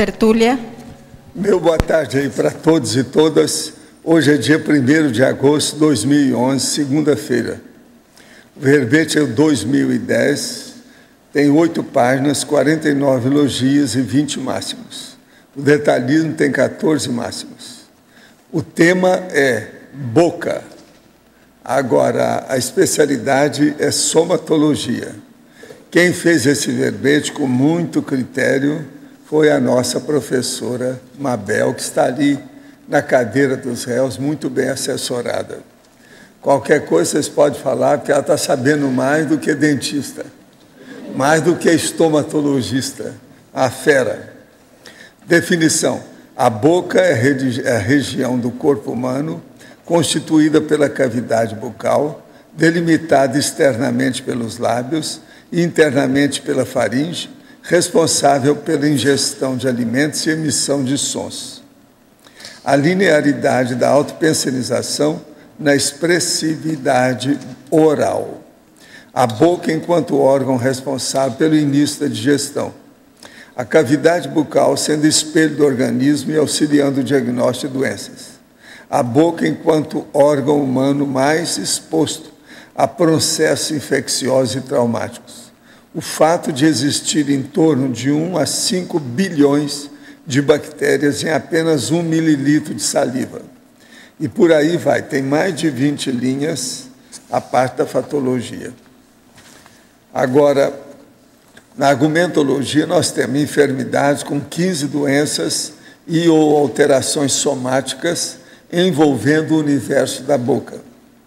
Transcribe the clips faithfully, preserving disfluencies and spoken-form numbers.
tertúlia. Meu boa tarde aí para todos e todas. Hoje é dia primeiro de agosto de dois mil e onze, segunda-feira. O verbete é o dois mil e dez, tem oito páginas, quarenta e nove elogios e vinte máximos. O detalhismo tem quatorze máximos. O tema é boca. Agora, a especialidade é somatologia. Quem fez esse verbete com muito critério foi a nossa professora Mabel, que está ali na cadeira dos réus, muito bem assessorada. Qualquer coisa vocês podem falar, porque ela está sabendo mais do que dentista, mais do que estomatologista, a fera. Definição: a boca é a região do corpo humano constituída pela cavidade bucal, delimitada externamente pelos lábios e internamente pela faringe, responsável pela ingestão de alimentos e emissão de sons. A linearidade da autopensenização na expressividade oral. A boca enquanto órgão responsável pelo início da digestão. A cavidade bucal sendo espelho do organismo e auxiliando o diagnóstico de doenças. A boca enquanto órgão humano mais exposto a processos infecciosos e traumáticos. O fato de existir em torno de um a cinco bilhões de bactérias em apenas um mililitro de saliva. E por aí vai, tem mais de vinte linhas a parte da fatologia. Agora, na argumentologia, nós temos enfermidades com quinze doenças e ou alterações somáticas envolvendo o universo da boca.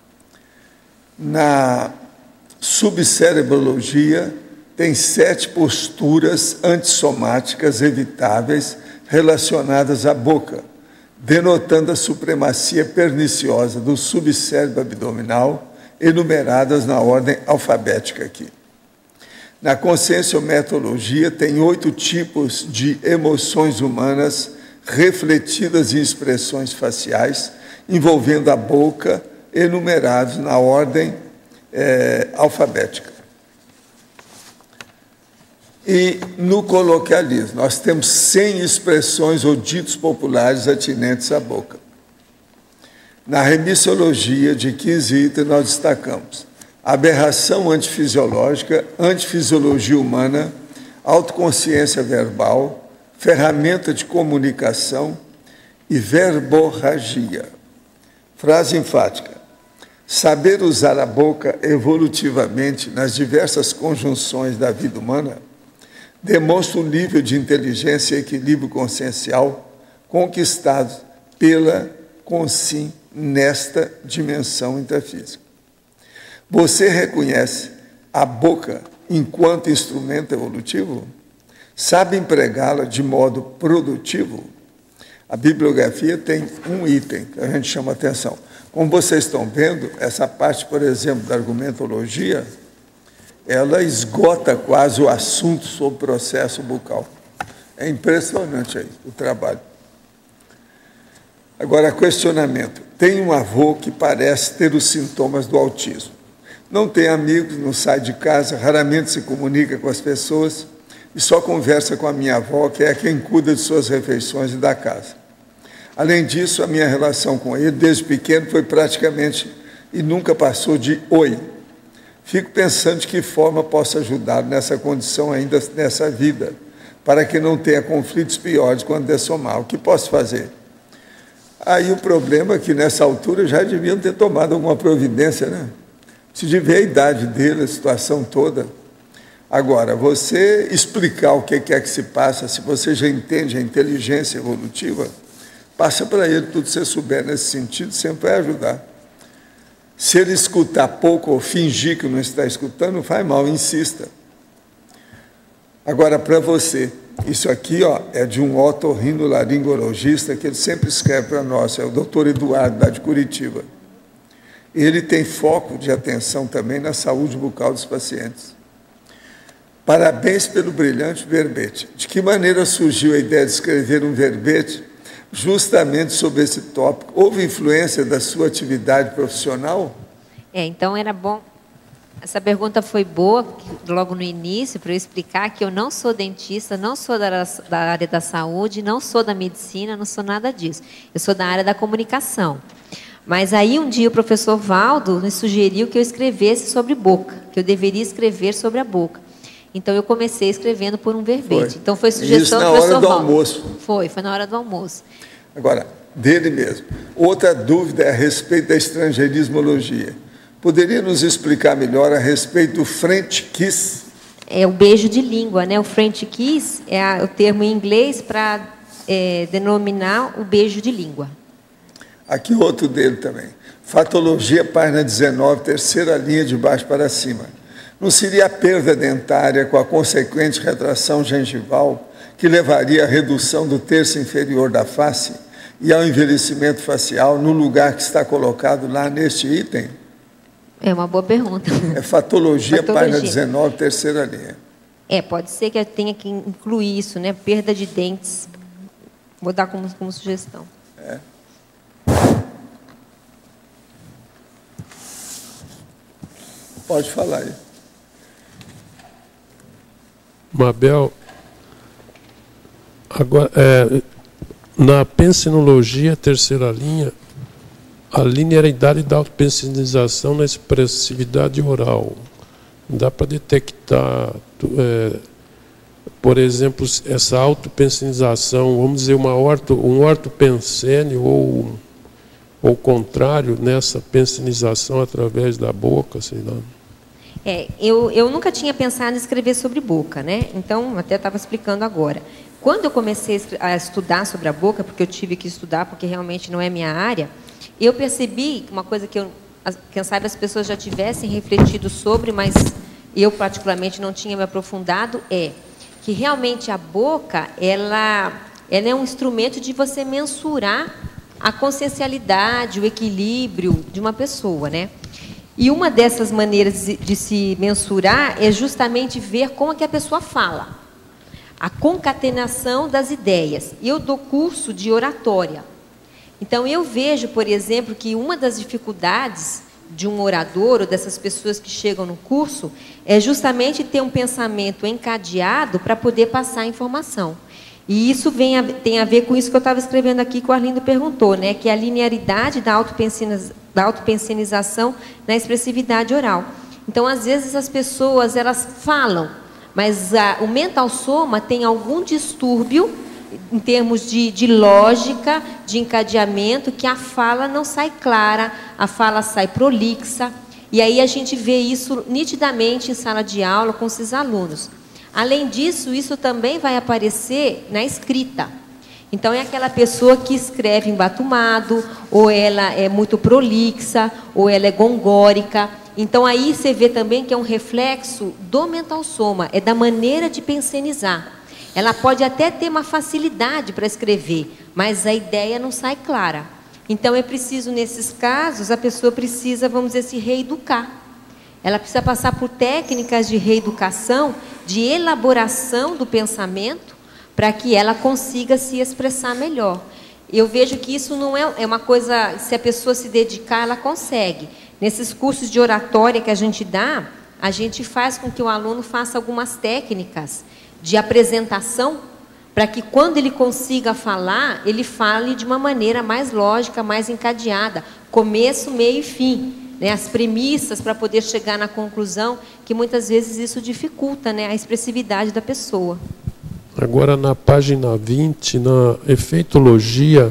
Na subcerebrologia, tem sete posturas antissomáticas evitáveis relacionadas à boca, denotando a supremacia perniciosa do subcérebro abdominal, enumeradas na ordem alfabética aqui. Na conscienciometologia, tem oito tipos de emoções humanas refletidas em expressões faciais, envolvendo a boca, enumerados na ordem é, alfabética. E no coloquialismo, nós temos cem expressões ou ditos populares atinentes à boca. Na remissiologia, de quinze itens, nós destacamos aberração antifisiológica, antifisiologia humana, autoconsciência verbal, ferramenta de comunicação e verborragia. Frase enfática: saber usar a boca evolutivamente nas diversas conjunções da vida humana demonstra um nível de inteligência e equilíbrio consciencial conquistados pela consim nesta dimensão intrafísica. Você reconhece a boca enquanto instrumento evolutivo? Sabe empregá-la de modo produtivo? A bibliografia tem um item que a gente chama atenção. Como vocês estão vendo, essa parte, por exemplo, da argumentologia, ela esgota quase o assunto sobre o processo bucal. É impressionante aí o trabalho. Agora, questionamento. Tem um avô que parece ter os sintomas do autismo. Não tem amigos, não sai de casa, raramente se comunica com as pessoas e só conversa com a minha avó, que é quem cuida de suas refeições e da casa. Além disso, a minha relação com ele, desde pequeno, foi praticamente e nunca passou de oi. Fico pensando de que forma posso ajudar nessa condição ainda nessa vida, para que não tenha conflitos piores quando dessomar. O que posso fazer? Aí o problema é que nessa altura já deviam ter tomado alguma providência, né? Se de ver a idade dele, a situação toda. Agora, você explicar o que é que se passa, se você já entende a inteligência evolutiva, passa para ele tudo que você souber nesse sentido, sempre vai ajudar. Se ele escutar pouco ou fingir que não está escutando, não faz mal, insista. Agora, para você, isso aqui ó, é de um otorrinolaringologista que ele sempre escreve para nós, é o doutor Eduardo, lá de Curitiba. Ele tem foco de atenção também na saúde bucal dos pacientes. Parabéns pelo brilhante verbete. De que maneira surgiu a ideia de escrever um verbete justamente sobre esse tópico? Houve influência da sua atividade profissional? É, então era bom Essa pergunta foi boa, logo no início, para eu explicar que eu não sou dentista, não sou da, da área da saúde, não sou da medicina, não sou nada disso. Eu sou da área da comunicação. Mas aí um dia o professor Valdo me sugeriu que eu escrevesse sobre boca, que eu deveria escrever sobre a boca. Então eu comecei escrevendo por um verbete. Foi. Então foi sugestão do professor Valdo. Isso na hora do almoço. Foi, foi na hora do almoço. Agora, dele mesmo. Outra dúvida é a respeito da estrangeirismologia. Poderia nos explicar melhor a respeito do French Kiss? É o beijo de língua, né? O French Kiss é a, o termo em inglês para é, denominar o beijo de língua. Aqui outro dele também. Fatologia, página dezenove, terceira linha de baixo para cima. Não seria a perda dentária com a consequente retração gengival que levaria à redução do terço inferior da face e ao envelhecimento facial no lugar que está colocado lá neste item? É uma boa pergunta. É fatologia, fatologia, página dezenove, terceira linha. É, pode ser que eu tenha que incluir isso, né? Perda de dentes. Vou dar como, como sugestão. É. Pode falar aí. Mabel, agora, é, na pensinologia, terceira linha, a linearidade da autopensionização na expressividade oral. Dá para detectar, é, por exemplo, essa autopensionização, vamos dizer, uma orto, um ortopensênio ou ou contrário nessa pensionização através da boca, sei lá. É, eu, eu nunca tinha pensado em escrever sobre boca, né? Então, até estava explicando agora. Quando eu comecei a estudar sobre a boca, porque eu tive que estudar, porque realmente não é minha área, eu percebi uma coisa que, eu, quem sabe, as pessoas já tivessem refletido sobre, mas eu, particularmente, não tinha me aprofundado, é que realmente a boca, ela, ela é um instrumento de você mensurar a consciencialidade, o equilíbrio de uma pessoa, né? E uma dessas maneiras de, de se mensurar é justamente ver como é que a pessoa fala. A concatenação das ideias. Eu dou curso de oratória. Então, eu vejo, por exemplo, que uma das dificuldades de um orador ou dessas pessoas que chegam no curso é justamente ter um pensamento encadeado para poder passar a informação. E isso vem a, tem a ver com isso que eu estava escrevendo aqui, que o Arlindo perguntou, né? Que é a linearidade da autopensionização, da autopensionização na expressividade oral. Então, às vezes, as pessoas elas falam, mas a, o mental soma tem algum distúrbio em termos de, de lógica, de encadeamento, que a fala não sai clara, a fala sai prolixa. E aí a gente vê isso nitidamente em sala de aula com esses alunos. Além disso, isso também vai aparecer na escrita. Então, é aquela pessoa que escreve embatumado, ou ela é muito prolixa, ou ela é gongórica. Então, aí você vê também que é um reflexo do mental soma, é da maneira de pensionizar. Ela pode até ter uma facilidade para escrever, mas a ideia não sai clara. Então, é preciso, nesses casos, a pessoa precisa, vamos dizer, se reeducar. Ela precisa passar por técnicas de reeducação, de elaboração do pensamento, para que ela consiga se expressar melhor. Eu vejo que isso não é, é uma coisa, se a pessoa se dedicar, ela consegue. Nesses cursos de oratória que a gente dá, a gente faz com que o aluno faça algumas técnicas de apresentação, para que quando ele consiga falar, ele fale de uma maneira mais lógica, mais encadeada, começo, meio e fim. Né, as premissas para poder chegar na conclusão, que muitas vezes isso dificulta, né, a expressividade da pessoa. Agora, na página vinte, na efeitologia,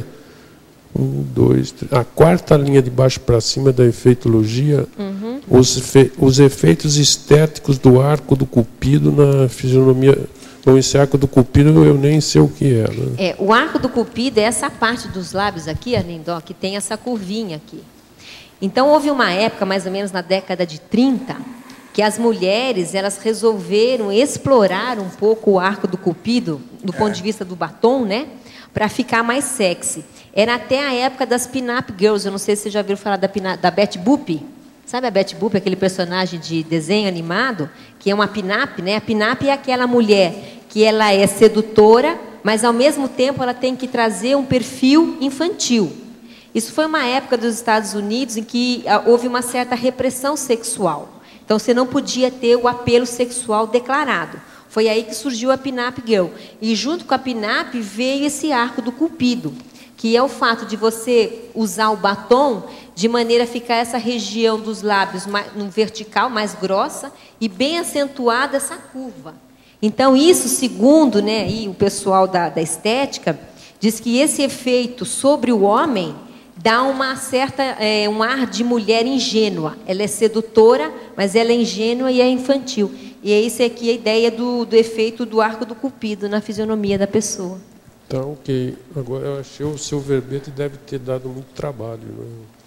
um, dois, três, a quarta linha de baixo para cima da efeitologia, uhum. os, efe, os efeitos estéticos do arco do cupido na fisionomia. Bom, esse arco do cupido eu nem sei o que é. Né? É, o arco do cupido é essa parte dos lábios aqui, Arlindo, que tem essa curvinha aqui. Então, houve uma época, mais ou menos na década de trinta, que as mulheres elas resolveram explorar um pouco o arco do cupido, do ponto de vista do batom, né, para ficar mais sexy. Era até a época das pin-up girls, eu não sei se vocês já ouviram falar da, da Betty Boop. Sabe a Betty Boop, aquele personagem de desenho animado, que é uma pin-up, né? A pin-up é aquela mulher que ela é sedutora, mas, ao mesmo tempo, ela tem que trazer um perfil infantil. Isso foi uma época dos Estados Unidos em que houve uma certa repressão sexual. Então, você não podia ter o apelo sexual declarado. Foi aí que surgiu a Pin-Up Girl. E junto com a Pin-Up veio esse arco do Cupido, que é o fato de você usar o batom de maneira a ficar essa região dos lábios mais, no vertical, mais grossa, e bem acentuada essa curva. Então, isso, segundo, né, e o pessoal da, da estética, diz que esse efeito sobre o homem dá uma certa, é, um ar de mulher ingênua. Ela é sedutora, mas ela é ingênua e é infantil. E é isso aqui a ideia do, do efeito do arco do Cupido na fisionomia da pessoa. Então, ok. Agora, eu achei o seu verbete deve ter dado muito trabalho. Né?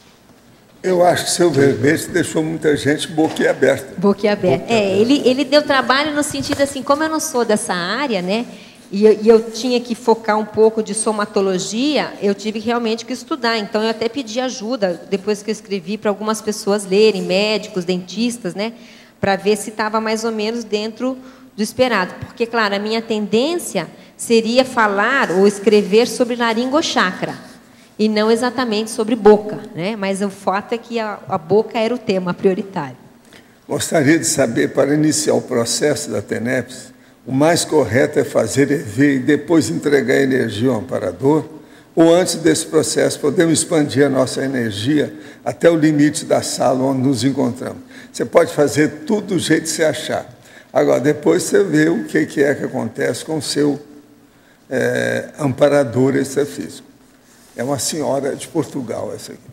Eu acho que seu verbete deixou muita gente boquiaberta. Boquiaberta. É, ele, ele deu trabalho no sentido assim, como eu não sou dessa área, né? E eu, e eu tinha que focar um pouco de somatologia, eu tive realmente que estudar. Então, eu até pedi ajuda, depois que eu escrevi, para algumas pessoas lerem, médicos, dentistas, né? Para ver se estava mais ou menos dentro do esperado. Porque, claro, a minha tendência seria falar ou escrever sobre laringochakra, e não exatamente sobre boca, né? Mas o fato é que a, a boca era o tema prioritário. Gostaria de saber, para iniciar o processo da TENEPS, o mais correto é fazer E V e depois entregar a energia ao amparador? Ou antes desse processo, podemos expandir a nossa energia até o limite da sala onde nos encontramos? Você pode fazer tudo do jeito que você achar. Agora, depois você vê o que é que acontece com o seu é, amparador extrafísico. É uma senhora de Portugal, essa aqui.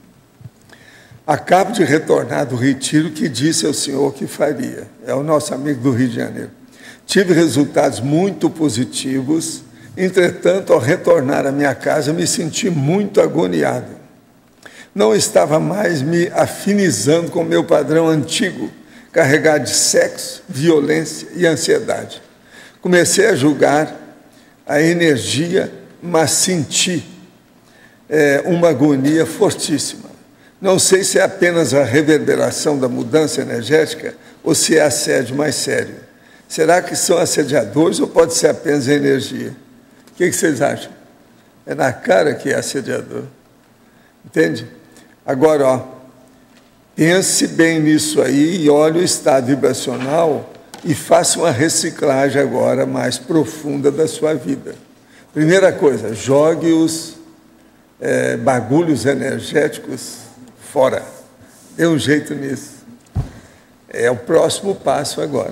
Acabo de retornar do retiro que disse ao senhor que faria. É o nosso amigo do Rio de Janeiro. Tive resultados muito positivos, entretanto, ao retornar à minha casa, me senti muito agoniado. Não estava mais me afinizando com o meu padrão antigo, carregado de sexo, violência e ansiedade. Comecei a julgar a energia, mas senti é, uma agonia fortíssima. Não sei se é apenas a reverberação da mudança energética ou se é assédio mais sério. Será que são assediadores ou pode ser apenas a energia? O que vocês acham? É na cara que é assediador. Entende? Agora, ó, pense bem nisso aí e olhe o estado vibracional e faça uma reciclagem agora mais profunda da sua vida. Primeira coisa, jogue os é, bagulhos energéticos fora. Dê um jeito nisso. É o próximo passo agora.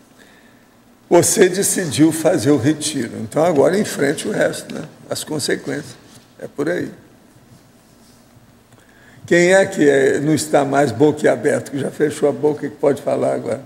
Você decidiu fazer o retiro, então agora enfrente o resto, né? As consequências. É por aí. Quem é que é, não está mais boquiaberto, que já fechou a boca e que pode falar agora?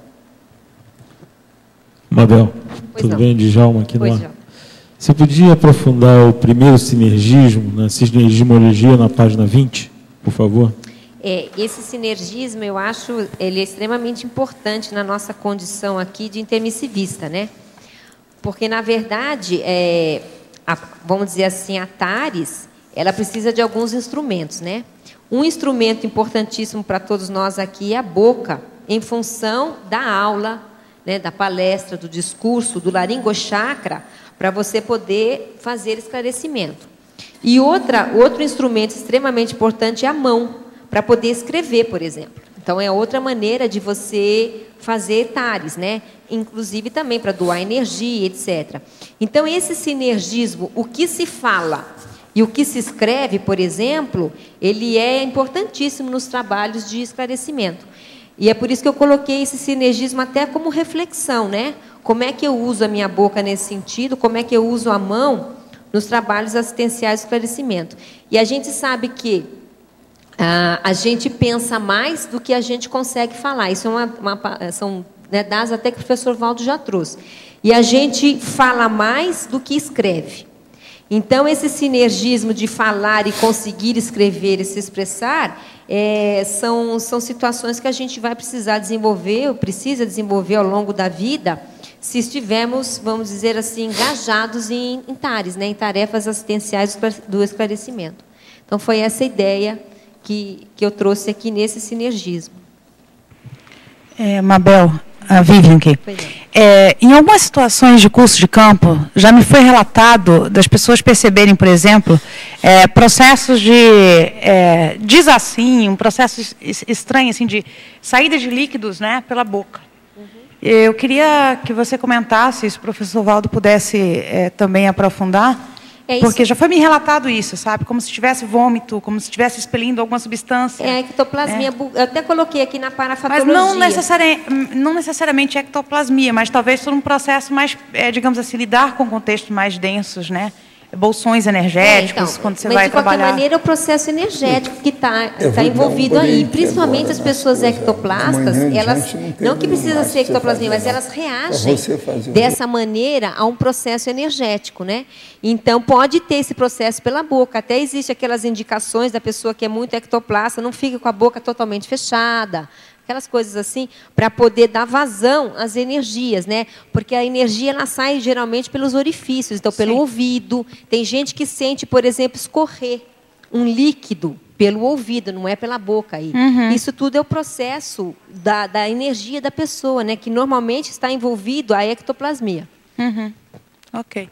Mabel, pois tudo não. bem? Djalma aqui no pois ar. Não. Você podia aprofundar o primeiro sinergismo, na sinergismologia, na página vinte, por favor? É, esse sinergismo, eu acho, ele é extremamente importante na nossa condição aqui de intermissivista, né? Porque, na verdade, é, a, vamos dizer assim, a TARES, ela precisa de alguns instrumentos, né? Um instrumento importantíssimo para todos nós aqui é a boca, em função da aula, né, da palestra, do discurso, do laringochakra, para você poder fazer esclarecimento. E outra, outro instrumento extremamente importante é a mão, para poder escrever, por exemplo. Então, é outra maneira de você fazer TARES, né? Inclusive também para doar energia, etcétera. Então, esse sinergismo, o que se fala e o que se escreve, por exemplo, ele é importantíssimo nos trabalhos de esclarecimento. E é por isso que eu coloquei esse sinergismo até como reflexão, né? Como é que eu uso a minha boca nesse sentido, como é que eu uso a mão nos trabalhos assistenciais de esclarecimento. E a gente sabe que Ah, a gente pensa mais do que a gente consegue falar. Isso é uma, uma, são né, dados até que o professor Valdo já trouxe. E a gente fala mais do que escreve. Então, esse sinergismo de falar e conseguir escrever e se expressar é, são, são situações que a gente vai precisar desenvolver, ou precisa desenvolver ao longo da vida, se estivermos, vamos dizer assim, engajados em, em TARES, né, em tarefas assistenciais do esclarecimento. Então, foi essa ideia Que, que eu trouxe aqui nesse sinergismo. É, Mabel, a Vivian aqui. é, em algumas situações de curso de campo, já me foi relatado das pessoas perceberem, por exemplo, é, processos de é, desassim, um processo estranho assim, de saída de líquidos, né, pela boca. Uhum. Eu queria que você comentasse, se o professor Valdo pudesse é, também aprofundar, é porque já foi me relatado isso, sabe? Como se tivesse vômito, como se estivesse expelindo alguma substância. É, ectoplasmia. É. Eu até coloquei aqui na parafatologia. Mas não, necessari não necessariamente ectoplasmia, mas talvez por um processo mais, é, digamos assim, lidar com contextos mais densos, né? Bolsões energéticos, é, então, quando você vai trabalhar. Mas, de qualquer maneira, é o processo energético que está tá envolvido aí. Principalmente as pessoas ectoplastas, elas, não que precisa ser ectoplasmia, mas elas reagem dessa maneira a um processo energético, né? Então, pode ter esse processo pela boca. Até existe aquelas indicações da pessoa que é muito ectoplasta, não fica com a boca totalmente fechada, aquelas coisas assim, para poder dar vazão às energias, né? Porque a energia ela sai geralmente pelos orifícios, então pelo Sim. ouvido. Tem gente que sente, por exemplo, escorrer um líquido pelo ouvido, não é pela boca aí. Uhum. Isso tudo é o processo da, da energia da pessoa, né? Que normalmente está envolvido a ectoplasmia. Uhum. Ok.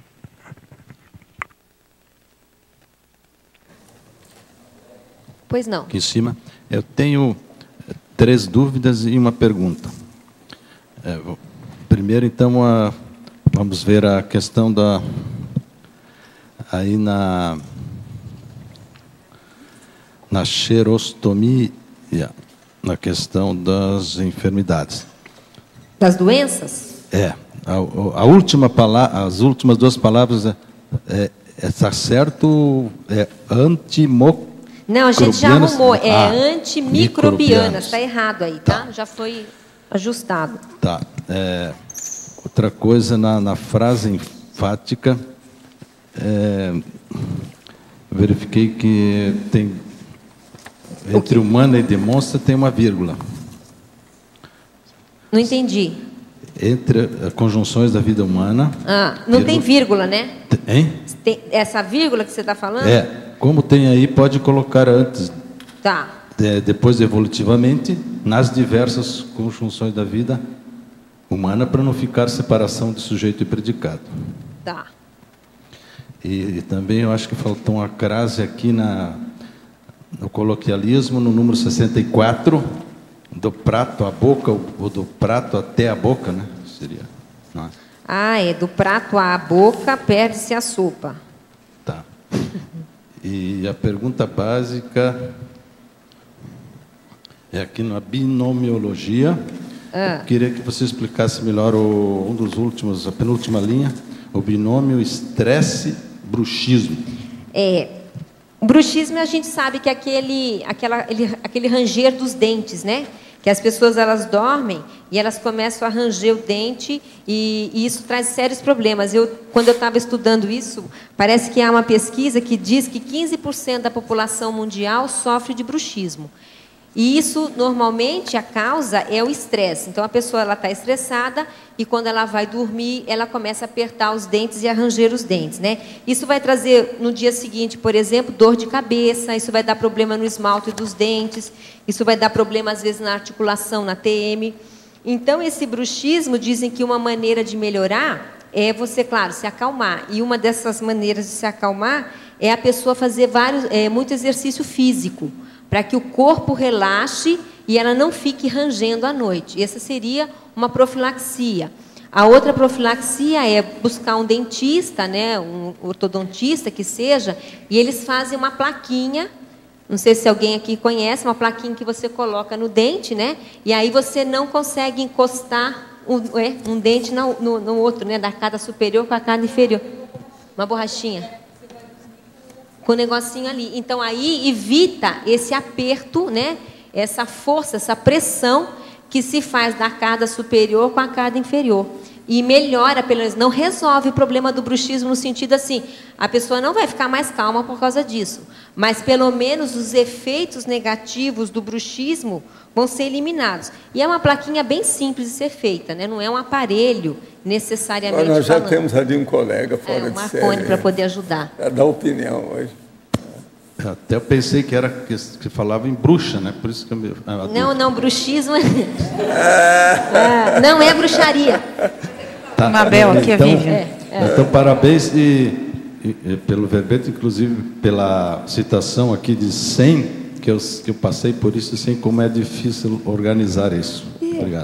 Pois não. Aqui em cima, eu tenho três dúvidas e uma pergunta. É, primeiro, então, a, vamos ver a questão da... Aí na... Na xerostomia, na questão das enfermidades. Das doenças? É. A, a última palavra, as últimas duas palavras, é, é, está certo? É antimocrobianas? Não, a gente já arrumou. É ah, antimicrobianas. Está errado aí, tá? tá? Já foi ajustado. Tá. É, outra coisa, na, na frase enfática, é, verifiquei que tem... Entre humana e demonstra tem uma vírgula. Não entendi. Entre conjunções da vida humana... Ah, não vírgula, tem vírgula, né? Hein? Tem essa vírgula que você está falando? É. Como tem aí, pode colocar antes. Tá. De, depois, evolutivamente, nas diversas conjunções da vida humana, para não ficar separação de sujeito e predicado. Tá. E, e também eu acho que faltou uma crase aqui na... no coloquialismo, no número sessenta e quatro, do prato à boca, ou do prato até a boca, né? Seria. Não é? Ah, é. Do prato à boca, perde-se a sopa. Tá. E a pergunta básica é aqui na binomiologia. Ah. Eu queria que você explicasse melhor o, um dos últimos, a penúltima linha, o binômio estresse-bruxismo. É... O bruxismo, a gente sabe que é aquele, aquela, aquele, aquele ranger dos dentes, né? Que as pessoas elas dormem e elas começam a ranger o dente e, e isso traz sérios problemas. Eu, quando eu estava estudando isso, parece que há uma pesquisa que diz que quinze por cento da população mundial sofre de bruxismo. E isso, normalmente, a causa é o estresse. Então, a pessoa está estressada e, quando ela vai dormir, ela começa a apertar os dentes e a ranger os dentes, né? Isso vai trazer, no dia seguinte, por exemplo, dor de cabeça, isso vai dar problema no esmalte dos dentes, isso vai dar problema, às vezes, na articulação, na T M. Então, esse bruxismo, dizem que uma maneira de melhorar é você, claro, se acalmar. E uma dessas maneiras de se acalmar é a pessoa fazer vários, é, muito exercício físico, para que o corpo relaxe e ela não fique rangendo à noite. Essa seria uma profilaxia. A outra profilaxia é buscar um dentista, né, um ortodontista que seja, e eles fazem uma plaquinha, não sei se alguém aqui conhece, uma plaquinha que você coloca no dente, né, e aí você não consegue encostar um, é, um dente no, no, no outro, né, da arcada superior com a arcada inferior. Uma borrachinha. Com o negocinho ali. Então, aí evita esse aperto, né? Essa força, essa pressão que se faz da arcada superior com a arcada inferior. E melhora, pelo menos, não resolve o problema do bruxismo no sentido assim, a pessoa não vai ficar mais calma por causa disso. Mas, pelo menos, os efeitos negativos do bruxismo vão ser eliminados. E é uma plaquinha bem simples de ser feita, né? Não é um aparelho necessariamente. Nós já falando. temos ali um colega fora é, de um série. Marconi para poder ajudar. Para dar opinião hoje. Até eu pensei que era que, que falava em bruxa, né? Por isso que eu me... Não, não, bruxismo é... é, não é bruxaria. Tá. Mabel, aqui então, a Vivian. É, é. Então, parabéns e, e, e pelo verbete, inclusive pela citação aqui de cem, que eu, que eu passei por isso, assim, como é difícil organizar isso. Obrigado.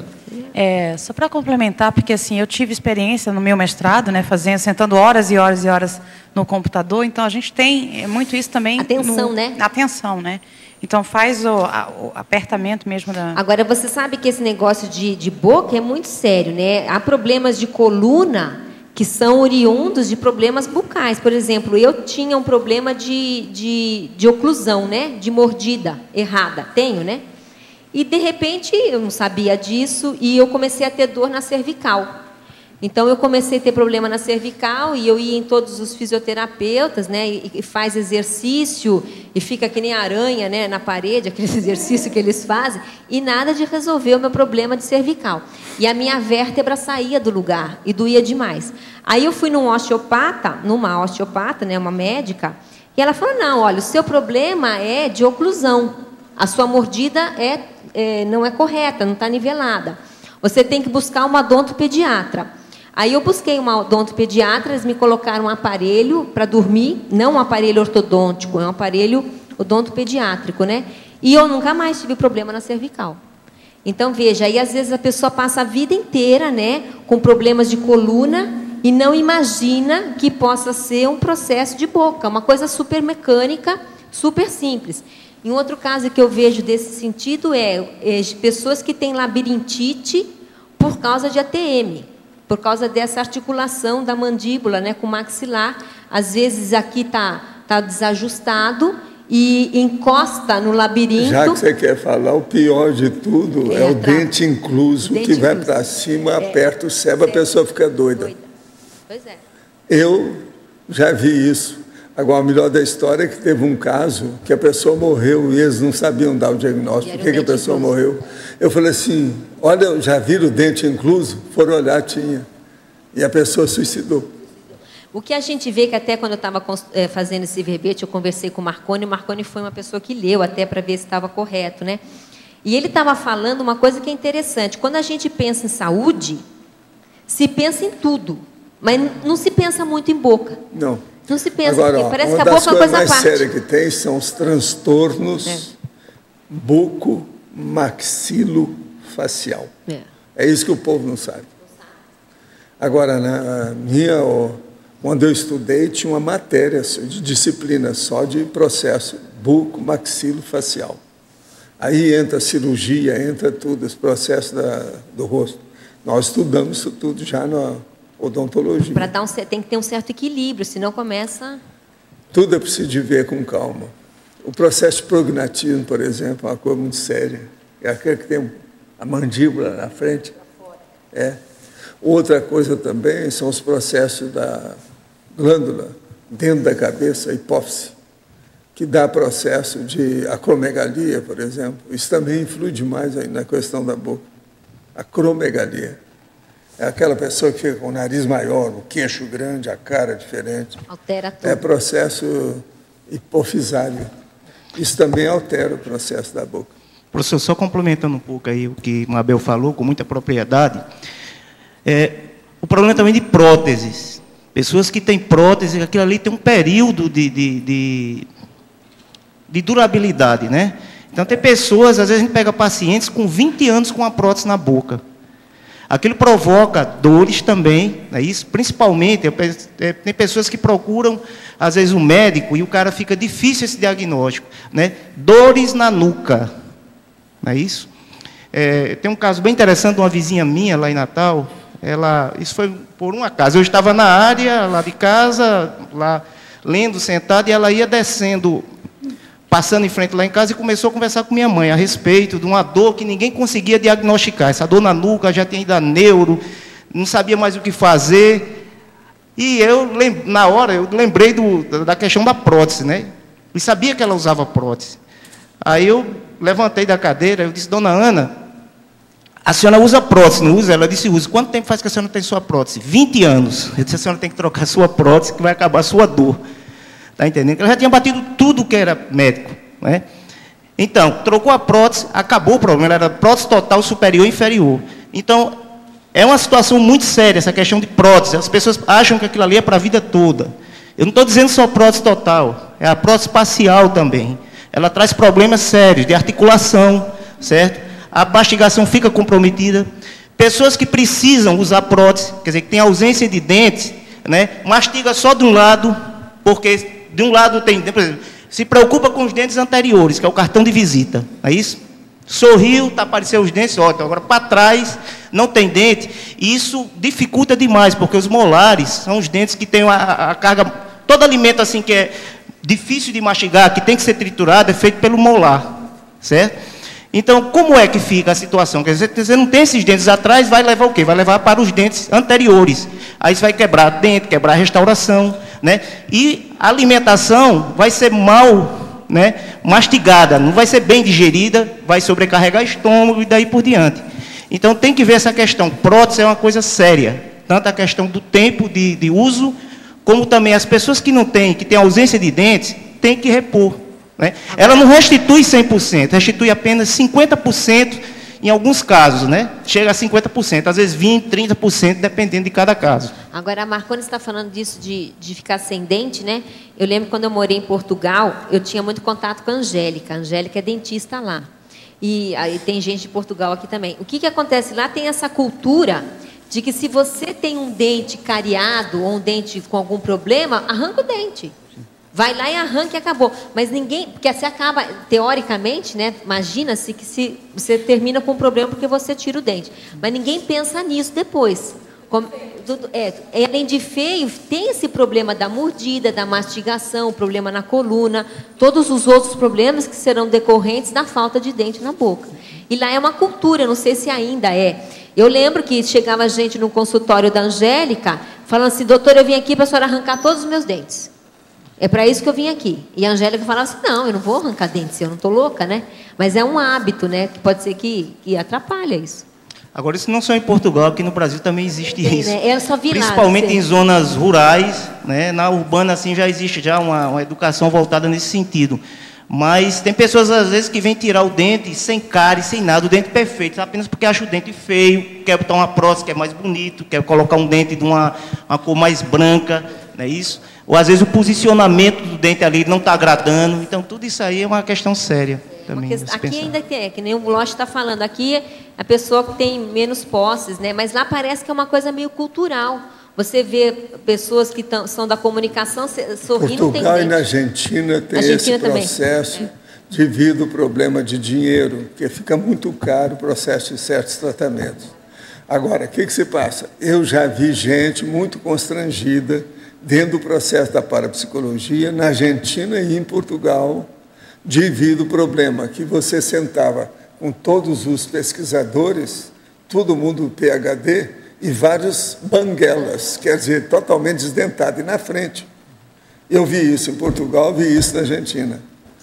É, só para complementar, porque assim, eu tive experiência no meu mestrado, né, fazendo, sentando horas e horas e horas no computador, então a gente tem muito isso também. Atenção, no, né? Atenção, né? Então faz o, a, o apertamento mesmo da... Agora, você sabe que esse negócio de, de boca é muito sério, né? Há problemas de coluna que são oriundos de problemas bucais. Por exemplo, eu tinha um problema de, de, de oclusão, né? De mordida errada. Tenho, né? E, de repente, eu não sabia disso e eu comecei a ter dor na cervical. Então, eu comecei a ter problema na cervical e eu ia em todos os fisioterapeutas, né? E, e faz exercício e fica que nem aranha, né? Na parede, aqueles exercícios que eles fazem, e nada de resolver o meu problema de cervical. E a minha vértebra saía do lugar e doía demais. Aí eu fui num osteopata, numa osteopata, né? Uma médica, e ela falou, não, olha, o seu problema é de oclusão. A sua mordida é, é, não é correta, não está nivelada. Você tem que buscar uma odontopediatra. Aí eu busquei uma odontopediatra, eles me colocaram um aparelho para dormir, não um aparelho ortodôntico, é um aparelho odontopediátrico, né? E eu nunca mais tive problema na cervical. Então, veja, aí às vezes a pessoa passa a vida inteira, né, com problemas de coluna e não imagina que possa ser um processo de boca, uma coisa super mecânica, super simples. E um outro caso que eu vejo desse sentido é, é pessoas que têm labirintite por causa de A T M, por causa dessa articulação da mandíbula, né, com o maxilar. Às vezes aqui está tá desajustado e encosta no labirinto. Já que você quer falar, o pior de tudo é, é o dente incluso, dente que vai incluso. para cima, É, aperta o cérebro, a pessoa fica doida. doida. Pois é. Eu já vi isso. Agora, o melhor da história é que teve um caso que a pessoa morreu e eles não sabiam dar o diagnóstico. Por que, que a pessoa incluso. morreu? Eu falei assim, olha, já viram o dente incluso? Foram olhar, tinha. E a pessoa suicidou. O que a gente vê, que até quando eu estava é, fazendo esse verbete, eu conversei com o Marconi, o Marconi foi uma pessoa que leu até para ver se estava correto, né? E ele estava falando uma coisa que é interessante. Quando a gente pensa em saúde, se pensa em tudo, mas não se pensa muito em boca. Não. Não se pensa, Agora, ó, parece uma que a das boca é uma coisas coisa à mais parte. sérias que tem são os transtornos É. buco-maxilofacial. É. É isso que o povo não sabe. Agora, na minha, ó, quando eu estudei, tinha uma matéria de disciplina só de processo buco-maxilofacial. Aí entra a cirurgia, entra tudo, esse processo da, do rosto. Nós estudamos isso tudo já na odontologia. Para dar um, tem que ter um certo equilíbrio, senão começa... Tudo é preciso de ver com calma. O processo de prognatismo, por exemplo, é uma coisa muito séria. É aquele que tem a mandíbula na frente. É. Outra coisa também são os processos da glândula dentro da cabeça, a hipófise, que dá processo de acromegalia, por exemplo. Isso também influi demais aí na questão da boca. Acromegalia. É aquela pessoa que fica com o nariz maior, o queixo grande, a cara diferente. Altera tudo. É processo hipofisário. Isso também altera o processo da boca. Professor, só complementando um pouco aí o que Mabel falou, com muita propriedade, é, o problema também de próteses. Pessoas que têm prótese, aquilo ali tem um período de, de, de, de durabilidade, né? Então, tem pessoas, às vezes a gente pega pacientes com vinte anos com a prótese na boca. Aquilo provoca dores também, é isso? Principalmente, é, tem pessoas que procuram, às vezes, um médico e o cara fica difícil esse diagnóstico, né? Dores na nuca, não é isso? É, tem um caso bem interessante de uma vizinha minha lá em Natal, ela, isso foi por um acaso, eu estava na área lá de casa, lá lendo, sentado, e ela ia descendo, passando em frente lá em casa, e começou a conversar com minha mãe a respeito de uma dor que ninguém conseguia diagnosticar. Essa dor na nuca, já tinha ido a neuro, não sabia mais o que fazer. E eu, na hora, eu lembrei do, da questão da prótese, né? E sabia que ela usava prótese. Aí eu levantei da cadeira, eu disse, dona Ana, a senhora usa prótese, não usa? Ela disse, usa. Quanto tempo faz que a senhora tem sua prótese? vinte anos. Eu disse, a senhora tem que trocar a sua prótese, que vai acabar a sua dor. Está entendendo? Ela já tinha batido tudo que era médico, né? Então, trocou a prótese, acabou o problema, ela era prótese total superior e inferior. Então, é uma situação muito séria, essa questão de prótese. As pessoas acham que aquilo ali é para a vida toda. Eu não estou dizendo só prótese total, é a prótese parcial também. Ela traz problemas sérios de articulação, certo? A mastigação fica comprometida. Pessoas que precisam usar prótese, quer dizer, que tem ausência de dentes, né? Mastiga só de um lado, porque de um lado tem, por exemplo, se preocupa com os dentes anteriores, que é o cartão de visita, é isso? Sorriu, tá aparecendo os dentes, ótimo. Agora, para trás, não tem dente. E isso dificulta demais, porque os molares são os dentes que têm a, a carga... Todo alimento assim que é difícil de mastigar, que tem que ser triturado, é feito pelo molar, certo? Então, como é que fica a situação? Quer dizer, você não tem esses dentes atrás, vai levar o quê? Vai levar para os dentes anteriores. Aí você vai quebrar dente, quebrar a restauração, né? E a alimentação vai ser mal... né, mastigada, não vai ser bem digerida, vai sobrecarregar o estômago e daí por diante. Então tem que ver essa questão. Prótese é uma coisa séria, tanto a questão do tempo de, de uso, como também as pessoas que não têm, que têm ausência de dentes, têm que repor, né? Ela não restitui cem por cento, restitui apenas cinquenta por cento em alguns casos, né? Chega a cinquenta por cento, às vezes vinte por cento, trinta por cento, dependendo de cada caso. Agora, a Marcone está falando disso de, de ficar sem dente, né? Eu lembro quando eu morei em Portugal, eu tinha muito contato com a Angélica. A Angélica é dentista lá. E aí tem gente de Portugal aqui também. O que, que acontece lá? Tem essa cultura de que se você tem um dente cariado ou um dente com algum problema, arranca o dente. Vai lá e arranca e acabou. Mas ninguém... Porque você acaba, teoricamente, né? Imagina-se que se você termina com um problema porque você tira o dente. Mas ninguém pensa nisso depois. Como, tudo, é, além de feio, tem esse problema da mordida, da mastigação, problema na coluna, todos os outros problemas que serão decorrentes da falta de dente na boca. E lá é uma cultura, não sei se ainda é. Eu lembro que chegava gente no consultório da Angélica, falando assim, doutor, eu vim aqui para a senhora arrancar todos os meus dentes. É para isso que eu vim aqui. E a Angélica falava assim, não, eu não vou arrancar dentes, eu não estou louca, né? Mas é um hábito, né? Que pode ser que, que atrapalha isso. Agora, isso não só em Portugal, aqui no Brasil também existe Tem, isso. né? Eu só vi Principalmente lá, em zonas rurais, né? Na urbana, assim, já existe já uma, uma educação voltada nesse sentido. Mas tem pessoas, às vezes, que vêm tirar o dente sem cárie, sem nada, o dente perfeito, apenas porque acha o dente feio, quer botar uma prótese que é mais bonito, quer colocar um dente de uma, uma cor mais branca, não é isso? Ou, às vezes, o posicionamento do dente ali não está agradando. Então, tudo isso aí é uma questão séria. Também, questão, aqui ainda tem, é, que nem o Loche está falando, aqui a pessoa que tem menos posses, né? Mas lá parece que é uma coisa meio cultural. Você vê pessoas que tão, são da comunicação sorrindo. Portugal e na Argentina tem Argentina esse processo também. Devido ao problema de dinheiro, porque fica muito caro o processo de certos tratamentos. Agora, o que, que se passa? Eu já vi gente muito constrangida dentro do processo da parapsicologia, na Argentina e em Portugal, devido ao problema que você sentava com todos os pesquisadores, todo mundo P H D, e vários banguelas, quer dizer, totalmente desdentado, e na frente. Eu vi isso em Portugal, vi isso na Argentina.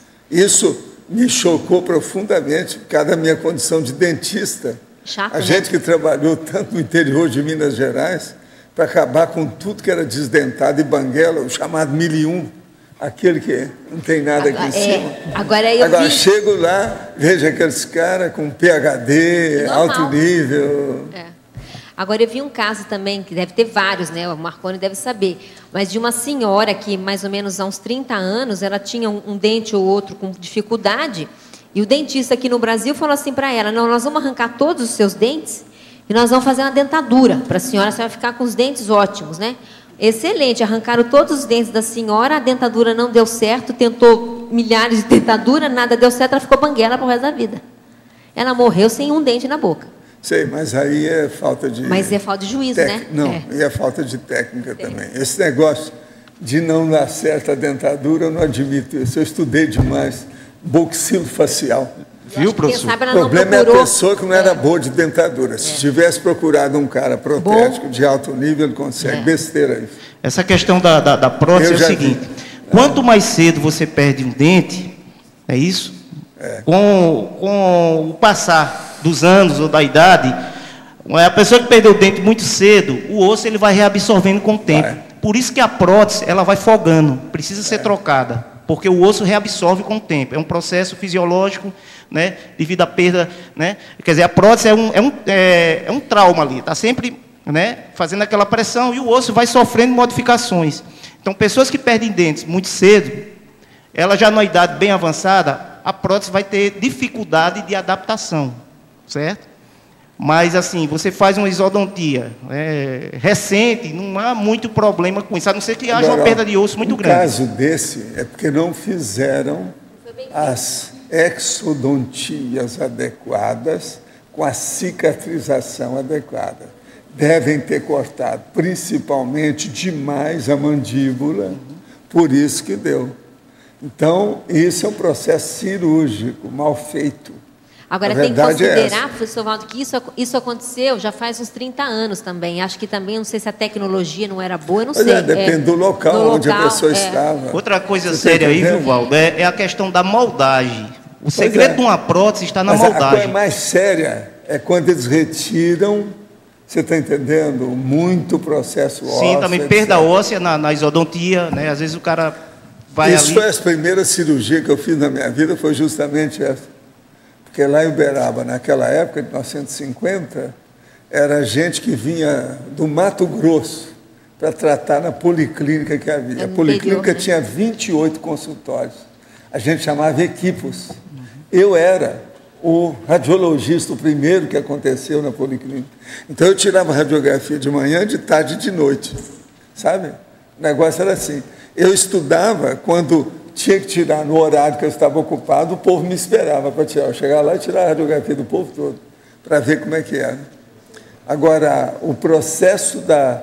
Isso me chocou profundamente, por causa da minha condição de dentista. Chato, a né? gente que trabalhou tanto no interior de Minas Gerais, para acabar com tudo que era desdentado e banguela, o chamado mil e um, aquele que não tem nada aqui agora, em cima. É, agora eu agora vi... chego lá, vejo aqueles caras com P H D, normal. Alto nível. É. Agora eu vi um caso também, que deve ter vários, né? O Marcone deve saber, mas de uma senhora que, mais ou menos há uns trinta anos, ela tinha um, um dente ou outro com dificuldade, e o dentista aqui no Brasil falou assim para ela, não, nós vamos arrancar todos os seus dentes e nós vamos fazer uma dentadura para a senhora, você vai ficar com os dentes ótimos, né? Excelente, arrancaram todos os dentes da senhora, a dentadura não deu certo, tentou milhares de dentaduras, nada deu certo, ela ficou banguela para o resto da vida. Ela morreu sem um dente na boca. Sei, mas aí é falta de... Mas é falta de juízo, tec... né? Não, é. e é falta de técnica é. também. Esse negócio de não dar certo a dentadura, eu não admito isso. Eu estudei demais. Buxilofacial. Viu, professor? O problema é a pessoa que não era é. boa de dentadura. Se é. tivesse procurado um cara protético, bom, de alto nível, ele consegue. É. Besteira isso. Essa questão da, da, da prótese é o seguinte. Vi. Quanto mais cedo você perde um dente, é isso? É. Com, com o passar dos anos ou da idade, a pessoa que perdeu o dente muito cedo, o osso ele vai reabsorvendo com o tempo. Vai. Por isso que a prótese ela vai folgando, precisa ser é. trocada. porque o osso reabsorve com o tempo. É um processo fisiológico, né, devido à perda, né? Quer dizer, a prótese é um, é um, é, é um trauma ali, está sempre, né, fazendo aquela pressão e o osso vai sofrendo modificações. Então, pessoas que perdem dentes muito cedo, ela já numa idade bem avançada, a prótese vai ter dificuldade de adaptação, certo? Mas, assim, você faz uma isodontia é, recente, não há muito problema com isso, a não ser que haja Agora, uma perda de osso muito um grande. O caso desse é porque não fizeram as exodontias adequadas com a cicatrização adequada. Devem ter cortado, principalmente, demais a mandíbula, por isso que deu. Então, isso é um processo cirúrgico, mal feito. Agora, tem que considerar, professor Valdo, que isso, isso aconteceu já faz uns trinta anos também. Acho que também, não sei se a tecnologia não era boa, eu não Mas sei. É, depende é, do local onde local, a pessoa é. estava. Outra coisa Você séria aí, viu, Valdo, é, é a questão da moldagem. O pois segredo é. de uma prótese está na Mas moldagem. A coisa mais séria é quando eles retiram, você está entendendo, muito processo ósseo. Sim, também perda óssea na, na isodontia, né? Às vezes o cara vai Isso ali... foi a primeira cirurgia que eu fiz na minha vida, foi justamente essa. Porque lá em Uberaba, naquela época, de mil novecentos e cinquenta, era gente que vinha do Mato Grosso para tratar na policlínica que havia. É a policlínica interior, né? Tinha vinte e oito consultórios. A gente chamava equipos. Uhum. Eu era o radiologista, o primeiro que aconteceu na policlínica. Então, eu tirava radiografia de manhã, de tarde e de noite. Sabe? O negócio era assim. Eu estudava quando... tinha que tirar no horário que eu estava ocupado, o povo me esperava para tirar. Eu chegava lá e tirar a radiografia do povo todo, para ver como é que era. Agora, o processo da,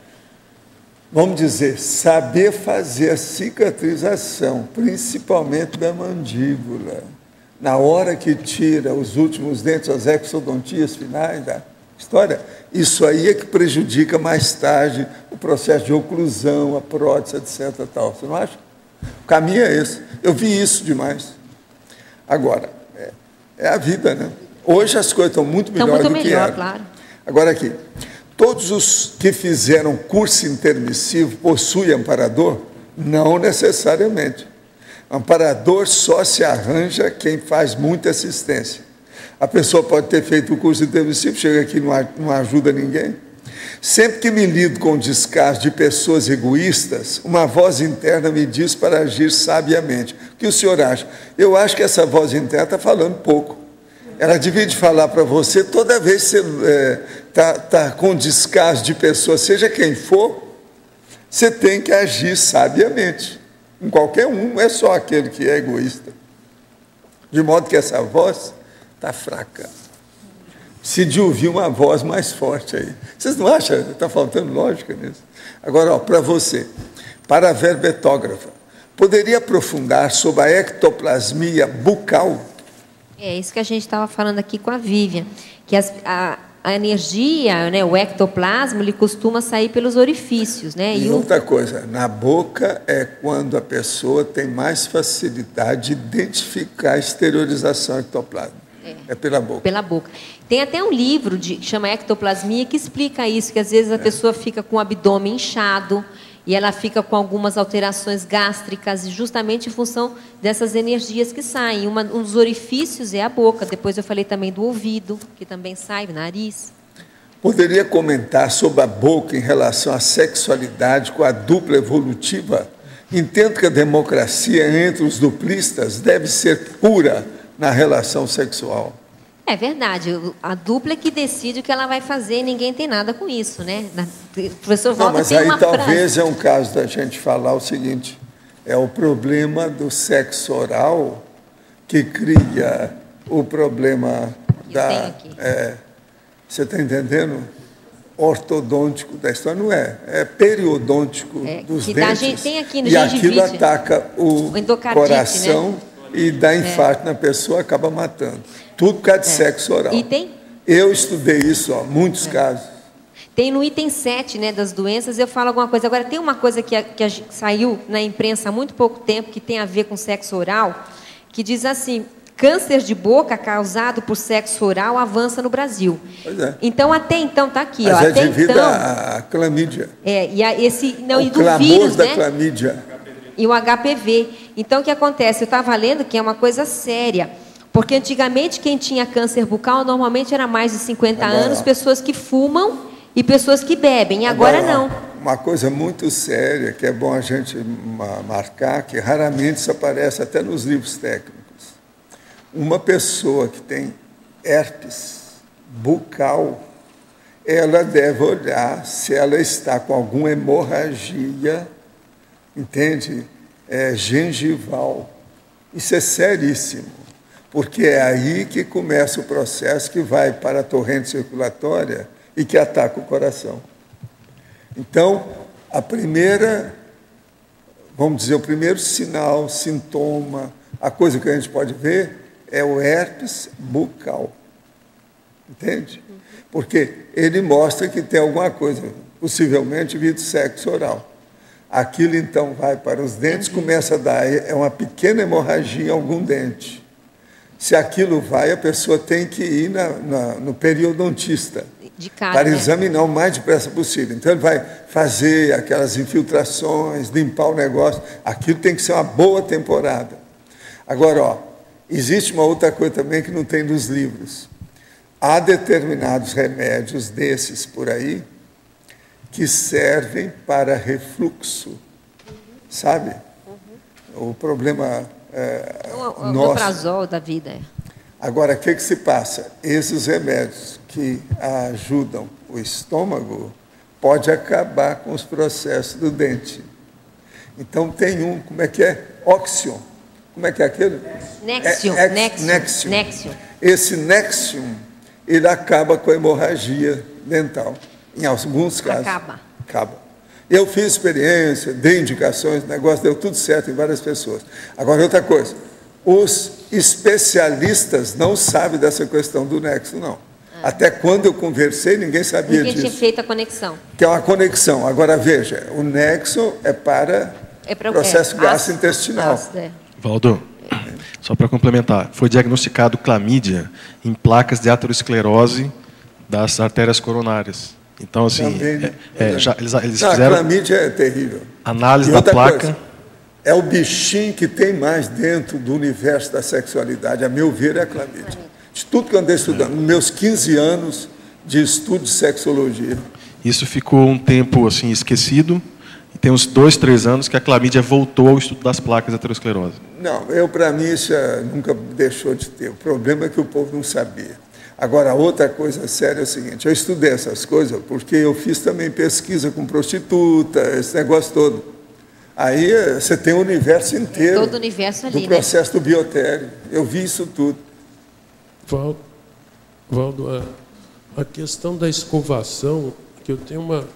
vamos dizer, saber fazer a cicatrização, principalmente da mandíbula, na hora que tira os últimos dentes, as exodontias finais da história, isso aí é que prejudica mais tarde o processo de oclusão, a prótese, etcétera. Tal. Você não acha? O caminho é esse. Eu vi isso demais. Agora, é, é a vida, né? Hoje as coisas estão muito melhores do que eram. Claro. Agora aqui, todos os que fizeram curso intermissivo possuem amparador? Não necessariamente. Amparador só se arranja quem faz muita assistência. A pessoa pode ter feito o curso intermissivo, chega aqui e não, não ajuda ninguém. Sempre que me lido com o descaso de pessoas egoístas, uma voz interna me diz para agir sabiamente. O que o senhor acha? Eu acho que essa voz interna está falando pouco. Ela devia de falar para você toda vez que você está é, tá com descaso de pessoas, seja quem for, você tem que agir sabiamente. Em qualquer um, não é só aquele que é egoísta. De modo que essa voz está fraca. Se de ouvir uma voz mais forte aí. Vocês não acham? Está faltando lógica nisso. Agora, para você, para a verbetógrafa, poderia aprofundar sobre a ectoplasmia bucal? É isso que a gente estava falando aqui com a Vivian, que as, a, a energia, né, o ectoplasma, ele costuma sair pelos orifícios. Né? E, e outra o... coisa, na boca é quando a pessoa tem mais facilidade de identificar a exteriorização ectoplasma. É. é pela boca. Pela boca. Tem até um livro de, que chama Ectoplasmia que explica isso, que às vezes a é. pessoa fica com o abdômen inchado e ela fica com algumas alterações gástricas, justamente em função dessas energias que saem. Uma, um dos orifícios é a boca. Depois eu falei também do ouvido, que também sai, o nariz. Poderia comentar sobre a boca em relação à sexualidade com a dupla evolutiva? Entendo que a democracia entre os duplistas deve ser pura na relação sexual. É verdade. A dupla é que decide o que ela vai fazer e ninguém tem nada com isso, né? O professor Valdo Não, mas tem aí uma talvez frase. É um caso da gente falar o seguinte, é o problema do sexo oral que cria o problema Eu da... tenho aqui. É, você está entendendo? Ortodôntico da história, não é, é periodôntico é, dos que dentes. Dá, gente, tem aqui no e aquilo ataca o, o coração, né? E dá infarto é. na pessoa, acaba matando. Tudo por causa de é. sexo oral. E tem? Eu estudei isso, ó, muitos é. casos. Tem no item sete, né, das doenças, eu falo alguma coisa. Agora, tem uma coisa que, a, que a, saiu na imprensa há muito pouco tempo, que tem a ver com sexo oral, que diz assim, câncer de boca causado por sexo oral avança no Brasil. Pois é. Então, até então, está aqui. Mas ó, é até devido então, à clamídia. É, e a, esse, não, o e do clamor vírus, da né? clamídia. e o H P V. Então, o que acontece? Eu estava lendo que é uma coisa séria, porque antigamente quem tinha câncer bucal normalmente era mais de cinquenta Agora, anos, pessoas que fumam e pessoas que bebem, e agora, agora não. Uma coisa muito séria, que é bom a gente marcar, que raramente isso aparece até nos livros técnicos. Uma pessoa que tem herpes bucal, ela deve olhar se ela está com alguma hemorragia, entende? É, gengival. Isso é seríssimo, porque é aí que começa o processo que vai para a torrente circulatória e que ataca o coração. Então, a primeira, vamos dizer, o primeiro sinal, sintoma, a coisa que a gente pode ver é o herpes bucal. Entende? Porque ele mostra que tem alguma coisa, possivelmente via de sexo oral. Aquilo, então, vai para os dentes, começa a dar é uma pequena hemorragia em algum dente. Se aquilo vai, a pessoa tem que ir na, na, no periodontista de cara, para né? examinar o mais depressa possível. Então, ele vai fazer aquelas infiltrações, limpar o negócio. Aquilo tem que ser uma boa temporada. Agora, ó, existe uma outra coisa também que não tem nos livros. Há determinados remédios desses por aí que servem para refluxo, sabe? Uhum. O problema é, o, o nosso. omeprazol da vida. É. Agora, o que, que se passa? Esses remédios que ajudam o estômago pode acabar com os processos do dente. Então, tem um, como é que é? Oxion. Como é que é aquele? Nexium. É, é, Nexium. Nexium. Nexium. Esse Nexium, ele acaba com a hemorragia dental. Em alguns casos. Acaba. Acaba. Eu fiz experiência, dei indicações, o negócio deu tudo certo em várias pessoas. Agora, outra coisa. Os especialistas não sabem dessa questão do Nexium, não. Ah. Até quando eu conversei, ninguém sabia ninguém disso. Ninguém tinha feito a conexão. Que é uma conexão. Agora, veja, o Nexium é para é para, processo é, gastrointestinal. Ácido, é. Valdo, só para complementar, foi diagnosticado clamídia em placas de aterosclerose das artérias coronárias. Então, assim, Também, é, é, já, eles, eles não, fizeram... A clamídia é terrível. Análise da placa... Coisa, é o bichinho que tem mais dentro do universo da sexualidade, a meu ver, é a clamídia. De tudo que eu andei estudando, nos meus quinze anos de estudo de sexologia. Isso ficou um tempo assim esquecido, e tem uns dois, três anos que a clamídia voltou ao estudo das placas de aterosclerose. Não, eu, para mim, isso nunca deixou de ter. O problema é que o povo não sabia. Agora, outra coisa séria é o seguinte, eu estudei essas coisas porque eu fiz também pesquisa com prostituta, esse negócio todo. Aí você tem o universo inteiro todo o universo ali, do processo, né? Do biotério. Eu vi isso tudo. Valdo, Valdo a, a questão da escovação, que eu tenho uma,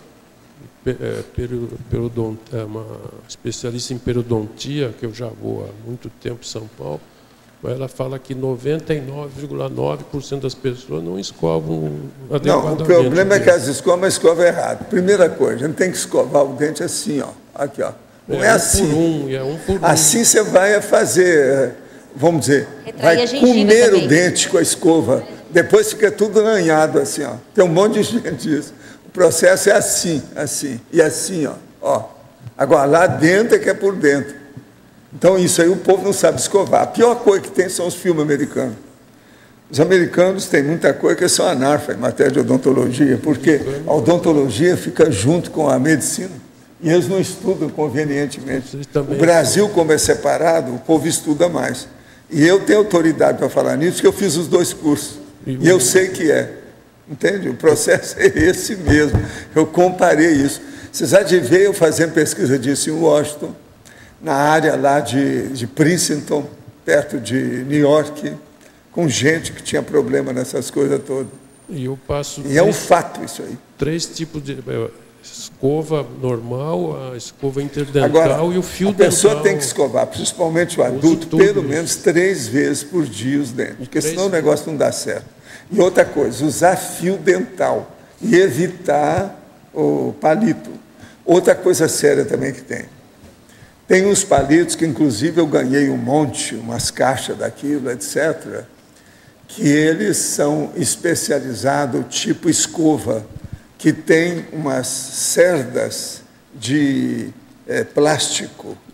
é, periodont, é, uma especialista em periodontia, que eu já vou há muito tempo em São Paulo, mas ela fala que noventa e nove vírgula nove por cento das pessoas não escovam adequadamente. Não, o problema é que as escovam, mas escovam errado. Primeira coisa, a gente tem que escovar o dente assim, ó. Aqui, ó. Não é, é um assim. Por um, é um por um. Assim você vai fazer, vamos dizer, retrair vai comer também o dente com a escova. Depois fica tudo arranhado assim, ó. Tem um monte de gente isso. O processo é assim, assim, e assim, ó. ó. Agora, lá dentro é que é por dentro. Então, isso aí o povo não sabe escovar. A pior coisa que tem são os filmes americanos. Os americanos têm muita coisa que são anarfa em matéria de odontologia, porque a odontologia fica junto com a medicina e eles não estudam convenientemente. O Brasil, como é separado, o povo estuda mais. E eu tenho autoridade para falar nisso, porque eu fiz os dois cursos. E eu sei que é. Entende? O processo é esse mesmo. Eu comparei isso. Vocês há de ver eu fazendo pesquisa disso em Washington, na área lá de, de Princeton, perto de New York, com gente que tinha problema nessas coisas todas. E eu passo. E três, é um fato isso aí. Três tipos de escova normal, a escova interdental Agora, e o fio dental. A pessoa dental. tem que escovar, principalmente o adulto, pelo menos três vezes por dia os dentes, porque senão o negócio não dá certo. E outra coisa, usar fio dental e evitar o palito. Outra coisa séria também que tem. Tem uns palitos que, inclusive, eu ganhei um monte, umas caixas daquilo, etcétera, que eles são especializados, tipo escova, que tem umas cerdas de é, plástico,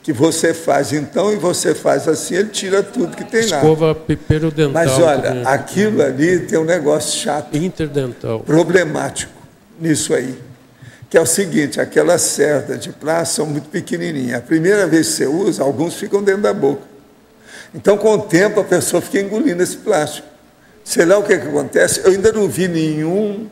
que você faz então e você faz assim, ele tira tudo que tem lá. Escova periodontal. Mas olha, também. aquilo ali tem um negócio chato. Interdental. Problemático nisso aí. Que é o seguinte, aquelas cerdas de plástico são muito pequenininhas. A primeira vez que você usa, alguns ficam dentro da boca. Então, com o tempo, a pessoa fica engolindo esse plástico. Sei lá o que, que acontece, eu ainda não vi nenhum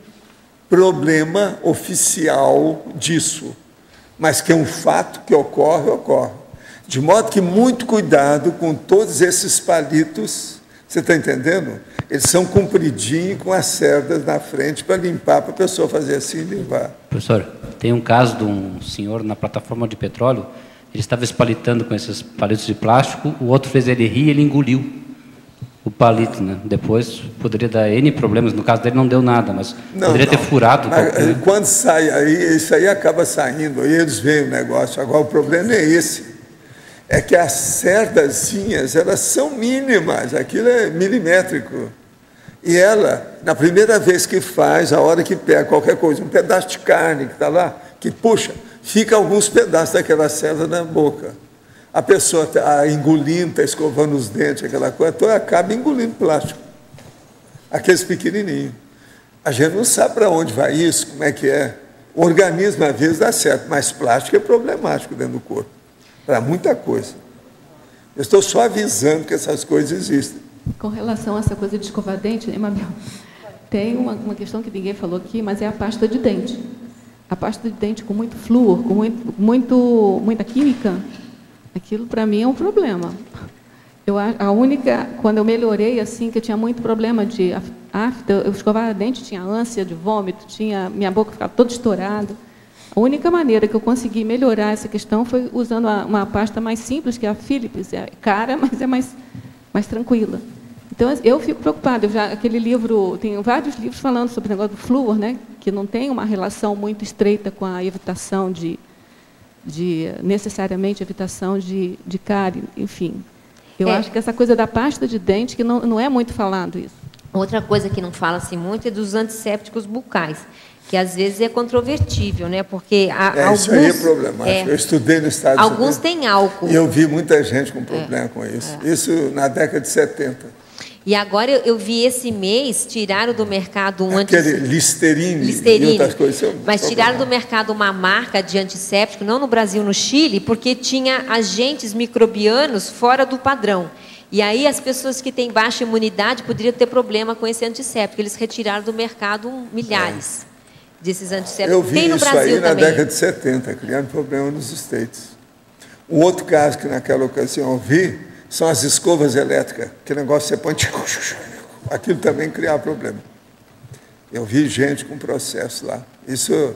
problema oficial disso. Mas que é um fato que ocorre, ocorre. De modo que muito cuidado com todos esses palitos, você está entendendo? Eles são compridinhos com as cerdas na frente para limpar, para a pessoa fazer assim e limpar. Professor, tem um caso de um senhor na plataforma de petróleo, ele estava espalitando com esses palitos de plástico, o outro fez ele rir e ele engoliu o palito, né? Depois poderia dar N problemas, no caso dele não deu nada, mas não, poderia não. ter furado. Mas, qualquer... Quando sai aí, isso aí acaba saindo, aí eles veem o negócio. Agora o problema é esse. É que as cerdazinhas, elas são mínimas, aquilo é milimétrico. E ela, na primeira vez que faz, a hora que pega qualquer coisa, um pedaço de carne que está lá, que puxa, fica alguns pedaços daquela cerda na boca. A pessoa está engolindo, está escovando os dentes, aquela coisa, então acaba engolindo plástico. Aqueles pequenininhos. A gente não sabe para onde vai isso, como é que é. O organismo, às vezes, dá certo, mas plástico é problemático dentro do corpo. Para muita coisa. Eu estou só avisando que essas coisas existem. Com relação a essa coisa de escovar dente, né, Mabel? Tem uma, uma questão que ninguém falou aqui, mas é a pasta de dente. A pasta de dente com muito flúor, com muito, muito, muita química, aquilo para mim é um problema. Eu, a única, quando eu melhorei, assim, que eu tinha muito problema de afta, eu escovava dente, tinha ânsia de vômito, tinha, minha boca ficava toda estourada. A única maneira que eu consegui melhorar essa questão foi usando uma, uma pasta mais simples, que é a Philips. É cara, mas é mais, mais tranquila. Então, eu fico preocupada. Eu já, aquele livro, tem vários livros falando sobre o negócio do flúor, né, que não tem uma relação muito estreita com a evitação de, de necessariamente, evitação de, de cárie, enfim. Eu é. acho que essa coisa da pasta de dente, que não, não é muito falado isso. Outra coisa que não fala-se muito é dos antissépticos bucais, que às vezes é controvertível, né? Porque há, é, alguns... Isso aí é problemático. É, eu estudei no Estados Unidos. Alguns Unidos, têm álcool. E eu vi muita gente com problema é, com isso. É. Isso na década de setenta. E agora eu, eu vi esse mês, tiraram do mercado um antisséptico. Aquele Listerine, Listerine e outras coisas. Mas tiraram do mercado uma marca de antisséptico, não no Brasil, no Chile, porque tinha agentes microbianos fora do padrão. E aí as pessoas que têm baixa imunidade poderiam ter problema com esse antisséptico. Eles retiraram do mercado milhares é. desses antissépticos. Eu vi Tem no isso Brasil aí na também. década de setenta, criando problema nos States. Um outro caso que naquela ocasião eu vi são as escovas elétricas. Que negócio você põe... Aquilo também criava problema. Eu vi gente com processo lá. Isso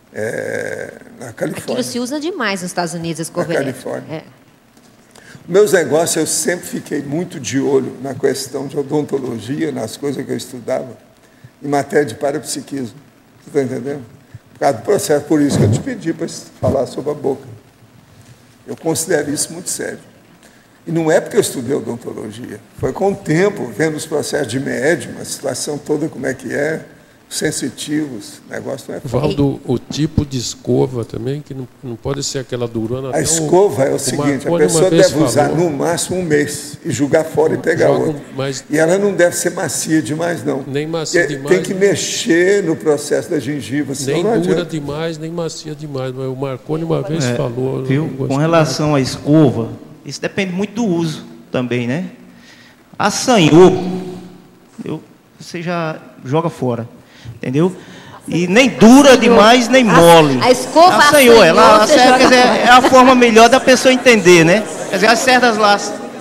é na Califórnia. Aquilo se usa demais nos Estados Unidos, a escova na elétrica. Califórnia. É. Meus negócios, eu sempre fiquei muito de olho na questão de odontologia, nas coisas que eu estudava, em matéria de parapsiquismo. Você está entendendo? Por causa do processo, por isso que eu te pedi para falar sobre a boca. Eu considero isso muito sério. E não é porque eu estudei odontologia, foi com o tempo, vendo os processos de médium, a situação toda como é que é, sensitivos, o negócio não é fácil. Valdo, o tipo de escova também, que não, não pode ser aquela durona. A escova o, é o, o seguinte, a pessoa deve falou, usar no máximo um mês e jogar fora e pegar outra. Mais, e ela não deve ser macia demais, não. Nem macia é, demais. Tem que mexer no processo da gengiva. Nem não dura adianta. demais, nem macia demais. Mas o Marconi uma vez é, falou... Viu? Com relação à escova, isso depende muito do uso também, né? Assanhou, eu, você já joga fora. Entendeu? E nem dura assanhou. demais, nem mole. A, a escova assanhou. Ela, a cerda, quer dizer, é a forma melhor da pessoa entender, né? Quer dizer, as cerdas lá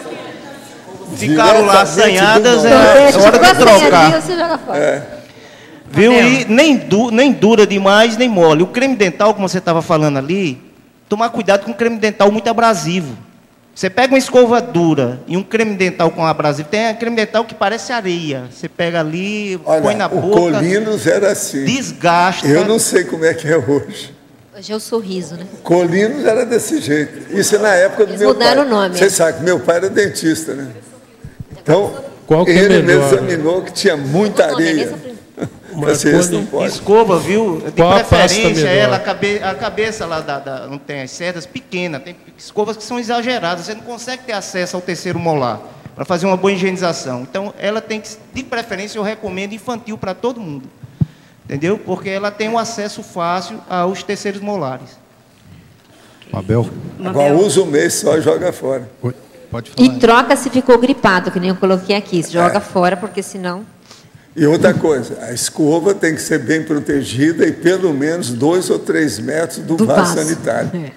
ficaram lá assanhadas, é, é hora de trocar. Você joga fora. É. Viu? E nem, du, nem dura demais, nem mole. O creme dental, como você estava falando ali, tomar cuidado com o creme dental muito abrasivo. Você pega uma escova dura e um creme dental com abrasivo, tem creme dental que parece areia. Você pega ali, Olha, põe na o boca. O Colinos era assim. Desgasta. Eu não sei como é que é hoje. Hoje é o sorriso, né? Colinos era desse jeito. Isso é na época do Eles meu pai. mudaram o nome. Você sabe que meu pai era dentista, né? Então, Qual que ele é mesmo examinou que tinha muita areia. Marconi, não pode. Escova, viu? De Qual a pasta preferência, melhor? ela, a, cabe, a cabeça lá da, da, não tem as cerdas pequenas, tem escovas que são exageradas, você não consegue ter acesso ao terceiro molar para fazer uma boa higienização. Então, ela tem que, de preferência, eu recomendo infantil para todo mundo, entendeu? Porque ela tem um acesso fácil aos terceiros molares. Mabel? Agora usa um mês só e joga fora. Oi, pode falar. E troca se ficou gripado, que nem eu coloquei aqui. Joga é. fora, porque senão... E outra coisa, a escova tem que ser bem protegida e pelo menos dois ou três metros do, do vaso, vaso sanitário. É.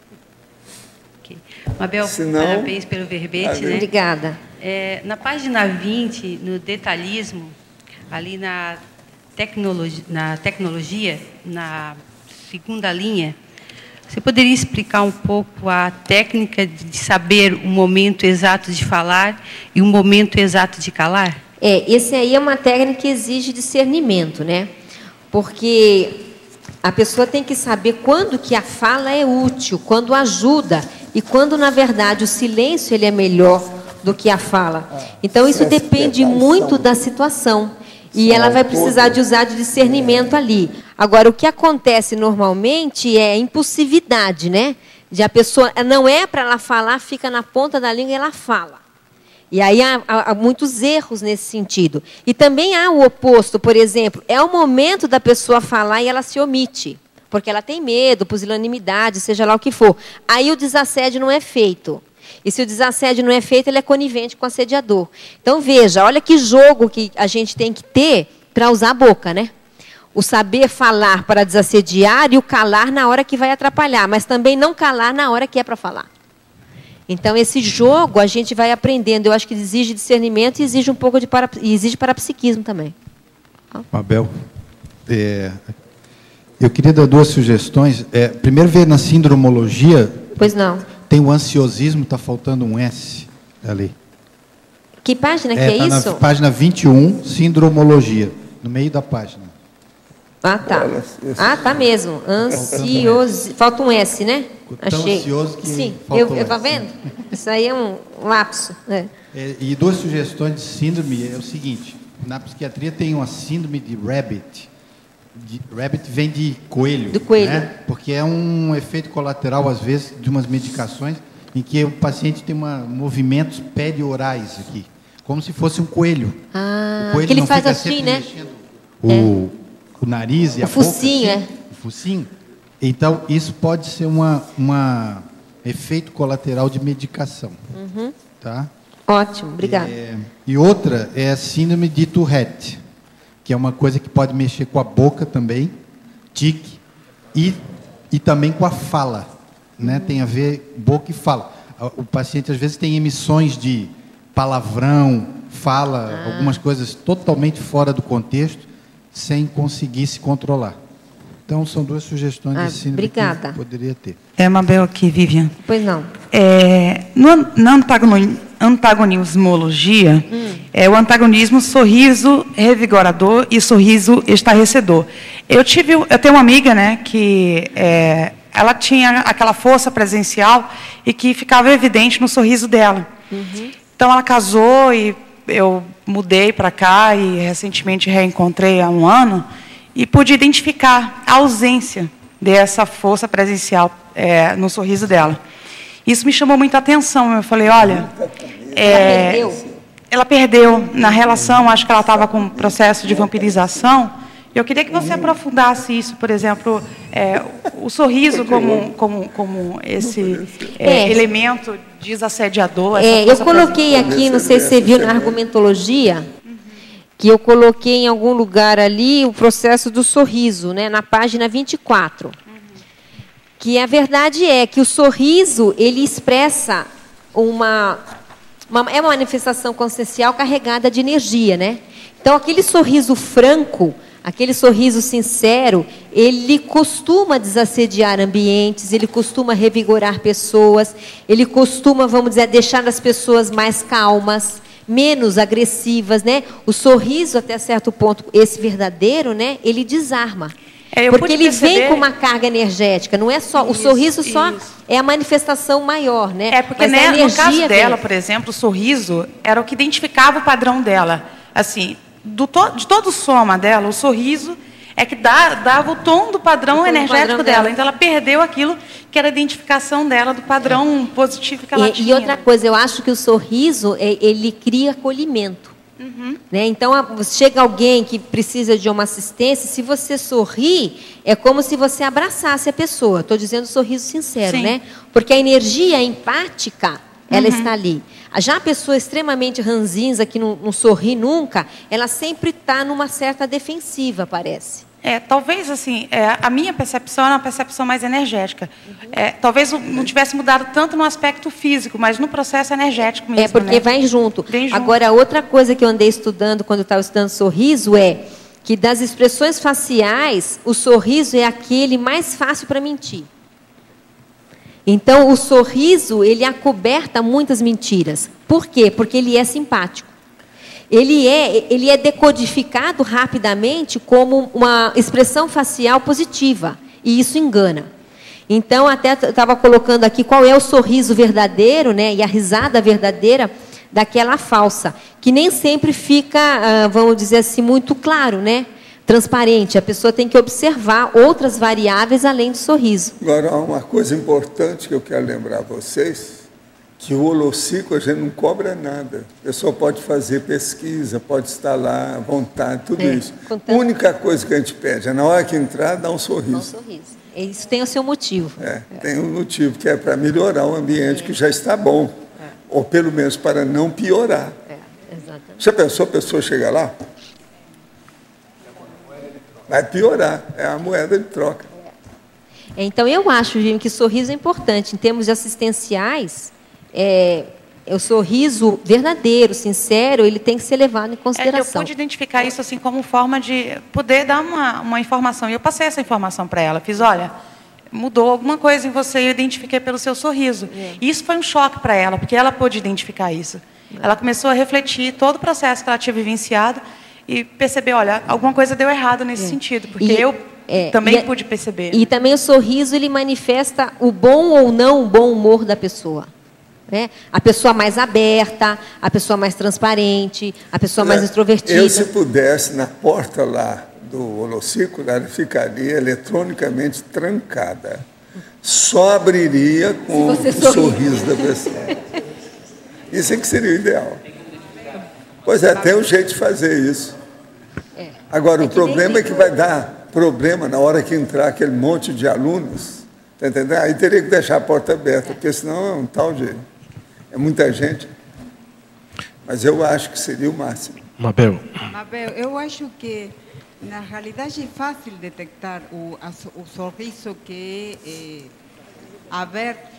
Okay. Mabel, senão, parabéns pelo verbete. Né? Obrigada. É, na página vinte, no detalhismo, ali na tecnologia, na tecnologia, na segunda linha, você poderia explicar um pouco a técnica de saber o momento exato de falar e o momento exato de calar? É, esse aí é uma técnica que exige discernimento, né? Porque a pessoa tem que saber quando que a fala é útil, quando ajuda e quando, na verdade, o silêncio ele é melhor do que a fala. Então, isso depende muito da situação. E ela vai precisar de usar de discernimento ali. Agora, o que acontece normalmente é impulsividade, né? De a pessoa, não é para ela falar, fica na ponta da língua e ela fala. E aí há, há, há muitos erros nesse sentido. E também há o oposto, por exemplo, é o momento da pessoa falar e ela se omite, porque ela tem medo, pusilanimidade, seja lá o que for. Aí o desassédio não é feito. E se o desassédio não é feito, ele é conivente com o assediador. Então, veja, olha que jogo que a gente tem que ter para usar a boca, né? O saber falar para desassediar e o calar na hora que vai atrapalhar, mas também não calar na hora que é para falar. Então, esse jogo a gente vai aprendendo. Eu acho que exige discernimento e exige um pouco de para, e exige parapsiquismo também. Mabel, é, eu queria dar duas sugestões. É, primeiro, ver na sindromologia. Pois não. Tem o ansiosismo, está faltando um S ali. Que página que é, é tá isso? Na página vinte e um, sindromologia, no meio da página. Ah, tá. Ah, tá mesmo. Ansioso. Falta um S, né? Tão Achei. Ansioso que sim, eu estou vendo? Isso aí é um lapso. É. É, e duas sugestões de síndrome é o seguinte: na psiquiatria tem uma síndrome de Rabbit. De, rabbit vem de coelho. Do coelho. Né? Porque é um efeito colateral, às vezes, de umas medicações em que o paciente tem uma, movimentos periorais aqui, como se fosse um coelho. Ah, o coelho que ele não faz fica assim, sempre né? mexendo o, é. o nariz e o a focinho, boca. Assim, é. O focinho. Então, isso pode ser um uma efeito colateral de medicação. Uhum. Tá? Ótimo, obrigada. É, e outra é a síndrome de Tourette, que é uma coisa que pode mexer com a boca também, tique, e, e também com a fala. Né? Uhum. Tem a ver boca e fala. O paciente, às vezes, tem emissões de palavrão, fala ah. algumas coisas totalmente fora do contexto, sem conseguir se controlar. Então, são duas sugestões ah, de síndrome obrigada. que poderia ter. É, Mabel aqui, Vivian. Pois não. É, no, na antagonismologia, hum. é o antagonismo sorriso revigorador e sorriso estarrecedor. Eu, tive, eu tenho uma amiga, né, que é, ela tinha aquela força presencial e que ficava evidente no sorriso dela. Uhum. Então, ela casou e eu mudei para cá e recentemente reencontrei há um ano e pude identificar a ausência dessa força presencial é, no sorriso dela. Isso me chamou muita atenção. Eu falei, olha, é, ela perdeu. Ela perdeu na relação, acho que ela estava com um processo de vampirização. Eu queria que você aprofundasse isso, por exemplo, é, o sorriso como, como, como esse é, é. elemento desassediador. É, eu coloquei aqui, não sei se você viu na argumentologia, que eu coloquei em algum lugar ali o processo do sorriso, né, na página vinte e quatro. Uhum. Que a verdade é que o sorriso, ele expressa uma, uma... é uma manifestação consciencial carregada de energia, né? Então, aquele sorriso franco, aquele sorriso sincero, ele costuma desassediar ambientes, ele costuma revigorar pessoas, ele costuma, vamos dizer, deixar as pessoas mais calmas, menos agressivas, né? O sorriso, até certo ponto, esse verdadeiro, né? Ele desarma. É, porque ele perceber... vem com uma carga energética, não é só... Isso, o sorriso só isso. é a manifestação maior, né? É, porque né, no caso dela, vem... por exemplo, o sorriso era o que identificava o padrão dela. Assim, do to, de todo o soma dela, o sorriso é que dá, dava o tom do padrão energético padrão dela. dela. Então, ela perdeu aquilo que era a identificação dela do padrão é. positivo que ela e, tinha. E outra coisa, eu acho que o sorriso, ele cria acolhimento. Uhum. Né? Então, chega alguém que precisa de uma assistência, se você sorrir, é como se você abraçasse a pessoa. Estou dizendo sorriso sincero, Sim. né? Porque a energia empática, ela Uhum. está ali. Já a pessoa extremamente ranzinza, que não, não sorri nunca, ela sempre está numa certa defensiva, parece. É, talvez, assim, é, a minha percepção é uma percepção mais energética. É, talvez não tivesse mudado tanto no aspecto físico, mas no processo energético mesmo. É, porque né? vai junto. Vem junto. Agora, outra coisa que eu andei estudando quando eu estava estudando sorriso é que das expressões faciais, o sorriso é aquele mais fácil para mentir. Então, o sorriso, ele acoberta muitas mentiras. Por quê? Porque ele é simpático. Ele é, ele é decodificado rapidamente como uma expressão facial positiva. E isso engana. Então, até estava colocando aqui qual é o sorriso verdadeiro, né, e a risada verdadeira daquela falsa, que nem sempre fica, ah, vamos dizer assim, muito claro, né? Transparente. A pessoa tem que observar outras variáveis além do sorriso. Agora, uma coisa importante que eu quero lembrar a vocês, que o holociclo a gente não cobra nada. A pessoa pode fazer pesquisa, pode estar lá à vontade, tudo É, isso. contanto- A única coisa que a gente pede é, na hora que entrar, dar um sorriso. Dá um sorriso. Isso tem o seu motivo. É, tem um motivo, que é para melhorar o ambiente que já está bom. Ou pelo menos para não piorar. É, exatamente. Já pensou a pessoa chegar lá? Vai piorar, é a moeda de troca. Então, eu acho, Jim, que sorriso é importante. Em termos de assistenciais, é, o sorriso verdadeiro, sincero, ele tem que ser levado em É, eu consideração. pude identificar isso assim como forma de poder dar uma, uma informação. E eu passei essa informação para ela. Fiz, olha, mudou alguma coisa em você e eu identifiquei pelo seu sorriso. É. E isso foi um choque para ela, porque ela pôde identificar isso. Ela começou a refletir todo o processo que ela tinha vivenciado e perceber, olha, alguma coisa deu errado nesse É. sentido, porque E- eu é, também e- pude perceber. E também o sorriso, ele manifesta o bom ou não bom humor da pessoa. Né? A pessoa mais aberta, a pessoa mais transparente, a pessoa mais extrovertida. Eu, se pudesse, na porta lá do holociclo, ela ficaria eletronicamente trancada. Só abriria com Se você o sorrir. sorriso da pessoa. Isso é que seria o ideal. Pois é, tem um jeito de fazer isso. É. Agora, É o que problema nem- é que vai dar problema na hora que entrar aquele monte de alunos, tá entendendo? Aí teria que deixar a porta aberta, porque senão é um tal de... É muita gente. Mas eu acho que seria o máximo. Mabel. Mabel, eu acho que, na realidade, é fácil detectar o, a so- o sorriso que é eh, aberto.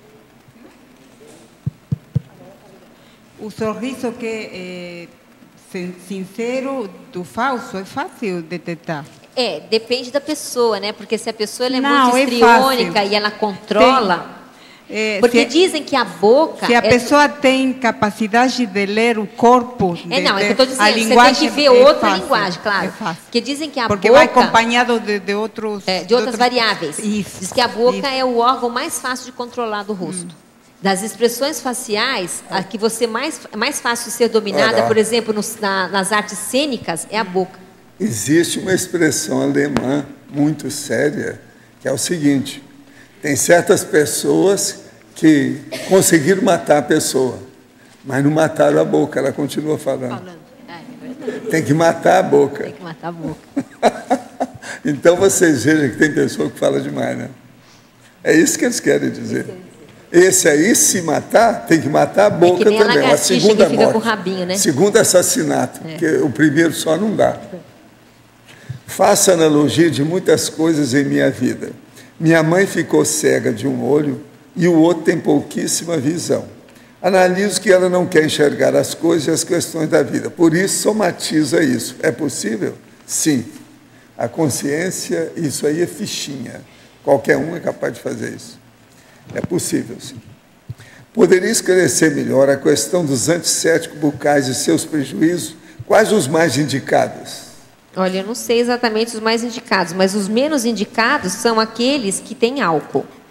O sorriso que é sin- sincero do falso é fácil detectar. É, depende da pessoa, né? Porque se a pessoa ela é Não, muito é histriônica fácil. e ela controla... É, Porque se- dizem que a boca... Se a é- pessoa tem capacidade de ler o corpo, É, de- não, é que eu estou de- dizendo, a você tem linguagem que ver é outra fácil, linguagem, claro. é fácil. Porque dizem que a Porque boca... vai acompanhado de, de outros... É, de outras outros- variáveis. Isso. Diz que a boca Isso. é o órgão mais fácil de controlar do rosto. Das expressões faciais, a que você mais mais fácil de ser dominada, Olha. por exemplo, nos- na- nas artes cênicas, é a boca. Existe uma expressão alemã muito séria, que é o seguinte: tem certas pessoas que conseguiram matar a pessoa, mas não mataram a boca, ela continua falando. Falando. É, é verdade. Tem que matar a boca. Tem que matar a boca. Então vocês vejam que tem pessoa que fala demais, né? É isso que eles querem dizer. Esse aí, se matar, tem que matar a boca nem a também. A lagartixa segunda que fica morte. com o rabinho, né? Segundo assassinato, É. porque o primeiro só não dá. Faço analogia de muitas coisas em minha vida. Minha mãe ficou cega de um olho e o outro tem pouquíssima visão. Analiso que ela não quer enxergar as coisas e as questões da vida. Por isso, somatiza isso. É possível? Sim. A consciência, isso aí é fichinha. Qualquer um é capaz de fazer isso. É possível, sim. Poderia esclarecer melhor a questão dos antisséticos bucais e seus prejuízos? Quais os mais indicados? Olha, eu não sei exatamente os mais indicados, mas os menos indicados são aqueles que têm álcool.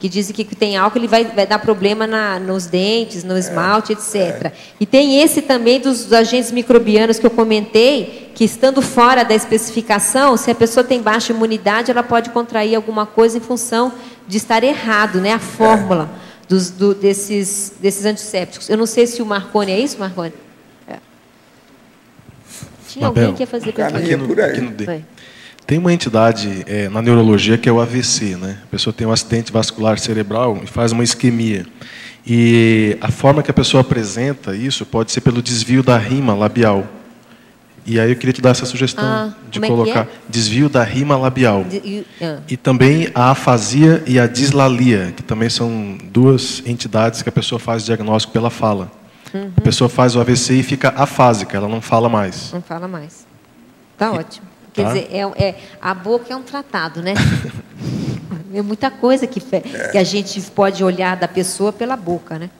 que dizem que tem álcool ele vai, vai dar problema na, nos dentes, no esmalte, etcétera. E tem esse também dos, dos agentes microbianos que eu comentei, que estando fora da especificação, se a pessoa tem baixa imunidade, ela pode contrair alguma coisa em função de estar errado, né, a fórmula dos, do, desses, desses antissépticos. Eu não sei se o Marconi é isso, Marconi? É. Tinha Mabel, alguém que ia fazer pergunta? aqui no, aqui no D. Tem uma entidade é, na neurologia que é o A V C, né? A pessoa tem um acidente vascular cerebral e faz uma isquemia. E a forma que a pessoa apresenta isso pode ser pelo desvio da rima labial. E aí eu queria te dar essa sugestão ah, de como colocar é que é? desvio da rima labial. De, e, ah. E também a afasia e a dislalia, que também são duas entidades que a pessoa faz diagnóstico pela fala. Uhum. A pessoa faz o A V C e fica afásica, ela não fala mais. Não fala mais. Tá ótimo. Quer Tá. dizer, é, é, a boca é um tratado, né? É muita coisa que, fe- que a gente pode olhar da pessoa pela boca, né?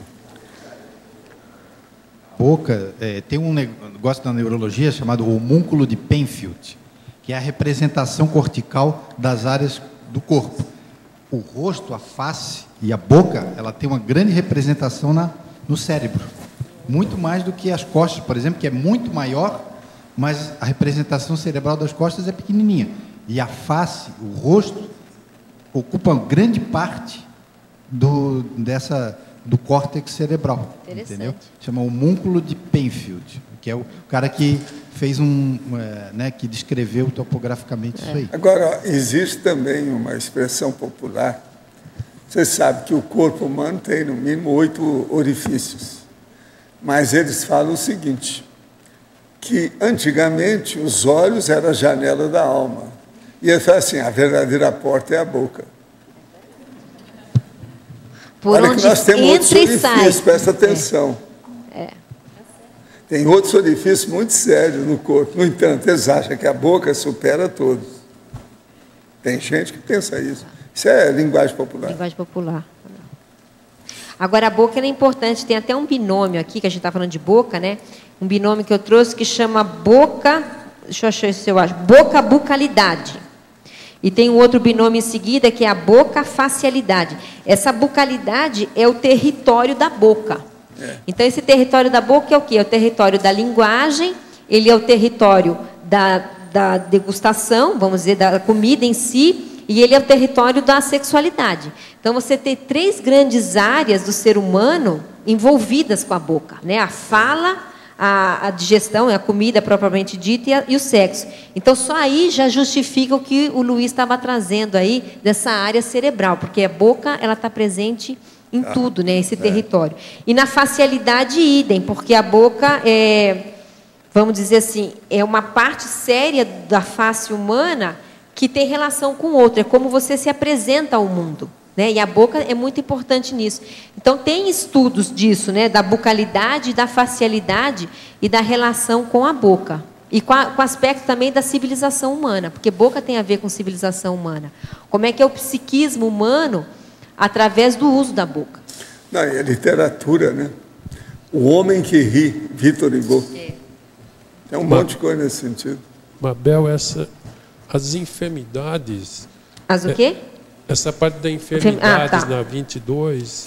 Boca, é, tem um negócio da neurologia chamado homúnculo de Penfield, que é a representação cortical das áreas do corpo. O rosto, a face e a boca, ela tem uma grande representação na, no cérebro. Muito mais do que as costas, por exemplo, que é muito maior, mas a representação cerebral das costas é pequenininha. E a face, o rosto, ocupa grande parte do, dessa, do córtex cerebral. Entendeu? Chama homúnculo de Penfield, que é o cara que fez um, é, né, que descreveu topograficamente isso aí. Agora, existe também uma expressão popular. Você sabe que o corpo humano tem, no mínimo, oito orifícios. Mas eles falam o seguinte, que antigamente os olhos eram a janela da alma. E ele fala assim, a verdadeira porta é a boca. Por Olha onde que nós temos outros entra e sai. orifícios, presta atenção. É. É. Tem outros orifícios muito sérios no corpo. No entanto, eles acham que a boca supera todos. Tem gente que pensa isso. Isso é linguagem popular. Linguagem popular. Agora, a boca é importante. Tem até um binômio aqui, que a gente está falando de boca, né? Um binômio que eu trouxe que chama boca... Deixa eu achar se eu acho. Boca-bucalidade. E tem um outro binômio em seguida, que é a boca-facialidade. Essa bucalidade é o território da boca. É. Então, esse território da boca é o quê? É o território da linguagem, ele é o território da, da degustação, vamos dizer, da comida em si, e ele é o território da sexualidade. Então, você tem três grandes áreas do ser humano envolvidas com a boca, né? A fala, a, a digestão, a comida propriamente dita e, a, e o sexo. Então, só aí já justifica o que o Luiz estava trazendo aí dessa área cerebral, porque a boca ela está presente em ah, tudo, né? Esse é. território. E na facialidade, idem, porque a boca é, vamos dizer assim, é uma parte séria da face humana que tem relação com outra, é como você se apresenta ao mundo, né? E a boca é muito importante nisso. Então, tem estudos disso, né? Da bucalidade, da facialidade e da relação com a boca. E com, a, com o aspecto também da civilização humana, porque boca tem a ver com civilização humana. Como é que é o psiquismo humano através do uso da boca? Não, e a literatura, né? O homem que ri, Victor Hugo. É, é um monte de coisa nesse sentido. Mabel, essa... As enfermidades... As o quê? É, essa parte da enfermidades ah, tá. na vinte e dois,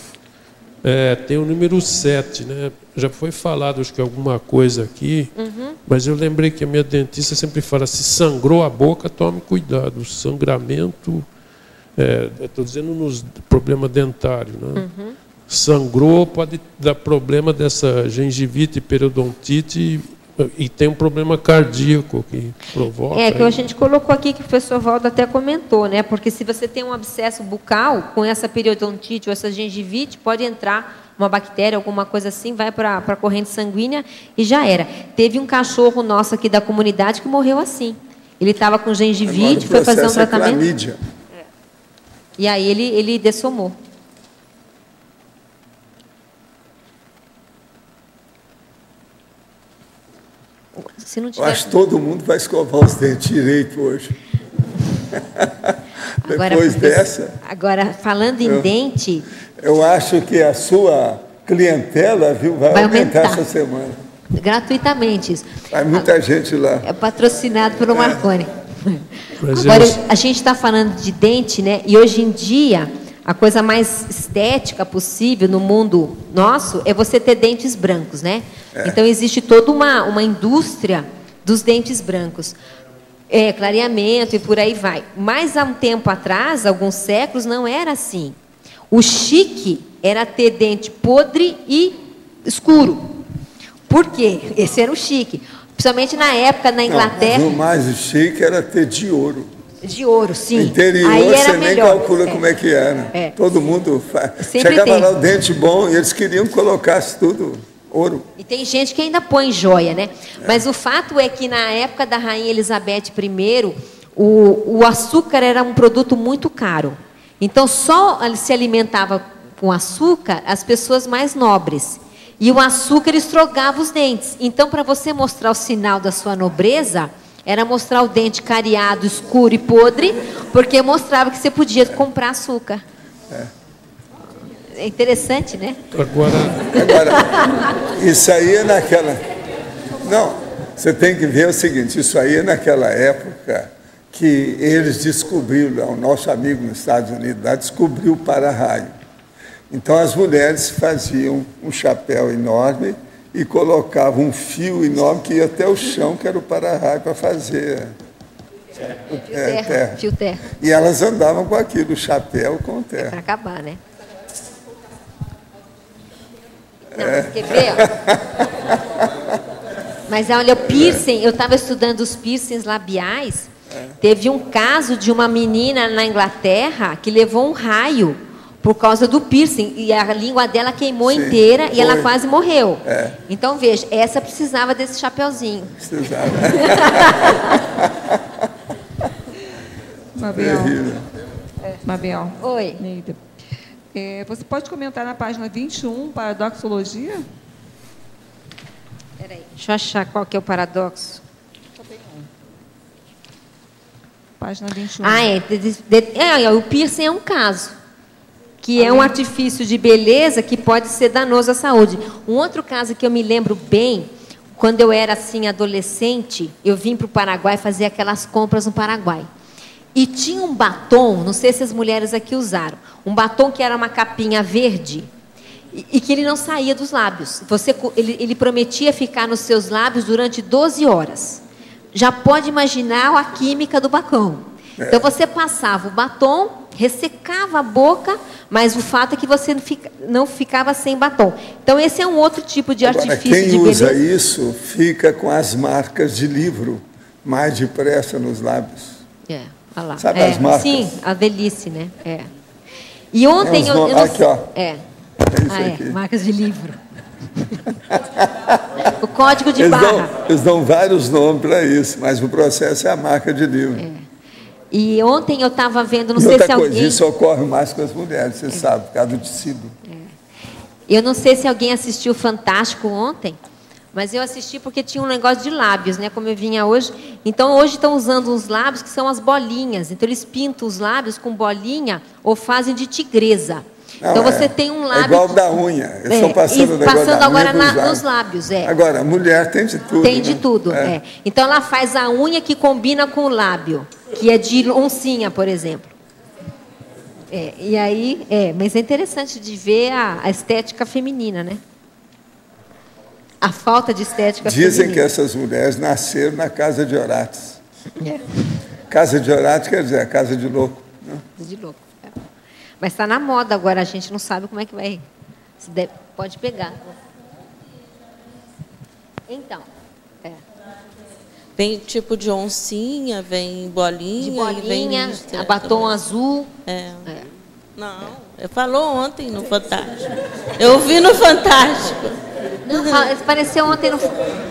é, tem o número sete, né? Já foi falado, acho que alguma coisa aqui, uhum. mas eu lembrei que a minha dentista sempre fala, se sangrou a boca, tome cuidado. O sangramento, é, estou dizendo nos problema dentário, né? Uhum. Sangrou, pode dar problema dessa gengivite, periodontite, e tem um problema cardíaco que provoca. É, que a gente colocou aqui, que o professor Valdo até comentou, né? Porque se você tem um abscesso bucal, com essa periodontite ou essa gengivite, pode entrar uma bactéria, alguma coisa assim, vai para a corrente sanguínea e já era. Teve um cachorro nosso aqui da comunidade que morreu assim. Ele estava com gengivite, foi fazer um tratamento. É clamídia. É. E aí ele, ele dessomou. Se não tiver... Eu acho que todo mundo vai escovar os dentes direito hoje. Agora, Depois dessa... Agora, falando em eu, dente... Eu acho que a sua clientela, viu, vai, vai aumentar, aumentar essa semana. Gratuitamente isso. Vai muita gente lá. É patrocinado pelo é. Marconi. Mas Agora, eu... a gente está falando de dente, né? E hoje em dia, a coisa mais estética possível no mundo nosso é você ter dentes brancos, né? É. Então, existe toda uma, uma indústria dos dentes brancos. É, clareamento e por aí vai. Mas, há um tempo atrás, alguns séculos, não era assim. O chique era ter dente podre e escuro. Por quê? Esse era o chique. Principalmente na época, na Inglaterra... Não, o mais chique era ter de ouro. De ouro, sim. Interior, aí era você melhor. nem calcula é. como é que era. É. Todo mundo faz. Sempre Chegava tem. lá o dente bom e eles queriam que colocasse tudo ouro. E tem gente que ainda põe joia, né? É. Mas o fato é que na época da Rainha Elizabeth I, o, o açúcar era um produto muito caro. Então, só se alimentava com açúcar as pessoas mais nobres. E o açúcar estrogava os dentes. Então, para você mostrar o sinal da sua nobreza... era mostrar o dente cariado, escuro e podre, porque mostrava que você podia comprar açúcar. É, é interessante, né? Agora... Agora, isso aí é naquela... Não, você tem que ver o seguinte, isso aí é naquela época que eles descobriram, o nosso amigo nos Estados Unidos lá descobriu o para-raio. Então, as mulheres faziam um chapéu enorme e colocava um fio enorme que ia até o chão, que era o para-raio, para fazer fio é, terra, terra. Fio terra. E elas andavam com aquilo, o chapéu com terra. É para acabar, né? Não, É. Quer ver? Mas olha, o piercing, eu estava estudando os piercings labiais, é. Teve um caso de uma menina na Inglaterra que levou um raio por causa do piercing, e a língua dela queimou Sim, inteira e foi. ela quase morreu. É. Então, veja, essa precisava desse chapeuzinho. Precisava. Mabel. É. Mabel. Oi. Neida. É, você pode comentar na página vinte e um, paradoxologia? Peraí, deixa eu achar qual que é o paradoxo. Página vinte e um. Ah, é. De, de, de, é o piercing é um caso. Que é um artifício de beleza que pode ser danoso à saúde. Um outro caso que eu me lembro bem, quando eu era assim adolescente, eu vim para o Paraguai fazer aquelas compras no Paraguai. E tinha um batom, não sei se as mulheres aqui usaram, um batom que era uma capinha verde e, e que ele não saía dos lábios. Você, ele, ele prometia ficar nos seus lábios durante doze horas. Já pode imaginar a química do batom. Então, você passava o batom, ressecava a boca, mas o fato é que você não ficava sem batom. Então, esse é um outro tipo de Agora, artifício quem de beleza. usa isso fica com as marcas de livro mais depressa nos lábios. É, olha lá. Sabe é, as marcas? Sim, a velhice, né? É. E ontem... Eu, eu não... Aqui, ó. É. É isso ah, aqui. É, marcas de livro. O código de eles barra. Dão, eles dão vários nomes para isso, mas o processo é a marca de livro. É. E ontem eu estava vendo, não e sei outra se coisa, alguém... isso ocorre mais com as mulheres, você é. sabe, por causa do tecido. É. Eu não sei se alguém assistiu Fantástico ontem, mas eu assisti porque tinha um negócio de lábios, né? Como eu vinha hoje. Então, hoje estão usando uns lábios que são as bolinhas. Então, eles pintam os lábios com bolinha ou fazem de tigresa. Não, então, você é, tem um lábio... É igual da unha. Eles é, estão passando, e passando da agora unha na, nos lábios. É. Agora, a mulher tem de tudo. Tem de né? tudo, é. é. Então, ela faz a unha que combina com o lábio, que é de oncinha, por exemplo. É, e aí, é, mas é interessante de ver a, a estética feminina, né? A falta de estética Dizem feminina. Dizem que essas mulheres nasceram na casa de Orates. É. Casa de Orates quer dizer a casa de louco. Né? De louco. É. Mas está na moda agora, a gente não sabe como é que vai. Se deve, pode pegar. Então, é. Vem tipo de oncinha, vem bolinha. De bolinha, vem a batom azul. É. é. Não, ele falou ontem no Fantástico. Eu vi no Fantástico. Não, apareceu ontem no...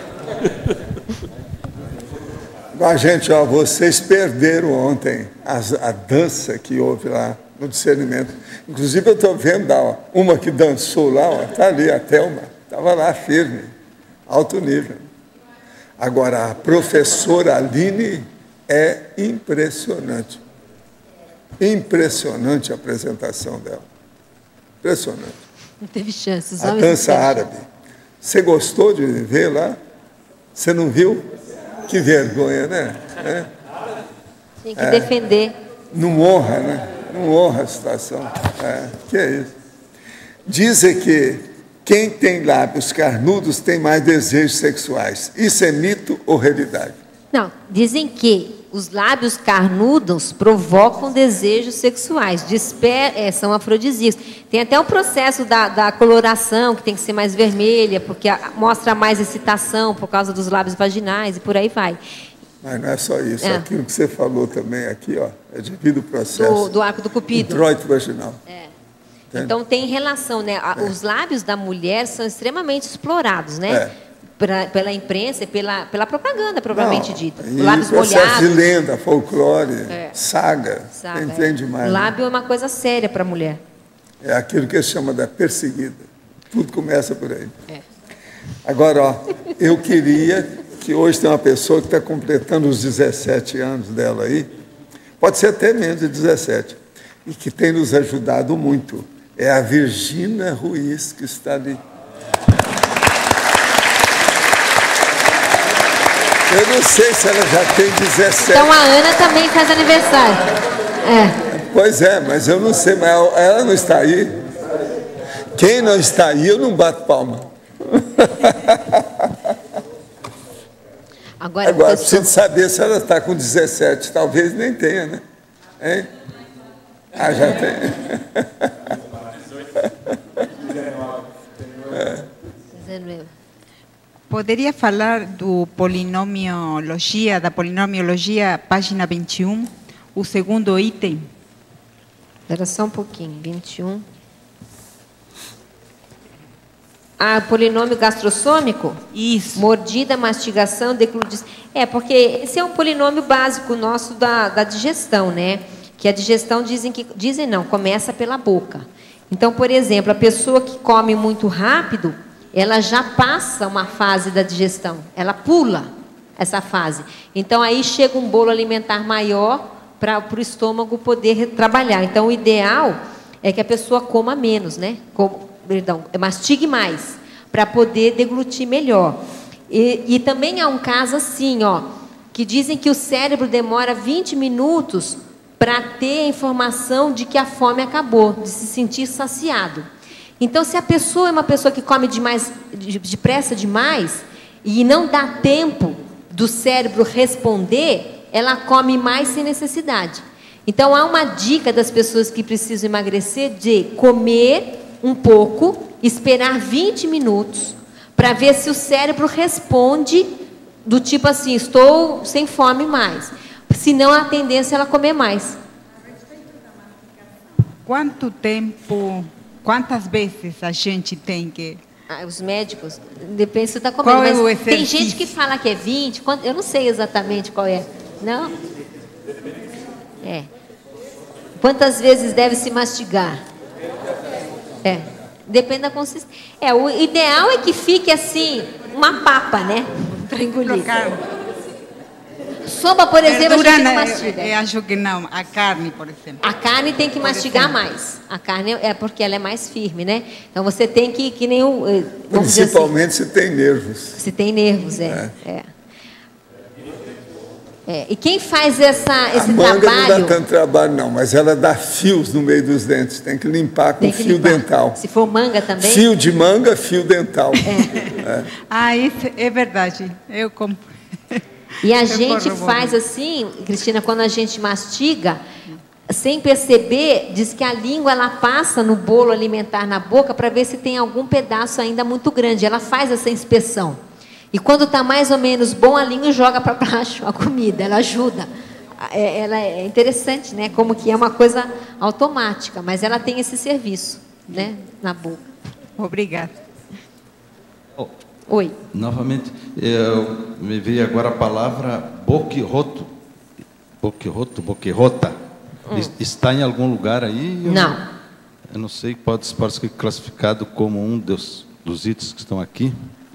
Agora, gente, ó, vocês perderam ontem as, a dança que houve lá no discernimento. Inclusive, eu estou vendo ó, uma que dançou lá, está ali, a Thelma. Estava lá firme, alto nível. Agora, a professora Aline é impressionante. Impressionante a apresentação dela. Impressionante. Não teve chance. Os a dança árabe. Você gostou de ver lá? Você não viu? Que vergonha, né? É. Tem que é. defender. Não honra, né? Não honra a situação. É, que é isso? Dizem que quem tem lábios carnudos tem mais desejos sexuais. Isso é mito ou realidade? Não, dizem que os lábios carnudos provocam desejos sexuais, desper, é, são afrodisíacos. Tem até o processo da, da coloração, que tem que ser mais vermelha, porque a, mostra mais excitação por causa dos lábios vaginais e por aí vai. Mas não é só isso. É. Aquilo que você falou também aqui, ó, é devido ao processo Do, do arco do cupido. introito vaginal. É. Entende? Então tem relação, né? A- É. Os lábios da mulher são extremamente explorados, né? É. Pra- pela imprensa e pela, pela propaganda, propriamente Não, dita. e Lábios processo molhados. de lenda, folclore, É. saga. Sabe, Você entende é. mais? né? Lábio é uma coisa séria para a mulher. É aquilo que chama da perseguida. Tudo começa por aí. É. Agora, ó, eu queria que hoje tem uma pessoa que está completando os dezessete anos dela aí, pode ser até menos de dezessete, e que tem nos ajudado muito. É a Virgínia Ruiz, que está ali. Eu não sei se ela já tem dezessete. Então a Ana também faz aniversário. É. Pois é, mas eu não sei, mas ela- ela não está aí. Quem não está aí, eu não bato palma. Agora, Agora pessoa- preciso saber se ela está com dezessete. Talvez nem tenha, né? Hein? Ah, já tem. É. Poderia falar do polinomiologia, da polinomiologia, página vinte e um, o segundo item? Espera só um pouquinho, vinte e um. Ah, polinômio gastrossômico? Isso. Mordida, mastigação, decludição. É, porque esse é um polinômio básico nosso da, da digestão, né? Que a digestão, dizem que... Dizem não, começa pela boca. Então, por exemplo, a pessoa que come muito rápido, ela já passa uma fase da digestão. Ela pula essa fase. Então, aí chega um bolo alimentar maior para o estômago poder trabalhar. Então, o ideal é que a pessoa coma menos, né? Com, perdão, mastigue mais, para poder deglutir melhor. E, e também há um caso assim, ó, que dizem que o cérebro demora vinte minutos para ter a informação de que a fome acabou, de se sentir saciado. Então, se a pessoa é uma pessoa que come demais, depressa demais, e não dá tempo do cérebro responder, ela come mais sem necessidade. Então, há uma dica das pessoas que precisam emagrecer de comer um pouco, esperar vinte minutos, para ver se o cérebro responde do tipo assim, estou sem fome mais. Senão, a tendência é ela comer mais. Quanto tempo, quantas vezes a gente tem que... Ah, os médicos, depende se você está comendo. Qual é mas o tem exercício? gente que fala que é vinte, quant- eu não sei exatamente qual é. Não? É. Quantas vezes deve se mastigar? É. Depende da consistência. É, o ideal é que fique assim, uma papa, né? Para engolir. Sopa, por exemplo, a Verdura, gente não né, mastiga. eu acho que não. A carne, por exemplo. A carne tem que Por mastigar exemplo. mais. A carne é porque ela é mais firme, né? Então você tem que, que nem o. eh, vamos dizer assim, Principalmente se tem nervos. se tem nervos, é. é. É, e quem faz essa, esse A manga não trabalho, dá tanto trabalho, não, mas ela dá fios no meio dos dentes. Tem que limpar com Tem que fio limpar. dental. se for manga também, Fio de manga, fio dental. É. Ah, isso é verdade. Eu como. e a Eu gente corroboro. faz assim, Cristina, quando a gente mastiga, sem perceber, diz que a língua ela passa no bolo alimentar na boca para ver se tem algum pedaço ainda muito grande. Ela faz essa inspeção. E quando está mais ou menos bom, a língua joga para baixo a comida, ela ajuda. É, ela é interessante, né? Como que é uma coisa automática, mas ela tem esse serviço, né? Na boca. Obrigada. Oi. Novamente, eu, me veio agora a palavra boquirroto. Boquirroto, boquirrota. Hum. Es- Está em algum lugar aí? Eu Não. Eu não sei, pode, pode ser classificado como um dos, dos itens que estão aqui.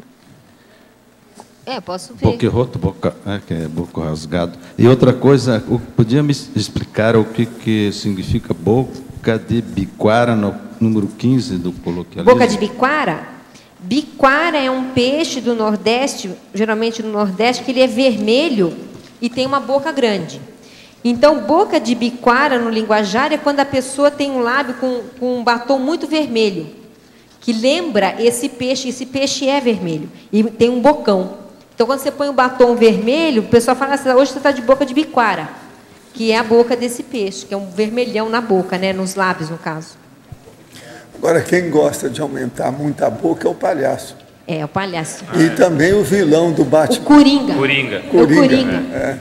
É, posso ver. Boquirroto, boca, é, que é boco rasgado. E outra coisa, o, podia me explicar o que, que significa boca de biquara no número quinze do coloquialismo? Boca de biquara? Biquara é um peixe do Nordeste, geralmente no Nordeste, que ele é vermelho e tem uma boca grande. Então, boca de biquara no linguajar é quando a pessoa tem um lábio com, com um batom muito vermelho, que lembra esse peixe, esse peixe é vermelho, e tem um bocão. Então, quando você põe um batom vermelho, o pessoal fala assim, hoje você está de boca de biquara, que é a boca desse peixe, que é um vermelhão na boca, né, nos lábios, no caso. Agora, quem gosta de aumentar muito a boca é o palhaço. É, o palhaço. E também o vilão do Batman. O Coringa. Coringa. É o Coringa. É.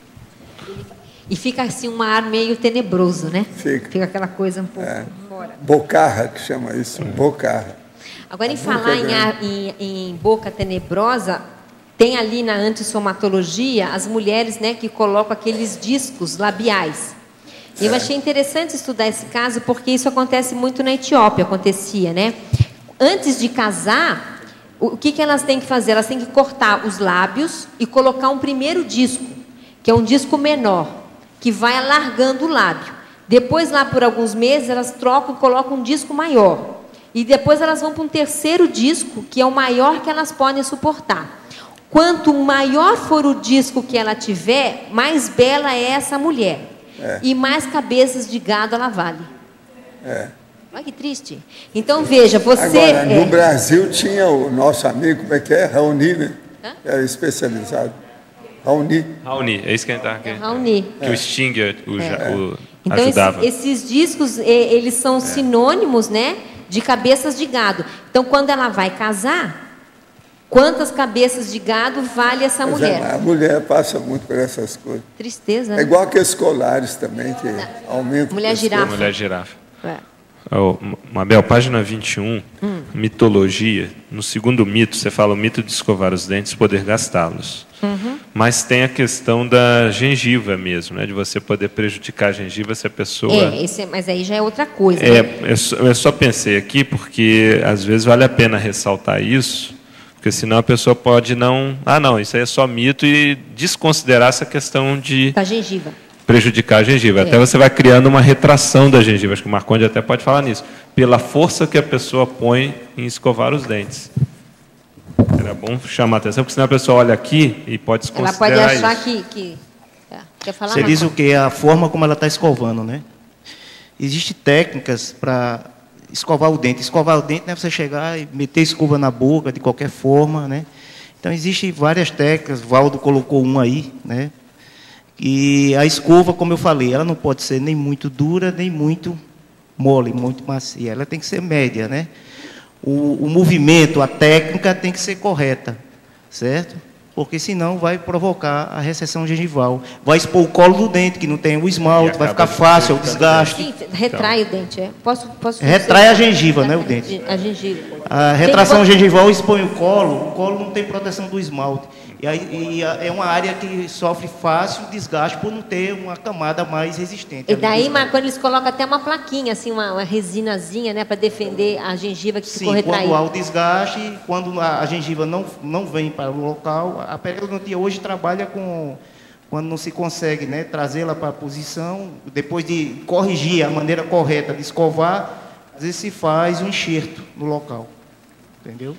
E fica assim um ar meio tenebroso, né? Fica. Fica aquela coisa um pouco É. fora. Bocarra, que chama isso, bocarra. Agora, em A falar boca em, grande. ar- em, em boca tenebrosa, tem ali na antissomatologia as mulheres, né, que colocam aqueles discos labiais. E eu achei interessante estudar esse caso, porque isso acontece muito na Etiópia, acontecia, né? Antes de casar, o o que, que elas têm que fazer? Elas têm que cortar os lábios e colocar um primeiro disco, que é um disco menor, que vai alargando o lábio. Depois, lá por alguns meses, elas trocam e colocam um disco maior. E depois elas vão para um terceiro disco, que é o maior que elas podem suportar. Quanto maior for o disco que ela tiver, mais bela é essa mulher. É. E mais cabeças de gado ela vale. É. Olha que triste. Então, veja, você... Agora, no é, Brasil tinha o nosso amigo, como é que é? Raoni, né? Hã? Era especializado. Raoni. Raoni, é isso que a gente tá aqui. É Raoni. Que o Stinger o, É. ja- o Então, ajudava. esse- esses discos, eh, eles são sinônimos, né, de cabeças de gado. Então, quando ela vai casar, quantas cabeças de gado vale essa Mas mulher? A mulher passa muito por essas coisas. Tristeza, É né? igual aqueles colares também, que aumentam. Mulher o pescoço. girafa. Mulher girafa. É. Ô, M- Mabel, página vinte e um, Hum. mitologia. No segundo mito, você fala o mito de escovar os dentes, poder gastá-los. Uhum. Mas tem a questão da gengiva mesmo, né? De você poder prejudicar a gengiva se a pessoa... É, esse, mas aí já é outra coisa. É, né? eu só, eu só pensei aqui porque às vezes vale a pena ressaltar isso, porque senão a pessoa pode não... Ah, não, isso aí é só mito e desconsiderar essa questão de Da gengiva. prejudicar a gengiva. É. Até você vai criando uma retração da gengiva. Acho que o Marconde até pode falar nisso. Pela força que a pessoa põe em escovar os dentes. Era bom chamar a atenção, porque senão a pessoa olha aqui e pode Ela desconsiderar pode achar isso. que... que... É. Quer falar, Você diz Marcos? o que? A forma como ela está escovando, né? Existem técnicas para escovar o dente. Escovar o dente não é você chegar e meter escova na boca de qualquer forma, né? Então, existem várias técnicas. Valdo colocou uma aí, né? E a escova, como eu falei, ela não pode ser nem muito dura, nem muito mole, muito macia. Ela tem que ser média, né? O, o movimento, a técnica tem que ser correta, certo? Porque senão vai provocar a recessão gengival. Vai expor o colo do dente, que não tem o esmalte, vai ficar fácil, o desgaste. Sim, retrai o dente, é. Posso, posso Retrai a gengiva, né, o dente. A gengiva. A retração gengival expõe o colo, o colo não tem proteção do esmalte. E, aí, e a- é uma área que sofre fácil desgaste por não ter uma camada mais resistente. E ali do daí, esmalte. mas quando eles colocam até uma plaquinha, assim, uma, uma resinazinha, né, para defender a gengiva que ficou Sim, retraída. quando há o desgaste, quando a, a gengiva não, não vem para o local, a periodontia hoje trabalha com, quando não se consegue, né, trazê-la para a posição, depois de corrigir a maneira correta de escovar, às vezes se faz um enxerto no local, entendeu?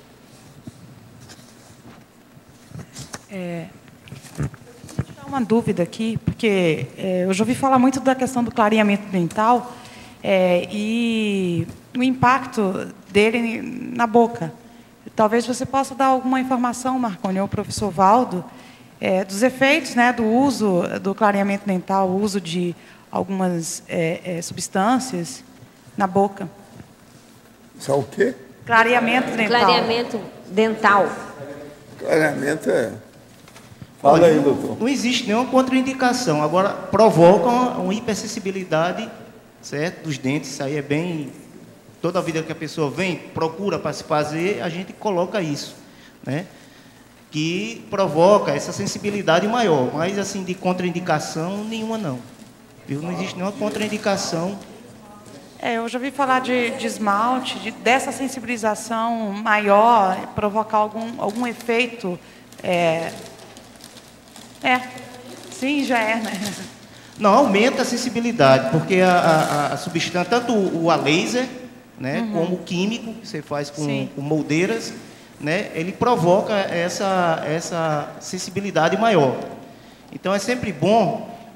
É, tirar uma dúvida aqui, porque é, eu já ouvi falar muito da questão do clareamento dental é, e o impacto dele na boca. Talvez você possa dar alguma informação, Marconi, ou o professor Valdo, é, dos efeitos, né, do uso do clareamento dental, o uso de algumas é, é, substâncias na boca. Só o quê? Clareamento dental. Clareamento dental. Clareamento é... Fala aí, doutor. Não existe nenhuma contraindicação. Agora, provoca uma, uma hipersensibilidade, certo, dos dentes. Isso aí é bem... Toda a vida que a pessoa vem, procura para se fazer, a gente coloca isso, né? Que provoca essa sensibilidade maior. Mas, assim, de contraindicação, nenhuma não. Viu? Não existe nenhuma contraindicação. É, eu já ouvi falar de, de esmalte, de, dessa sensibilização maior, provocar algum, algum efeito. É, é, sim, já é, né? Não, aumenta a sensibilidade, porque a, a, a substância, tanto o a laser, né, Uhum. como o químico, que você faz com, Sim. com moldeiras, né, ele provoca essa, essa sensibilidade maior. Então, é sempre bom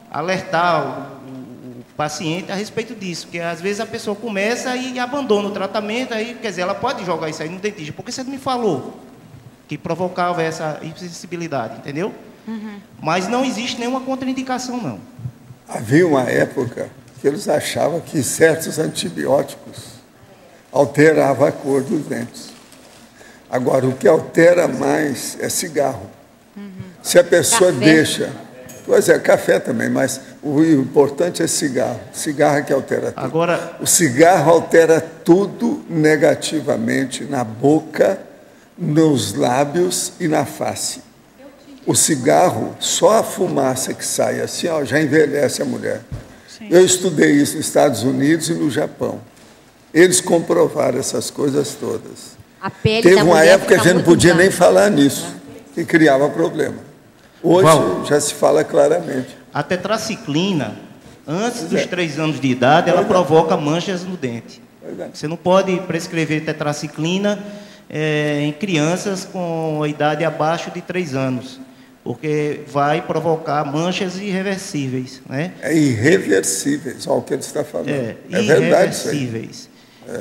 alertar o, o, o paciente a respeito disso, porque às vezes a pessoa começa e abandona o tratamento, aí, quer dizer, ela pode jogar isso aí no dentista. Por que você não me falou que provocava essa hipersensibilidade, entendeu? Uhum. Mas não existe nenhuma contraindicação, não. Havia uma época que eles achavam que certos antibióticos alteravam a cor dos dentes. Agora, o que altera mais é cigarro. Uhum. Se a pessoa café. deixa... Pois é, café também, mas o importante é cigarro. Cigarro é que altera tudo. Agora, o cigarro altera tudo negativamente na boca, nos lábios e na face. O cigarro, só a fumaça que sai assim, ó, já envelhece a mulher. Sim. Eu estudei isso nos Estados Unidos e no Japão. Eles comprovaram essas coisas todas. A pele Teve da uma mulher época que a gente não podia branca. nem falar nisso, e criava problema. Hoje Val, já se fala claramente. A tetraciclina, antes dos é. três anos de idade, ela é. provoca manchas no dente. É. Você não pode prescrever tetraciclina é, em crianças com a idade abaixo de três anos, porque vai provocar manchas irreversíveis. Né? É irreversíveis, olha o que ele está falando. É, é irreversíveis. É.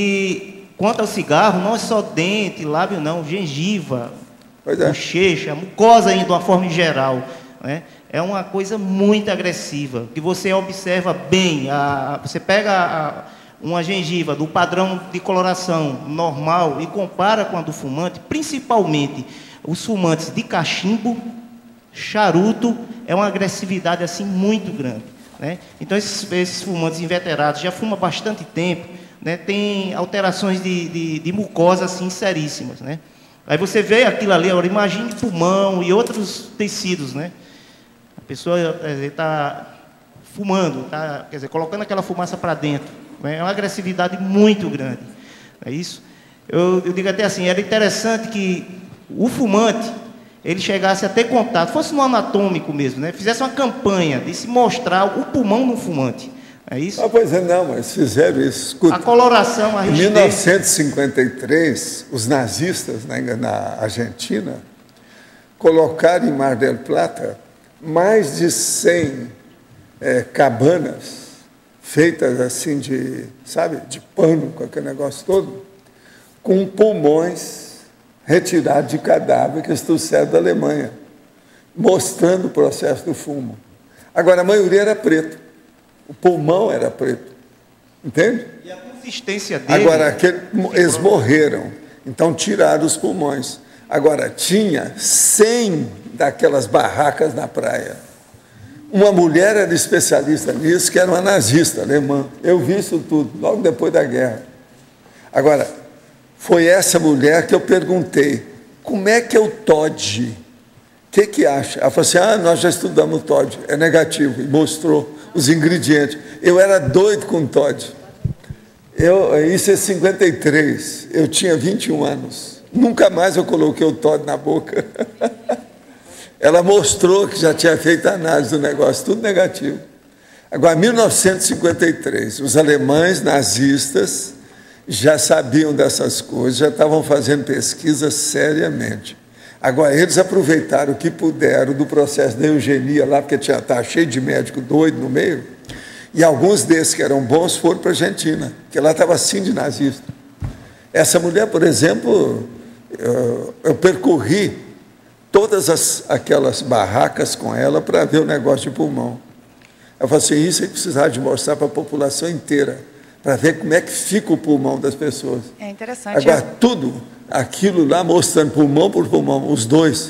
E quanto ao cigarro, não é só dente, lábio não, gengiva, é. bochecha, mucosa ainda de uma forma geral. Né? É uma coisa muito agressiva, que você observa bem. A, você pega a, uma gengiva do padrão de coloração normal e compara com a do fumante, principalmente os fumantes de cachimbo, charuto, é uma agressividade assim muito grande. Né? Então, esses, esses fumantes inveterados já fumam há bastante tempo, né? Tem alterações de, de, de mucosa assim, seríssimas. Né? Aí você vê aquilo ali, agora imagine pulmão e outros tecidos. Né? A pessoa está fumando, tá, quer dizer, colocando aquela fumaça para dentro. Né? É uma agressividade muito grande. É isso? Eu, eu digo até assim, era interessante que o fumante, ele chegasse a ter contato, fosse no anatômico mesmo, né? Fizesse uma campanha de se mostrar o pulmão no fumante. É isso? Ah, pois é, não, mas fizeram isso. Escuta, a coloração, a rigidez. Em mil novecentos e cinquenta e três, os nazistas na, na Argentina colocaram em Mar del Plata mais de cem é, cabanas feitas assim de, sabe, de pano, com aquele negócio todo, com pulmões retirados de cadáver que eles trouxeram da Alemanha, mostrando o processo do fumo. Agora, a maioria era preto. O pulmão era preto. Entende? E a consistência dele... Agora, aquele, eles morreram. Então, tiraram os pulmões. Agora, tinha cem daquelas barracas na praia. Uma mulher era especialista nisso, que era uma nazista alemã. Eu vi isso tudo, logo depois da guerra. Agora, foi essa mulher que eu perguntei, como é que é o T O D? O que que acha? Ela falou assim, ah, nós já estudamos o T O D, é negativo, e mostrou os ingredientes. Eu era doido com o T O D. Eu, isso é cinquenta e três, eu tinha vinte e um anos. Nunca mais eu coloquei o T O D na boca. Ela mostrou que já tinha feito a análise do negócio, tudo negativo. Agora, em mil novecentos e cinquenta e três, os alemães nazistas já sabiam dessas coisas, já estavam fazendo pesquisa seriamente. Agora, eles aproveitaram o que puderam do processo da eugenia lá, porque tinha, estava cheio de médico doido no meio, e alguns desses que eram bons foram para a Argentina, que lá estava assim de nazista. Essa mulher, por exemplo, eu, eu percorri todas as, aquelas barracas com ela para ver o negócio de pulmão. Eu falei assim, isso é que precisava de mostrar para a população inteira, para ver como é que fica o pulmão das pessoas. É interessante. Agora, tudo aquilo lá mostrando pulmão por pulmão, os dois,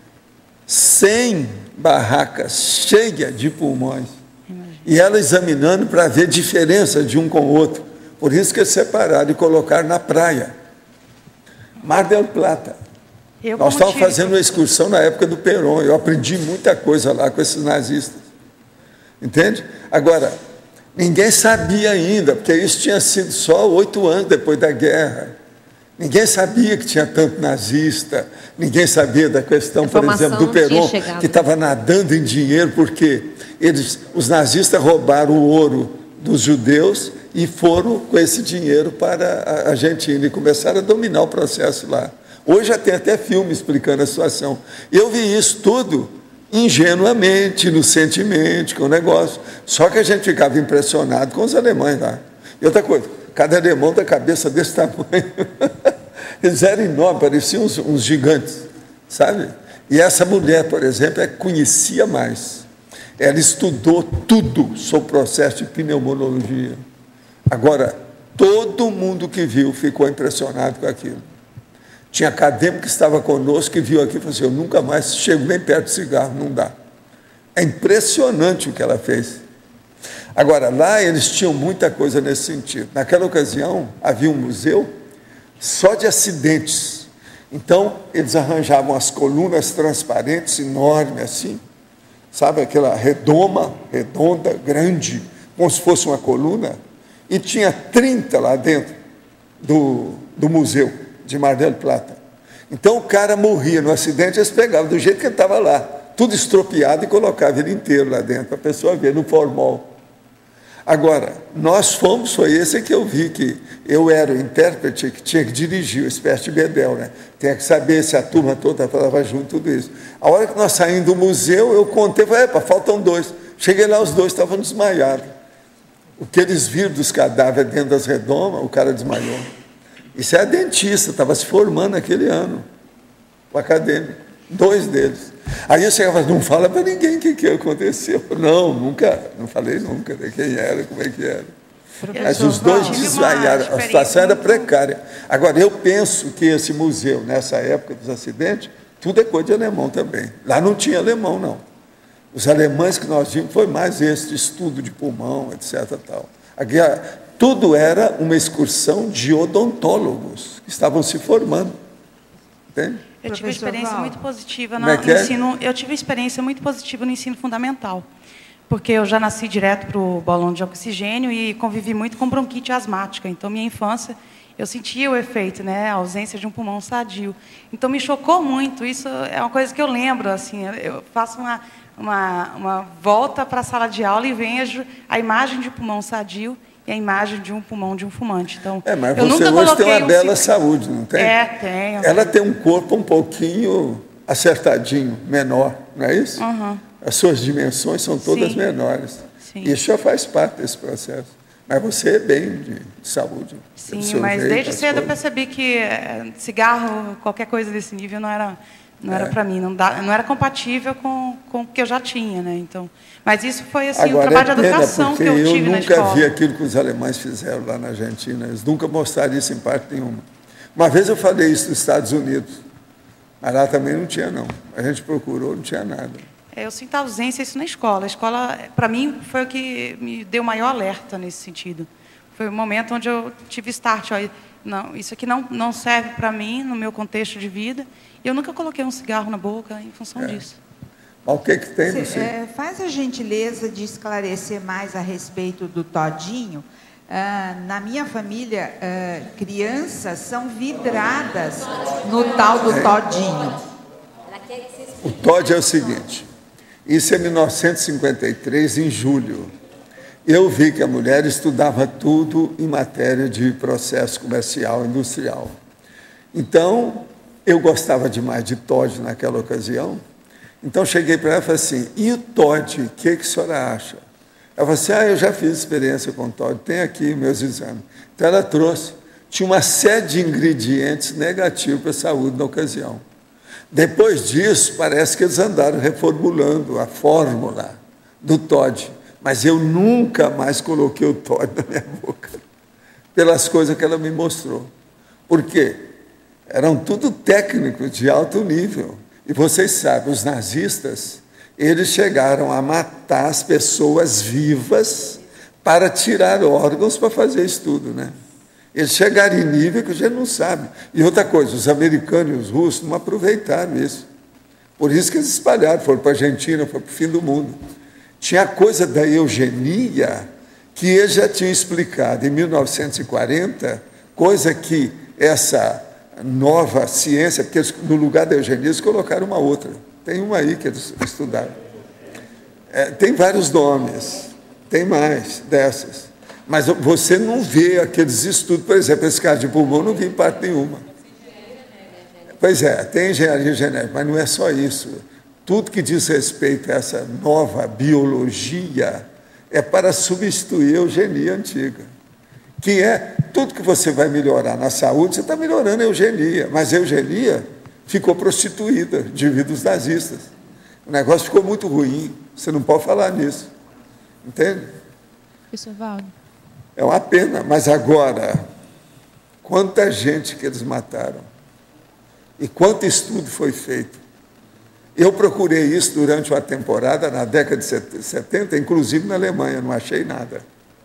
cem barracas cheias de pulmões. Imagina. E ela examinando para ver diferença de um com o outro. Por isso que eles separaram e colocaram na praia. Mar del Plata. Eu Nós estávamos fazendo uma excursão na época do Perón. Eu aprendi muita coisa lá com esses nazistas. Entende? Agora, ninguém sabia ainda, porque isso tinha sido só oito anos depois da guerra. Ninguém sabia que tinha tanto nazista, ninguém sabia da questão, por exemplo, do Perón, que estava nadando em dinheiro, porque eles, os nazistas roubaram o ouro dos judeus e foram com esse dinheiro para a Argentina e começaram a dominar o processo lá. Hoje já tem até filme explicando a situação. Eu vi isso tudo ingenuamente, inocentemente, com o negócio. Só que a gente ficava impressionado com os alemães lá. E outra coisa, cada alemão da cabeça desse tamanho. Eles eram enormes, pareciam uns, uns gigantes, sabe? E essa mulher, por exemplo, é, conhecia mais. Ela estudou tudo sobre o processo de pneumologia. Agora, todo mundo que viu ficou impressionado com aquilo. Tinha acadêmico que estava conosco que viu aquilo e falou assim, eu nunca mais chego nem perto de cigarro, não dá. É impressionante o que ela fez. Agora, lá eles tinham muita coisa nesse sentido. Naquela ocasião, havia um museu só de acidentes. Então, eles arranjavam as colunas transparentes, enormes assim, sabe, aquela redoma, redonda, grande, como se fosse uma coluna, e tinha trinta lá dentro do, do museu de Mar del Plata. Então, o cara morria no acidente, eles pegavam do jeito que ele estava lá, tudo estropiado, e colocavam ele inteiro lá dentro, para a pessoa ver no formol. Agora, nós fomos, foi esse que eu vi, que eu era o intérprete que tinha que dirigir, o espécie de bedel, né? Tinha que saber se a turma toda falava junto, tudo isso. A hora que nós saímos do museu, eu contei, falei, epa, faltam dois. Cheguei lá, os dois estavam desmaiados. O que eles viram dos cadáveres dentro das redomas, o cara desmaiou. Isso é dentista, estava se formando naquele ano, o acadêmico, dois deles. Aí eu chegava, não fala para ninguém o que, que aconteceu. Não, nunca, não falei nunca de quem era, como é que era. Mas os dois desmaiaram, a situação era precária. Agora, eu penso que esse museu, nessa época dos acidentes, tudo é coisa de alemão também. Lá não tinha alemão, não. Os alemães que nós vimos foi mais esse de estudo de pulmão, etcétera. Tal. Aqui, tudo era uma excursão de odontólogos que estavam se formando. Entende? Eu tive experiência muito positiva no, é no ensino. Eu tive experiência muito positiva no ensino fundamental, porque eu já nasci direto para o balão de oxigênio e convivi muito com bronquite asmática. Então, minha infância, eu sentia o efeito, né, a ausência de um pulmão sadio. Então, me chocou muito. Isso é uma coisa que eu lembro. Assim, eu faço uma uma, uma volta para a sala de aula e vejo a imagem de um pulmão sadio e a imagem de um pulmão de um fumante. Então, é, mas eu você nunca hoje tem uma um bela ciclo... saúde, não tem? É, tenho. Ela tem um corpo um pouquinho acertadinho, menor, não é isso? Uhum. As suas dimensões são todas Sim. menores. Sim. Isso já faz parte desse processo. Mas você é bem de saúde. Sim, mas jeito, desde cedo eu percebi que cigarro, qualquer coisa desse nível, não era... Não era é. para mim, não, dá, não era compatível com, com o que eu já tinha, né? Então, mas isso foi assim, Agora, um trabalho é de educação que eu tive na escola. Eu nunca vi aquilo que os alemães fizeram lá na Argentina. Eles nunca mostraram isso em parte nenhuma. Uma vez eu falei isso nos Estados Unidos, mas lá também não tinha, não. A gente procurou, não tinha nada. É, eu sinto ausência isso na escola. A escola, para mim, foi o que me deu maior alerta nesse sentido. Foi o momento onde eu tive start. Ó, não, isso aqui não, não serve para mim, no meu contexto de vida. Eu nunca coloquei um cigarro na boca em função é. disso. Mas o que, que tem no Cê, é, Faz a gentileza de esclarecer mais a respeito do todinho. Ah, na minha família, ah, crianças são vidradas no tal do é. todinho. O Todd é o seguinte, isso é mil novecentos e cinquenta e três, em julho. Eu vi que a mulher estudava tudo em matéria de processo comercial, industrial. Então, eu gostava demais de Todd naquela ocasião. Então, cheguei para ela e falei assim, e o Todd, o que, que a senhora acha? Ela falou assim, ah, eu já fiz experiência com o Todd, tem aqui meus exames. Então, ela trouxe, tinha uma série de ingredientes negativos para a saúde na ocasião. Depois disso, parece que eles andaram reformulando a fórmula do Todd, mas eu nunca mais coloquei o Todd na minha boca, pelas coisas que ela me mostrou. Por quê? Eram tudo técnicos de alto nível. E vocês sabem, os nazistas, eles chegaram a matar as pessoas vivas para tirar órgãos para fazer estudo, né? Eles chegaram em nível que a gente não sabe. E outra coisa, os americanos e os russos não aproveitaram isso. Por isso que eles espalharam, foram para a Argentina, foram para o fim do mundo. Tinha a coisa da eugenia que eles já tinham explicado em mil novecentos e quarenta, coisa que essa nova ciência, porque eles, no lugar da eugenia eles colocaram uma outra. Tem uma aí que eles estudaram. É, tem vários nomes, tem mais dessas. Mas você não vê aqueles estudos, por exemplo, esse caso de pulmão, não vi em parte nenhuma. Pois é, tem engenharia genética, mas não é só isso. Tudo que diz respeito a essa nova biologia é para substituir a eugenia antiga, que é tudo que você vai melhorar na saúde, você está melhorando a eugenia, mas a eugenia ficou prostituída devido aos nazistas. O negócio ficou muito ruim, você não pode falar nisso, entende? Professor Valdo. É uma pena, mas agora, quanta gente que eles mataram e quanto estudo foi feito. Eu procurei isso durante uma temporada, na década de setenta, inclusive na Alemanha, não achei nada.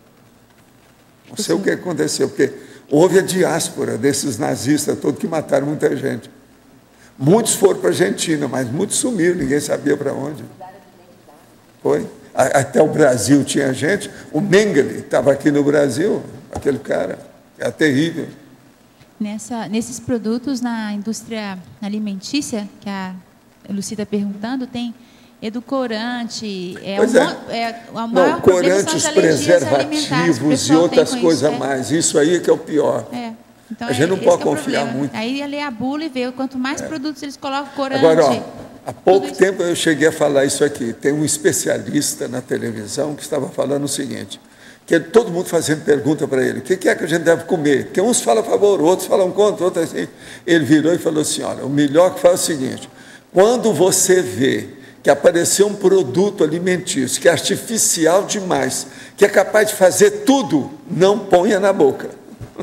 Não sei o que aconteceu, porque houve a diáspora desses nazistas todos que mataram muita gente. Muitos foram para a Argentina, mas muitos sumiram, ninguém sabia para onde. Foi. Até o Brasil tinha gente. O Mengele estava aqui no Brasil, aquele cara, é terrível. Nessa, nesses produtos na indústria alimentícia, que a Lucida está perguntando, tem edulcorante, é, pois uma, é. é o maior Não, problema são as corantes, alergias alimentares. preservativos e outras coisas mais. Isso aí é que é o pior. É. Então, a gente não é, pode é o confiar problema. muito. Aí ler a bula e ver quanto mais É. produtos eles colocam, corante. Agora, ó, há pouco tempo eu cheguei a falar isso aqui. Tem um especialista na televisão que estava falando o seguinte, que ele, todo mundo fazendo pergunta para ele, o que, que é que a gente deve comer? Porque uns falam a favor, outros falam contra, outros assim. Ele virou e falou assim, olha, o melhor que faz é o seguinte, quando você vê que apareceu um produto alimentício que é artificial demais, que é capaz de fazer tudo, não ponha na boca.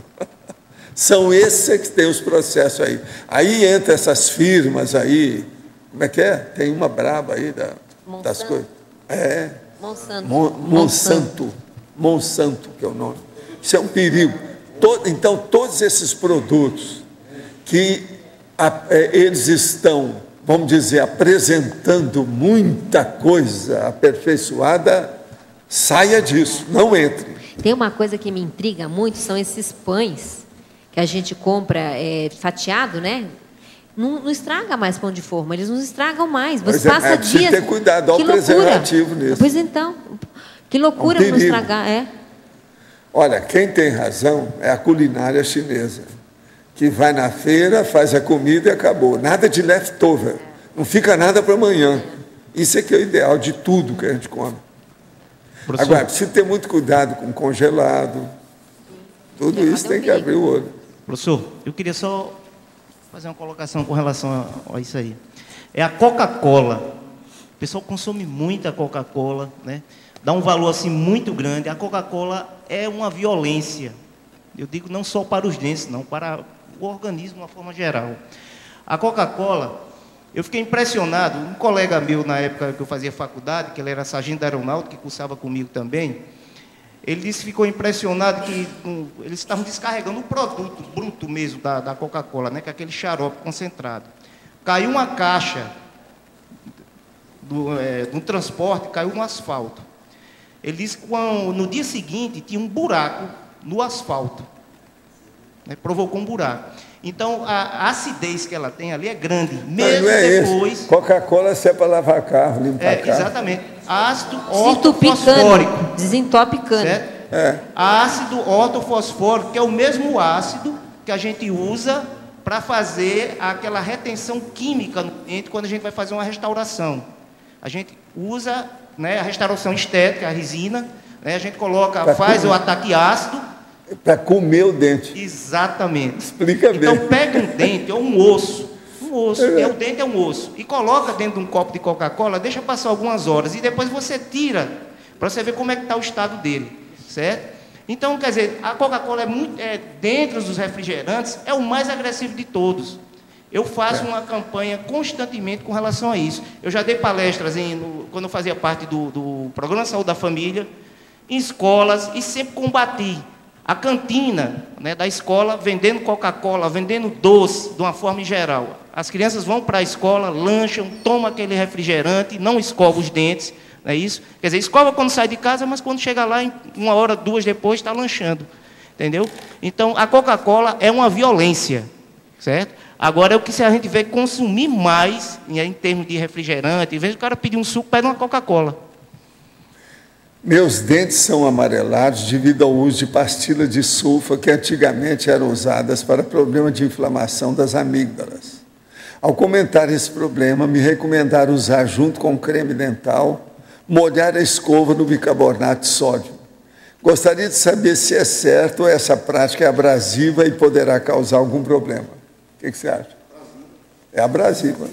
São esses que têm os processos aí. Aí entra essas firmas aí, como é que é? Tem uma braba aí da, das coisas. É. Monsanto. Mon, Monsanto. Monsanto, que é o nome. Isso é um perigo. Todo, então, todos esses produtos que a, é, eles estão, vamos dizer, apresentando muita coisa aperfeiçoada, saia disso, não entre. Tem uma coisa que me intriga muito, são esses pães que a gente compra é, fatiado, né? Não, não estraga mais pão de forma, eles não estragam mais. Você Mas é, passa é, dias. ter cuidado, olha o preservativo nisso. Pois então, que loucura É um não estragar, é. Olha, quem tem razão é a culinária chinesa, que vai na feira, faz a comida e acabou. Nada de leftover, não fica nada para amanhã. Isso é que é o ideal de tudo que a gente come. Professor. Agora, precisa ter muito cuidado com congelado, tudo isso tem que abrir o olho. Professor, eu queria só fazer uma colocação com relação a, a isso aí. É a Coca-Cola. O pessoal consome muita Coca-Cola, né? Dá um valor assim muito grande. A Coca-Cola é uma violência. Eu digo não só para os dentes, não, para o organismo de uma forma geral. A Coca-Cola, eu fiquei impressionado. Um colega meu, na época que eu fazia faculdade, que ele era sargento da aeronáutica, que cursava comigo também, ele disse que ficou impressionado que um, eles estavam descarregando o produto bruto mesmo da, da Coca-Cola, né, que é aquele xarope concentrado. Caiu uma caixa do, é, do transporte, caiu no asfalto. Ele disse que no dia seguinte tinha um buraco no asfalto, né, provocou um buraco. Então, a, a acidez que ela tem ali é grande, mesmo não é depois... Coca-Cola é para lavar carro, limpar é, carro. Exatamente. Ácido ortofosfórico. Desentopicando. Certo? É. Ácido ortofosfórico, que é o mesmo ácido que a gente usa para fazer aquela retenção química no dente quando a gente vai fazer uma restauração. A gente usa, né, a restauração estética, a resina, né, a gente coloca, pra faz comer. O ataque ácido. Para comer o dente. Exatamente. Explica bem. Então pega um dente, ou um osso, um osso, é. É, o dente é um osso, e coloca dentro de um copo de Coca-Cola, deixa passar algumas horas, e depois você tira, para você ver como é que está o estado dele, certo? Então, quer dizer, a Coca-Cola é muito, é, dentro dos refrigerantes, é o mais agressivo de todos. Eu faço é. uma campanha constantemente com relação a isso. Eu já dei palestras, em, no, quando eu fazia parte do, do Programa de Saúde da Família, em escolas, e sempre combati a cantina, né, da escola, vendendo Coca-Cola, vendendo doce, de uma forma geral. As crianças vão para a escola, lancham, tomam aquele refrigerante, não escovam os dentes, não é isso? Quer dizer, escova quando sai de casa, mas quando chega lá, em uma hora, duas depois, está lanchando. Entendeu? Então, a Coca-Cola é uma violência, certo? Agora, é o que se a gente vê consumir mais, em termos de refrigerante, em vez de o cara pedir um suco, pede uma Coca-Cola. Meus dentes são amarelados devido ao uso de pastilhas de sulfa que antigamente eram usadas para problema de inflamação das amígdalas. Ao comentar esse problema, me recomendaram usar, junto com o creme dental, molhar a escova no bicarbonato de sódio. Gostaria de saber se é certo ou essa prática é abrasiva e poderá causar algum problema. O que, que você acha? É abrasiva.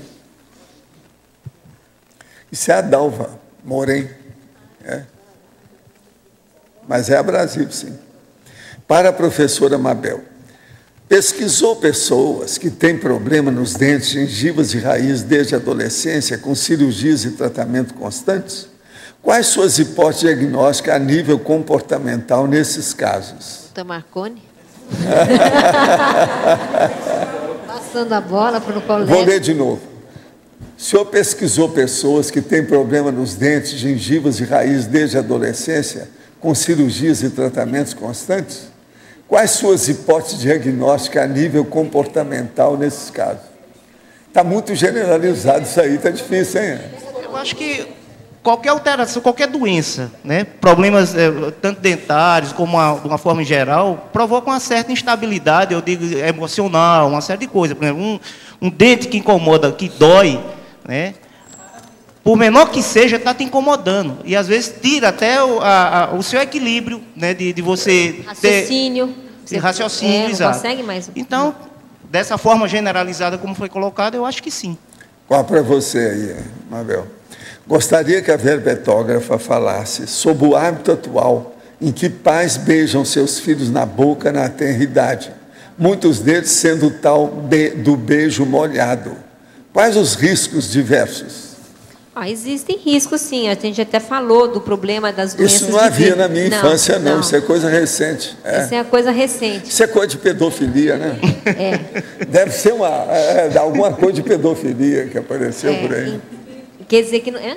Isso é a Dalva Morém. É. Mas é abrasivo, sim. Para a professora Mabel, pesquisou pessoas que têm problema nos dentes, gengivas e raiz desde a adolescência, com cirurgias e tratamento constantes? Quais suas hipóteses diagnósticas a nível comportamental nesses casos? Doutor Marconi? Passando a bola para o colega. Vou ler de novo. O senhor pesquisou pessoas que têm problema nos dentes, gengivas e raiz desde a adolescência, com cirurgias e tratamentos constantes? Quais suas hipóteses diagnósticas a nível comportamental nesses casos? Está muito generalizado isso aí, está difícil, hein? Eu acho que qualquer alteração, qualquer doença, né, problemas é, tanto dentários como uma, de uma forma em geral, provocam uma certa instabilidade, eu digo, emocional, uma série de coisas. Por exemplo, um, um dente que incomoda, que dói, né, por menor que seja, está te incomodando. E, às vezes, tira até o, a, a, o seu equilíbrio, né, de, de você raciocínio, ter... Você, raciocínio, é, exato. Consegue mais. Então, dessa forma generalizada como foi colocado, eu acho que sim. Qual para você aí, Mabel? Gostaria que a verbetógrafa falasse sobre o hábito atual em que pais beijam seus filhos na boca na tenridade, muitos deles sendo o tal be- do beijo molhado. Quais os riscos diversos? Ah, existem riscos, sim. A gente até falou do problema das doenças. Isso não havia de... na minha não, infância, não. não. Isso é coisa recente. É. Isso é coisa recente. Isso é coisa de pedofilia, né? É. Deve ser uma, é, alguma coisa de pedofilia que apareceu É, por aí. Quer dizer que não é?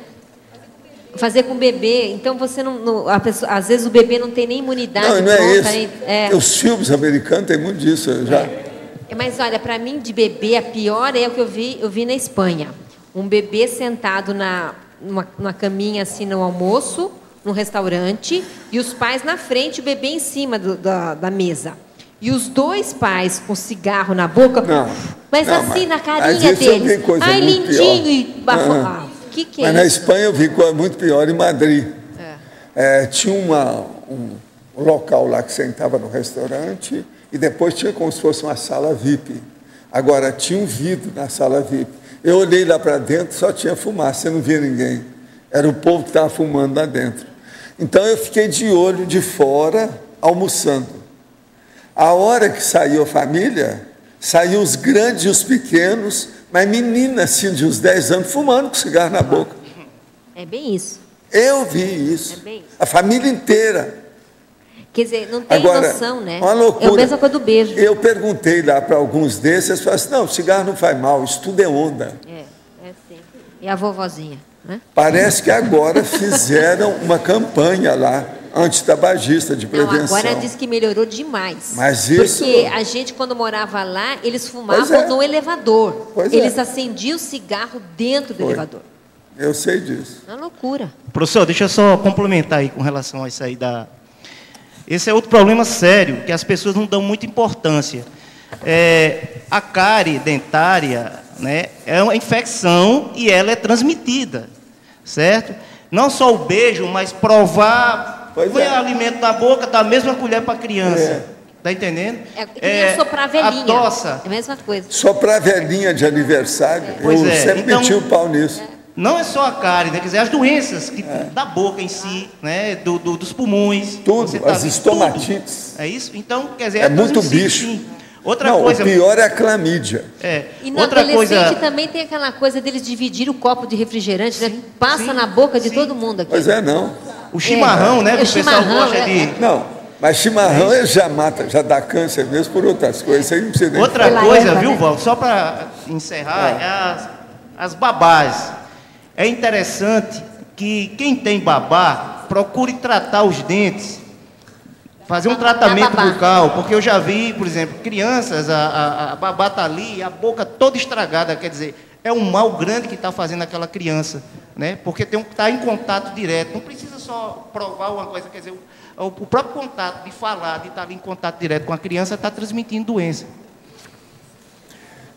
Fazer com o bebê. Então você não, não a pessoa, às vezes o bebê não tem nem imunidade. Não, não é pronta, isso. nem, é. Os filmes americanos têm muito disso. Eu já... É, mas olha, para mim de bebê a pior é o que eu vi, eu vi na Espanha. Um bebê sentado na numa, numa caminha assim no almoço, num restaurante, e os pais na frente, o bebê em cima do, da, da mesa. E os dois pais com cigarro na boca, não, mas não, assim mas, na carinha deles. Ai, lindinho pior. e bafo. Uhum. Ah, que que é mas isso? na Espanha eu vi coisa muito pior, em Madrid. É. É, tinha uma, um local lá que sentava no restaurante e depois tinha como se fosse uma sala V I P. Agora, tinha um vidro na sala V I P. Eu olhei lá para dentro, só tinha fumaça, você não via ninguém. Era o povo que estava fumando lá dentro. Então, eu fiquei de olho de fora, almoçando. A hora que saiu a família, saiu os grandes e os pequenos, mas menina assim, de uns dez anos, fumando com cigarro na boca. É bem isso. Eu vi isso. É bem isso. A família inteira. Quer dizer, não tem Agora, noção, né? Uma loucura. É a mesma coisa do beijo. Eu perguntei lá para alguns desses, eles falaram assim, não, cigarro não faz mal, isso tudo é onda. É, é sim. E a vovozinha, né? Parece que agora fizeram uma campanha lá, antitabagista, de prevenção. Não, agora diz que melhorou demais. Mas isso... Porque a gente, quando morava lá, eles fumavam Pois é. no elevador. Pois eles é. acendiam o cigarro dentro do Foi. elevador. Eu sei disso. É uma loucura. Professor, deixa eu só complementar aí com relação a isso aí da... Esse é outro problema sério, que as pessoas não dão muita importância. É, a cárie dentária, né, é uma infecção e ela é transmitida, certo? Não só o beijo, mas provar o é. alimento da boca da mesma colher para a criança. É. Está entendendo? É que nem soprar a velhinha. A tossa. É a mesma coisa. Só para velhinha de aniversário, Pois eu é. sempre Então, meti o pau nisso. Não é só a cárie, né? Quer dizer, as doenças que, da boca em si, né? do, do, dos pulmões. Tudo, você tá as vendo, estomatites. tudo. É isso? Então, quer dizer... É muito transmissível, bicho. sim. Outra não, coisa... o pior é a clamídia. É. E no Outra adolescente coisa... também tem aquela coisa deles dividir o copo de refrigerante, né? Passa sim, na boca de sim. todo mundo aqui. Pois é, não. O chimarrão, é. né? É, que o pessoal gosta é, de... É. Não, mas chimarrão é já mata, já dá câncer mesmo por outras coisas. Aí não precisa nem Outra falar. coisa, viu, Val? Só para encerrar, é. é as, as babás. É interessante que quem tem babá procure tratar os dentes, fazer um tratamento bucal, porque eu já vi, por exemplo, crianças, a, a, a babá está ali, a boca toda estragada, quer dizer, é um mal grande que está fazendo aquela criança, né? Porque tem um, está em contato direto, não precisa só provar uma coisa, quer dizer, o, o próprio contato de falar, de estar ali em contato direto com a criança, está transmitindo doença.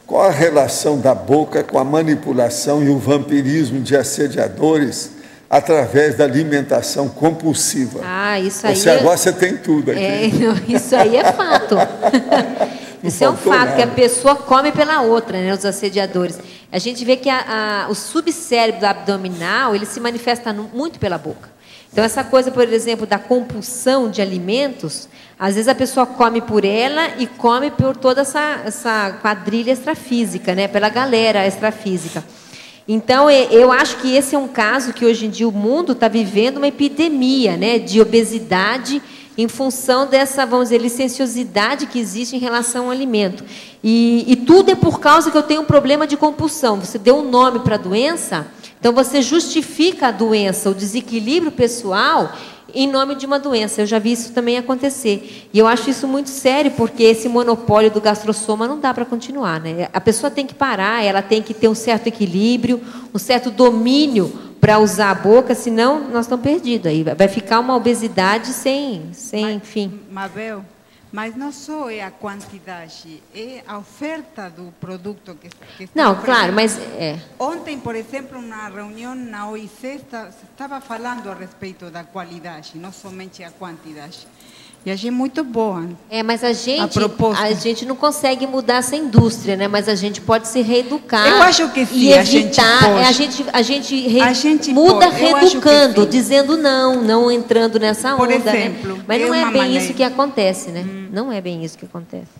Qual a relação da boca com a manipulação e o vampirismo de assediadores através da alimentação compulsiva? Ah, isso aí... Você agora você tem tudo aqui. É, não, isso aí é fato. Isso é um fato, nada. Que a pessoa come pela outra, né, os assediadores. A gente vê que a, a, o subcérebro abdominal, ele se manifesta no, muito pela boca. Então, essa coisa, por exemplo, da compulsão de alimentos, às vezes a pessoa come por ela e come por toda essa, essa quadrilha extrafísica, né, pela galera extrafísica. Então, eu acho que esse é um caso que, hoje em dia, o mundo está vivendo uma epidemia, né, de obesidade em função dessa, vamos dizer, licenciosidade que existe em relação ao alimento. E, e tudo é por causa que eu tenho um problema de compulsão. Você deu um nome para a doença, então você justifica a doença, o desequilíbrio pessoal, em nome de uma doença. Eu já vi isso também acontecer. E eu acho isso muito sério, porque esse monopólio do gastrosoma não dá para continuar, né? A pessoa tem que parar, ela tem que ter um certo equilíbrio, um certo domínio para usar a boca, senão nós estamos perdidos. Aí vai ficar uma obesidade sem, sem mas, fim. Mabel, mas não só é a quantidade, é a oferta do produto que, que está Não, oferecendo. claro, mas... É. Ontem, por exemplo, na reunião na O I C, se estava falando a respeito da qualidade, não somente a quantidade. E achei muito boa. É, mas a gente, a, a gente não consegue mudar essa indústria, né? Mas a gente pode se reeducar. Eu acho que sim, e a gente evitar. pode. É, a gente, a gente, re, A gente muda pode. Eu reeducando, acho que sim. dizendo não, não entrando nessa Por onda, exemplo, né? Mas é não é uma bem maneira. isso que acontece, né? Hum. Não é bem isso que acontece.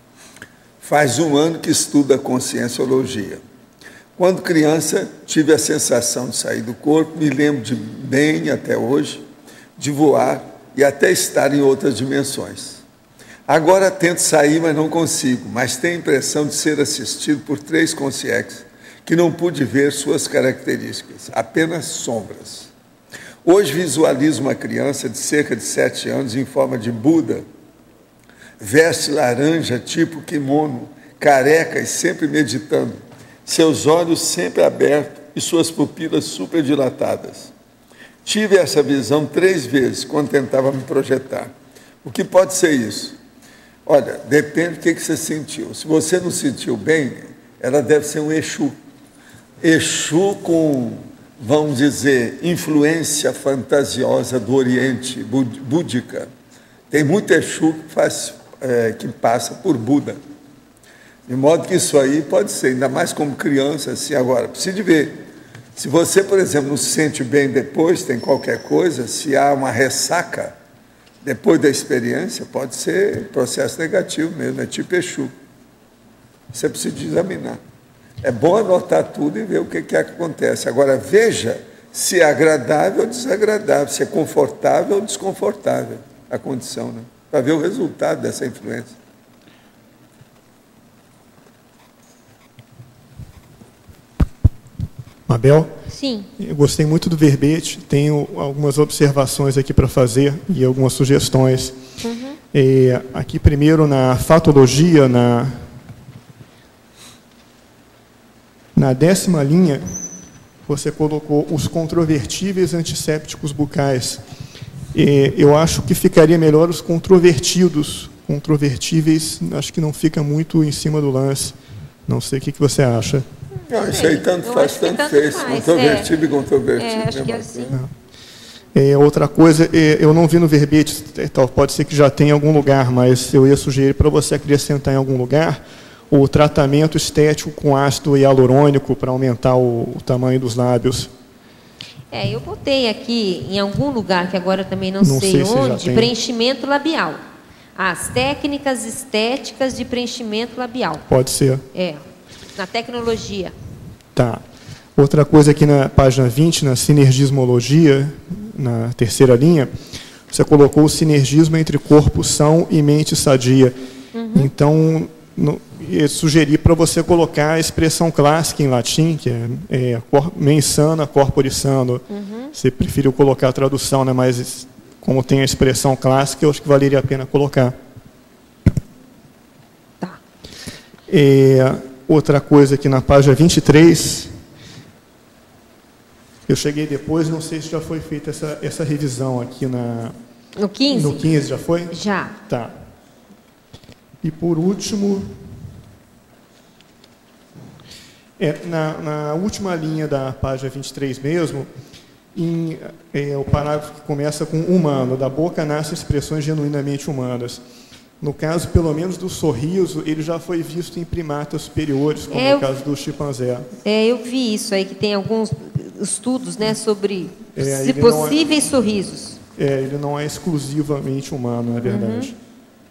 Faz um ano que estudo a conscienciologia. Quando criança, tive a sensação de sair do corpo, me lembro de bem até hoje, de voar e até estar em outras dimensões. Agora tento sair, mas não consigo, mas tenho a impressão de ser assistido por três consciências que não pude ver suas características, apenas sombras. Hoje visualizo uma criança de cerca de sete anos em forma de Buda, veste laranja tipo kimono, careca e sempre meditando, seus olhos sempre abertos e suas pupilas super dilatadas. Tive essa visão três vezes quando tentava me projetar. O que pode ser isso? Olha, depende do que você sentiu. Se você não sentiu bem, ela deve ser um Exu. Exu com, vamos dizer, influência fantasiosa do Oriente, búdica. Tem muito Exu que, faz, é, que passa por Buda. De modo que isso aí pode ser, ainda mais como criança, assim, agora, precisa de ver. Se você, por exemplo, não se sente bem depois, tem qualquer coisa, se há uma ressaca, depois da experiência, pode ser processo negativo mesmo, é tipo Exu. Você precisa examinar. É bom anotar tudo e ver o que, que é que acontece. Agora, veja se é agradável ou desagradável, se é confortável ou desconfortável a condição, né? Para ver o resultado dessa influência. Mabel? Sim. Eu gostei muito do verbete, tenho algumas observações aqui para fazer e algumas sugestões. Uhum. É, aqui primeiro na fatologia, na, na décima linha, você colocou os controvertíveis antissépticos bucais. É, eu acho que ficaria melhor os controvertidos. Controvertíveis, acho que não fica muito em cima do lance. Não sei o que, que você acha. Não, isso aí tanto eu faz, tanto, tanto fez. Faz, controvertido é. e controvertido. É, acho que é assim. É, outra coisa, é, eu não vi no verbete, é, tal, pode ser que já tenha em algum lugar, mas eu ia sugerir para você acrescentar em algum lugar o tratamento estético com ácido hialurônico para aumentar o, o tamanho dos lábios. É, eu botei aqui em algum lugar, que agora eu também não, não sei, sei onde, preenchimento labial. As técnicas estéticas de preenchimento labial. Pode ser. É. Na tecnologia. Tá. Outra coisa aqui na página vinte, na sinergismologia, na terceira linha, você colocou o sinergismo entre corpo são e mente sadia. Uhum. Então, no, eu sugeri para você colocar a expressão clássica em latim, que é, é mens sana, corpore sano. Uhum. Você preferiu colocar a tradução, né? Mas como tem a expressão clássica, eu acho que valeria a pena colocar. Tá. É, outra coisa aqui na página vinte e três, eu cheguei depois, não sei se já foi feita essa, essa revisão aqui na... No quinze? No quinze, já foi? Já. Tá. E por último, É, na, na última linha da página vinte e três mesmo, em, é, o parágrafo que começa com humano, da boca nascem expressões genuinamente humanas. No caso, pelo menos do sorriso, ele já foi visto em primatas superiores, como é, no caso do chimpanzé. É, eu vi isso aí, que tem alguns estudos, né, sobre É, se possíveis é, sorrisos. É, ele não é exclusivamente humano, na verdade. Uhum.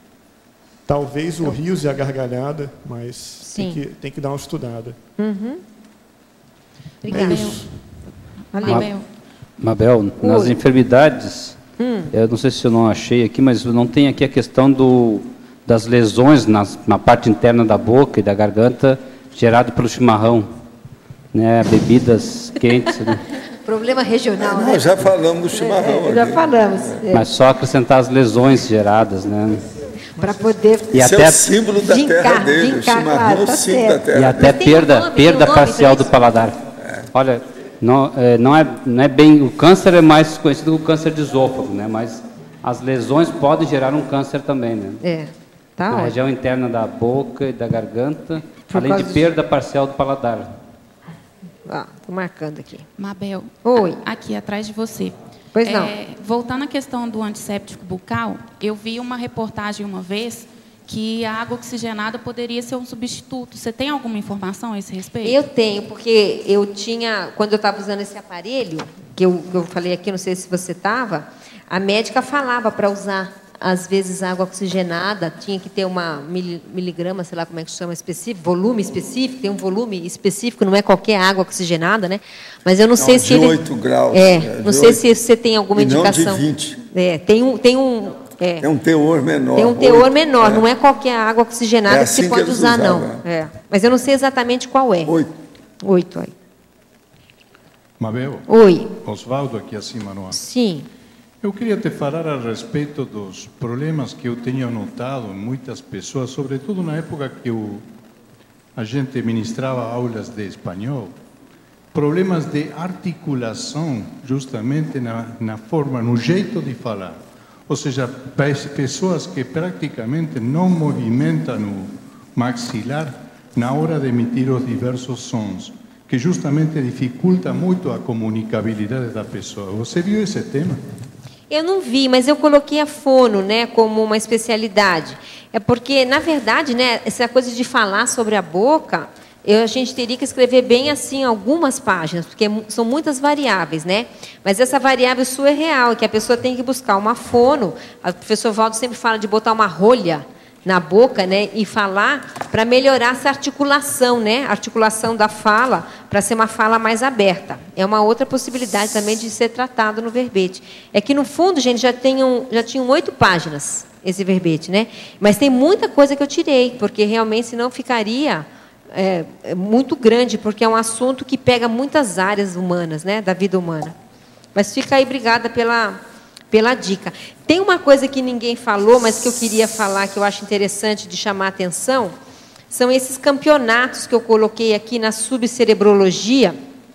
Talvez o riso e a gargalhada, mas tem que, tem que dar uma estudada. Uhum. Obrigada. É Valeu. Mabel, nas Oi. enfermidades, hum. eu não sei se eu não achei aqui, mas não tem aqui a questão do, das lesões nas, na parte interna da boca e da garganta gerado pelo chimarrão, né? Bebidas quentes. Né? Problema regional, Nós né? já falamos do chimarrão. É, já falamos. É. Mas só acrescentar as lesões geradas, né? Para poder... E Esse até é o símbolo da vincar, terra dele, vincar, o chimarrão claro, é o tá símbolo certo. da terra E até dele. perda, nome, perda nome parcial pra do paladar. É. Olha, não é, não, é, não é bem... O câncer é mais conhecido como câncer de esôfago, né? Mas as lesões podem gerar um câncer também, né? É, tá Na ótimo. região interna da boca e da garganta, Por além de causa perda parcial do paladar. Ah, tô marcando aqui. Mabel, Oi. a- aqui atrás de você. Pois não. É, voltando à questão do antisséptico bucal, eu vi uma reportagem uma vez que a água oxigenada poderia ser um substituto. Você tem alguma informação a esse respeito? Eu tenho, porque eu tinha, quando eu estava usando esse aparelho, que eu, que eu falei aqui, não sei se você estava, a médica falava para usar, às vezes, água oxigenada, tinha que ter uma mili, miligrama, sei lá como é que chama, específico, volume específico, tem um volume específico, não é qualquer água oxigenada, né? Mas eu não, Não, sei de se ele... oito graus, É, é, não de sei oito. se você tem alguma E não de indicação. vinte. É, tem um... Tem um é. É um teor menor. Tem um teor oito, menor, é. não é qualquer água oxigenada É que assim você que pode eles usar, não. usavam. É. Mas eu não sei exatamente qual é. Oito. Oito, aí. Mabel? Oi. Osvaldo aqui acima no ar. Sim. Eu queria te falar a respeito dos problemas que eu tenho notado em muitas pessoas, sobretudo na época que eu, a gente ministrava aulas de espanhol, problemas de articulação, justamente na, na forma, no jeito de falar. Ou seja, pe- pessoas que praticamente não movimentam o maxilar na hora de emitir os diversos sons, que justamente dificulta muito a comunicabilidade da pessoa. Você viu esse tema? Eu não vi, mas eu coloquei a fono, né, como uma especialidade. É porque, na verdade, né, essa coisa de falar sobre a boca, eu, a gente teria que escrever bem assim algumas páginas, porque mu- são muitas variáveis, né? Mas essa variável sua é real, que a pessoa tem que buscar uma fono. O professor Valdo sempre fala de botar uma rolha na boca, né, e falar para melhorar essa articulação, né, a articulação da fala, para ser uma fala mais aberta. É uma outra possibilidade também de ser tratado no verbete. É que, no fundo, gente, já, tenham, já tinham oito páginas esse verbete, né? Mas tem muita coisa que eu tirei, porque realmente senão ficaria é, é muito grande, porque é um assunto que pega muitas áreas humanas, né, da vida humana. Mas fica aí, obrigada pela... pela dica. Tem uma coisa que ninguém falou, mas que eu queria falar, que eu acho interessante de chamar a atenção, são esses campeonatos que eu coloquei aqui na subcerebrologia.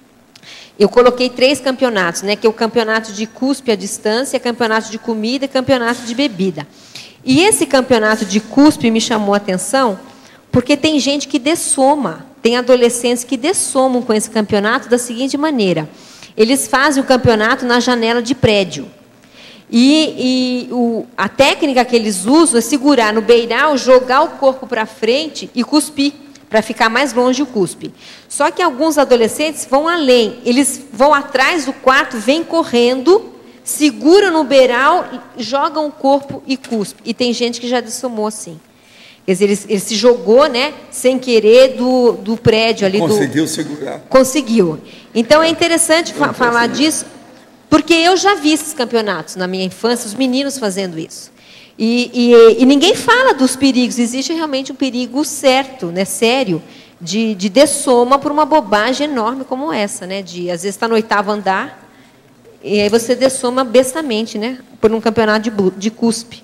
Eu coloquei três campeonatos, né, que é o campeonato de cuspe à distância, campeonato de comida e campeonato de bebida. E esse campeonato de cuspe me chamou a atenção, porque tem gente que dessoma, tem adolescentes que dessomam com esse campeonato da seguinte maneira: eles fazem o campeonato na janela de prédio. E, e o, a técnica que eles usam é segurar no beiral, jogar o corpo para frente e cuspir, para ficar mais longe o cuspe. Só que alguns adolescentes vão além. Eles vão atrás do quarto, vêm correndo, seguram no beiral, jogam o corpo e cuspe. E tem gente que já dessomou assim. Quer dizer, ele, ele se jogou, né, sem querer, do, do prédio ali. Conseguiu do, segurar. Conseguiu. Então, é interessante fa falar disso, porque eu já vi esses campeonatos na minha infância, os meninos fazendo isso. E, e, e ninguém fala dos perigos. Existe realmente um perigo certo, né, sério, de, de dessoma por uma bobagem enorme como essa, né? De, às vezes está no oitavo andar, e aí você dessoma bestamente, né, por um campeonato de, de cuspe.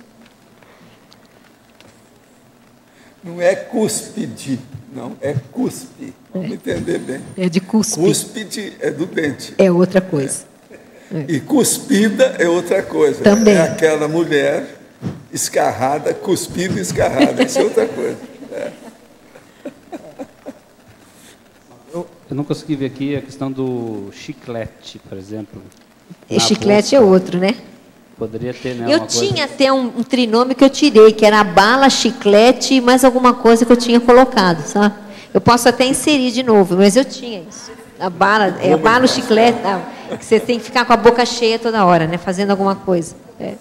Não é cúspide, não, é cuspe. Vamos é. entender bem. É de cuspe. Cúspide é do dente. É outra coisa. É. E cuspida é outra coisa. Também. É aquela mulher escarrada, cuspida e escarrada. Isso é outra coisa. É. eu não consegui ver aqui a questão do chiclete, por exemplo. E chiclete boca. É outro, né? Poderia ter, né? Eu tinha coisa... até um, um trinômio que eu tirei, que era bala, chiclete e mais alguma coisa que eu tinha colocado, sabe? Eu posso até inserir de novo, mas eu tinha isso. A bala, é a bala, o chiclete, não, que você tem que ficar com a boca cheia toda hora, né? Fazendo alguma coisa. É.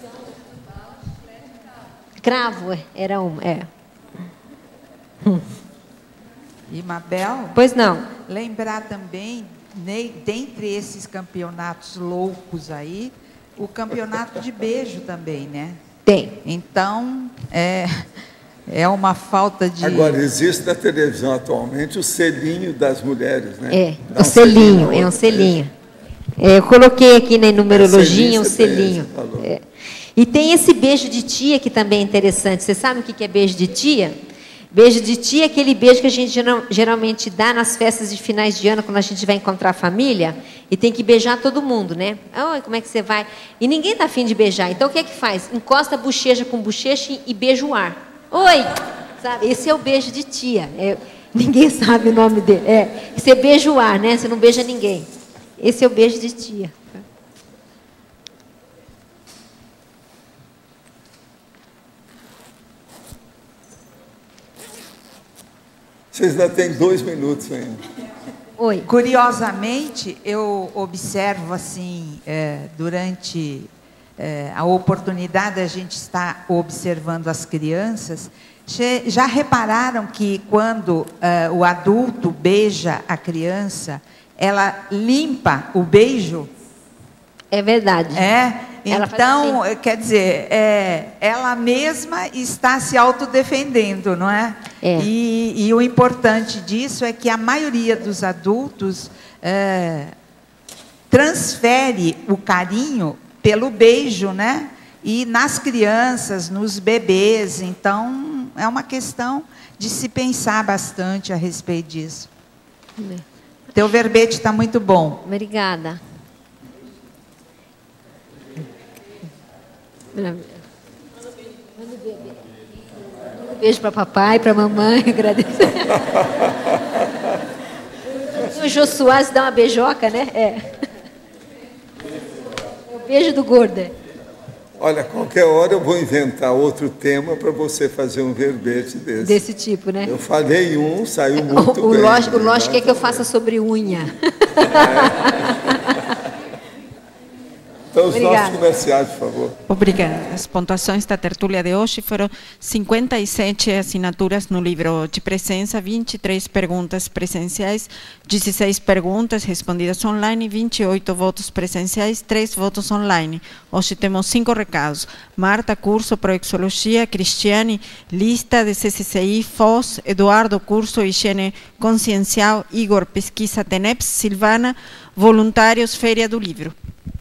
Cravo, era um, é. Hum. E Mabel? Pois não. Lembrar também, né, dentre esses campeonatos loucos aí, o campeonato de beijo também, né? Tem. Então, é, é uma falta de... Agora, existe na televisão atualmente o selinho das mulheres, né? É, Dá o um selinho, selinho é um selinho. É, eu coloquei aqui na numerologia um selinho. É. E tem esse beijo de tia que também é interessante. Você sabe o que é beijo de tia? Beijo de tia é aquele beijo que a gente geralmente dá nas festas de finais de ano, quando a gente vai encontrar a família, e tem que beijar todo mundo, né? Oi, como é que você vai? E ninguém está afim de beijar. Então, o que é que faz? Encosta a bochecha com bochecha e beija o ar. Oi! Sabe? Esse é o beijo de tia. É, ninguém sabe o nome dele. É, você beija o ar, né? Você não beija ninguém. Esse é o beijo de tia. Vocês ainda têm dois minutos ainda. Oi. Curiosamente, eu observo assim, é, durante é, a oportunidade a gente está observando as crianças, já repararam que quando é, o adulto beija a criança, ela limpa o beijo? É verdade. É. Ela então, assim. Quer dizer, é, ela mesma está se autodefendendo, não é? É. E, e o importante disso é que a maioria dos adultos é, transfere o carinho pelo beijo, né? E nas crianças, nos bebês. Então, é uma questão de se pensar bastante a respeito disso. É. Teu verbete está muito bom. Obrigada. Manda um beijo para papai, para mamãe, agradeço. O Jô Soares dá uma beijoca, né? É. O beijo do gordo. Olha, qualquer hora eu vou inventar outro tema para você fazer um verbete desse. Desse tipo, né? Eu falei um, saiu muito o, o bem. Lógico, o lógico é que eu faça sobre unha. É. Então, os Obrigada. nossos comerciais, por favor. Obrigada. As pontuações da tertúlia de hoje foram cinquenta e sete assinaturas no livro de presença, vinte e três perguntas presenciais, dezesseis perguntas respondidas online, vinte e oito votos presenciais, três votos online. Hoje temos cinco recados. Marta, curso Proexologia, Cristiane, lista de C C C I, Foz, Eduardo, curso Higiene Consciencial, Igor, pesquisa TENEPS, Silvana, voluntários, Feira do Livro.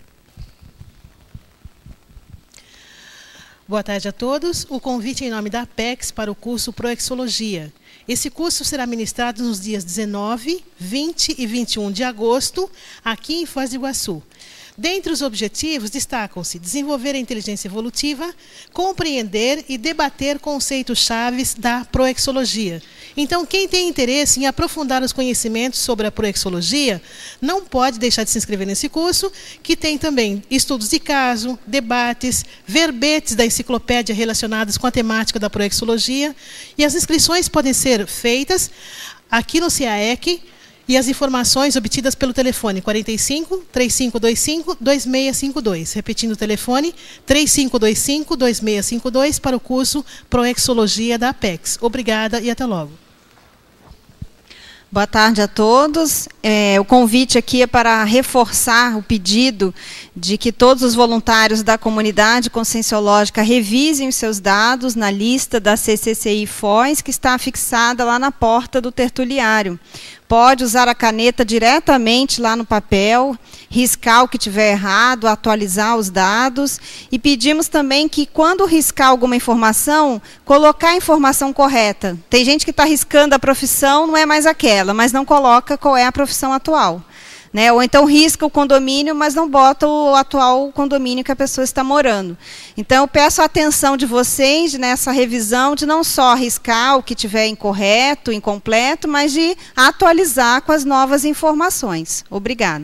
Boa tarde a todos. O convite em nome da Apex para o curso Proexologia. Esse curso será ministrado nos dias dezenove, vinte e vinte e um de agosto, aqui em Foz do Iguaçu. Dentre os objetivos, destacam-se desenvolver a inteligência evolutiva, compreender e debater conceitos-chave da proexologia. Então, quem tem interesse em aprofundar os conhecimentos sobre a proexologia, não pode deixar de se inscrever nesse curso, que tem também estudos de caso, debates, verbetes da enciclopédia relacionados com a temática da proexologia, e as inscrições podem ser feitas aqui no C A E C, e as informações obtidas pelo telefone quarenta e cinco, três cinco dois cinco, dois seis cinco dois. Repetindo o telefone, três cinco dois cinco, dois seis cinco dois para o curso Proexologia da Apex. Obrigada e até logo. Boa tarde a todos. É, o convite aqui é para reforçar o pedido de que todos os voluntários da comunidade conscienciológica revisem os seus dados na lista da C C C I Foz, que está fixada lá na porta do tertuliário. Pode usar a caneta diretamente lá no papel, riscar o que tiver errado, atualizar os dados. E pedimos também que, quando riscar alguma informação, colocar a informação correta. Tem gente que está riscando a profissão, não é mais aquela, mas não coloca qual é a profissão atual. né? Ou então risca o condomínio, mas não bota o atual condomínio que a pessoa está morando. Então, eu peço a atenção de vocês nessa revisão, de não só riscar o que tiver incorreto, incompleto, mas de atualizar com as novas informações. Obrigada.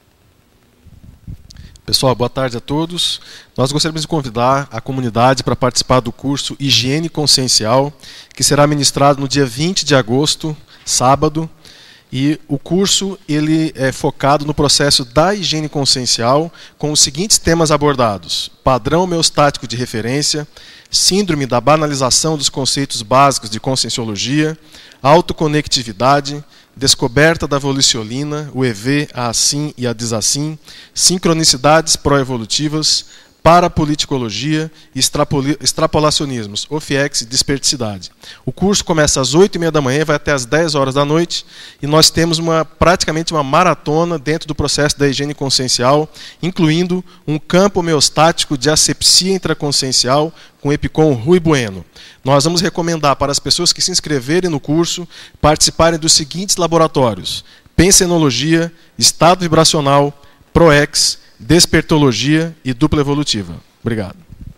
Pessoal, boa tarde a todos. Nós gostaríamos de convidar a comunidade para participar do curso Higiene Consciencial, que será ministrado no dia vinte de agosto, sábado. E o curso ele é focado no processo da higiene consciencial, com os seguintes temas abordados: padrão homeostático de referência, síndrome da banalização dos conceitos básicos de conscienciologia, autoconectividade, descoberta da volicionina, o E V, a assim e a desassim, sincronicidades pró-evolutivas, parapoliticologia e extrapolacionismos, O F I E X e desperticidade. O curso começa às oito e meia da manhã e vai até às dez horas da noite, e nós temos uma, praticamente uma maratona dentro do processo da higiene consciencial, incluindo um campo homeostático de asepsia intraconsciencial com o Epicom Rui Bueno. Nós vamos recomendar para as pessoas que se inscreverem no curso participarem dos seguintes laboratórios: pensenologia, estado vibracional, ProEx, despertologia e dupla evolutiva. Obrigado.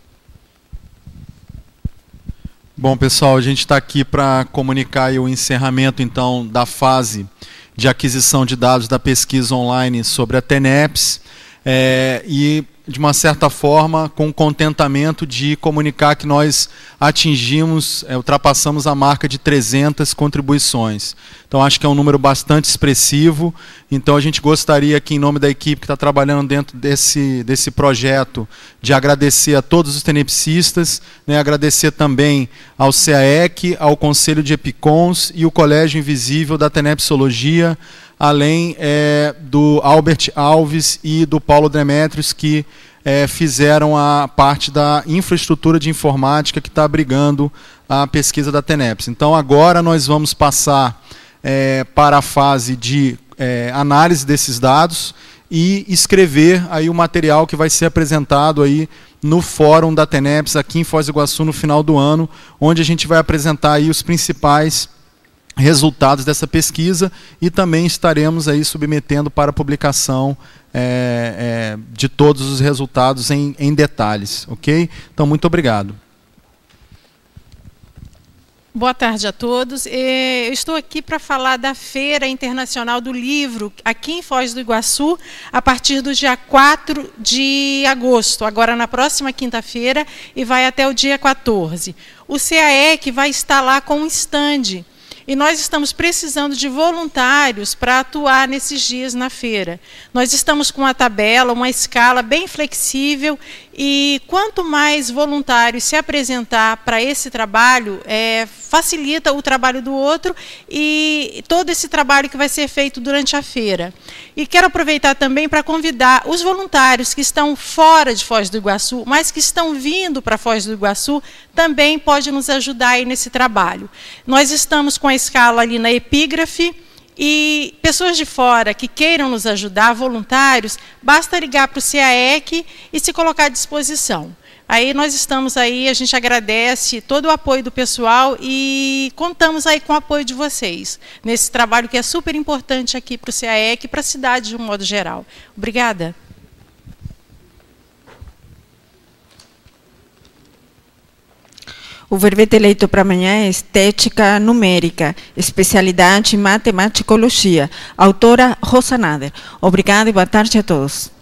Bom, pessoal, a gente está aqui para comunicar aí o encerramento, então, da fase de aquisição de dados da pesquisa online sobre a TENEPS, é, e, de uma certa forma, com contentamento de comunicar que nós atingimos, é, ultrapassamos a marca de trezentas contribuições. Então, acho que é um número bastante expressivo. Então, a gente gostaria aqui, em nome da equipe que está trabalhando dentro desse, desse projeto, de agradecer a todos os tenepsistas, né, agradecer também ao C A E C, ao Conselho de Epicons e o Colégio Invisível da Tenepsologia, além é, do Albert Alves e do Paulo Demetrios, que é, fizeram a parte da infraestrutura de informática que está abrigando a pesquisa da TENEPS. Então, agora nós vamos passar é, para a fase de é, análise desses dados e escrever aí o material que vai ser apresentado aí no Fórum da TENEPS aqui em Foz do Iguaçu no final do ano, onde a gente vai apresentar aí os principais resultados dessa pesquisa, e também estaremos aí submetendo para publicação é, é, de todos os resultados em, em detalhes, ok? Então, muito obrigado. Boa tarde a todos. Eu estou aqui para falar da Feira Internacional do Livro, aqui em Foz do Iguaçu, a partir do dia quatro de agosto, agora na próxima quinta-feira, e vai até o dia quatorze. O C A E C vai estar lá com um stand, e nós estamos precisando de voluntários para atuar nesses dias na feira. Nós estamos com uma tabela, uma escala bem flexível, e quanto mais voluntários se apresentar para esse trabalho, é, facilita o trabalho do outro e todo esse trabalho que vai ser feito durante a feira. E quero aproveitar também para convidar os voluntários que estão fora de Foz do Iguaçu, mas que estão vindo para Foz do Iguaçu, também pode nos ajudar aí nesse trabalho. Nós estamos com a escala ali na epígrafe, e pessoas de fora que queiram nos ajudar, voluntários, basta ligar para o C A E C e se colocar à disposição. Aí nós estamos aí, a gente agradece todo o apoio do pessoal e contamos aí com o apoio de vocês, nesse trabalho que é super importante aqui para o C A E C e para a cidade de um modo geral. Obrigada. O verbete eleito para amanhã é Estética Numérica, especialidade em Matematicologia. Autora Rosa Nader. Obrigada e boa tarde a todos.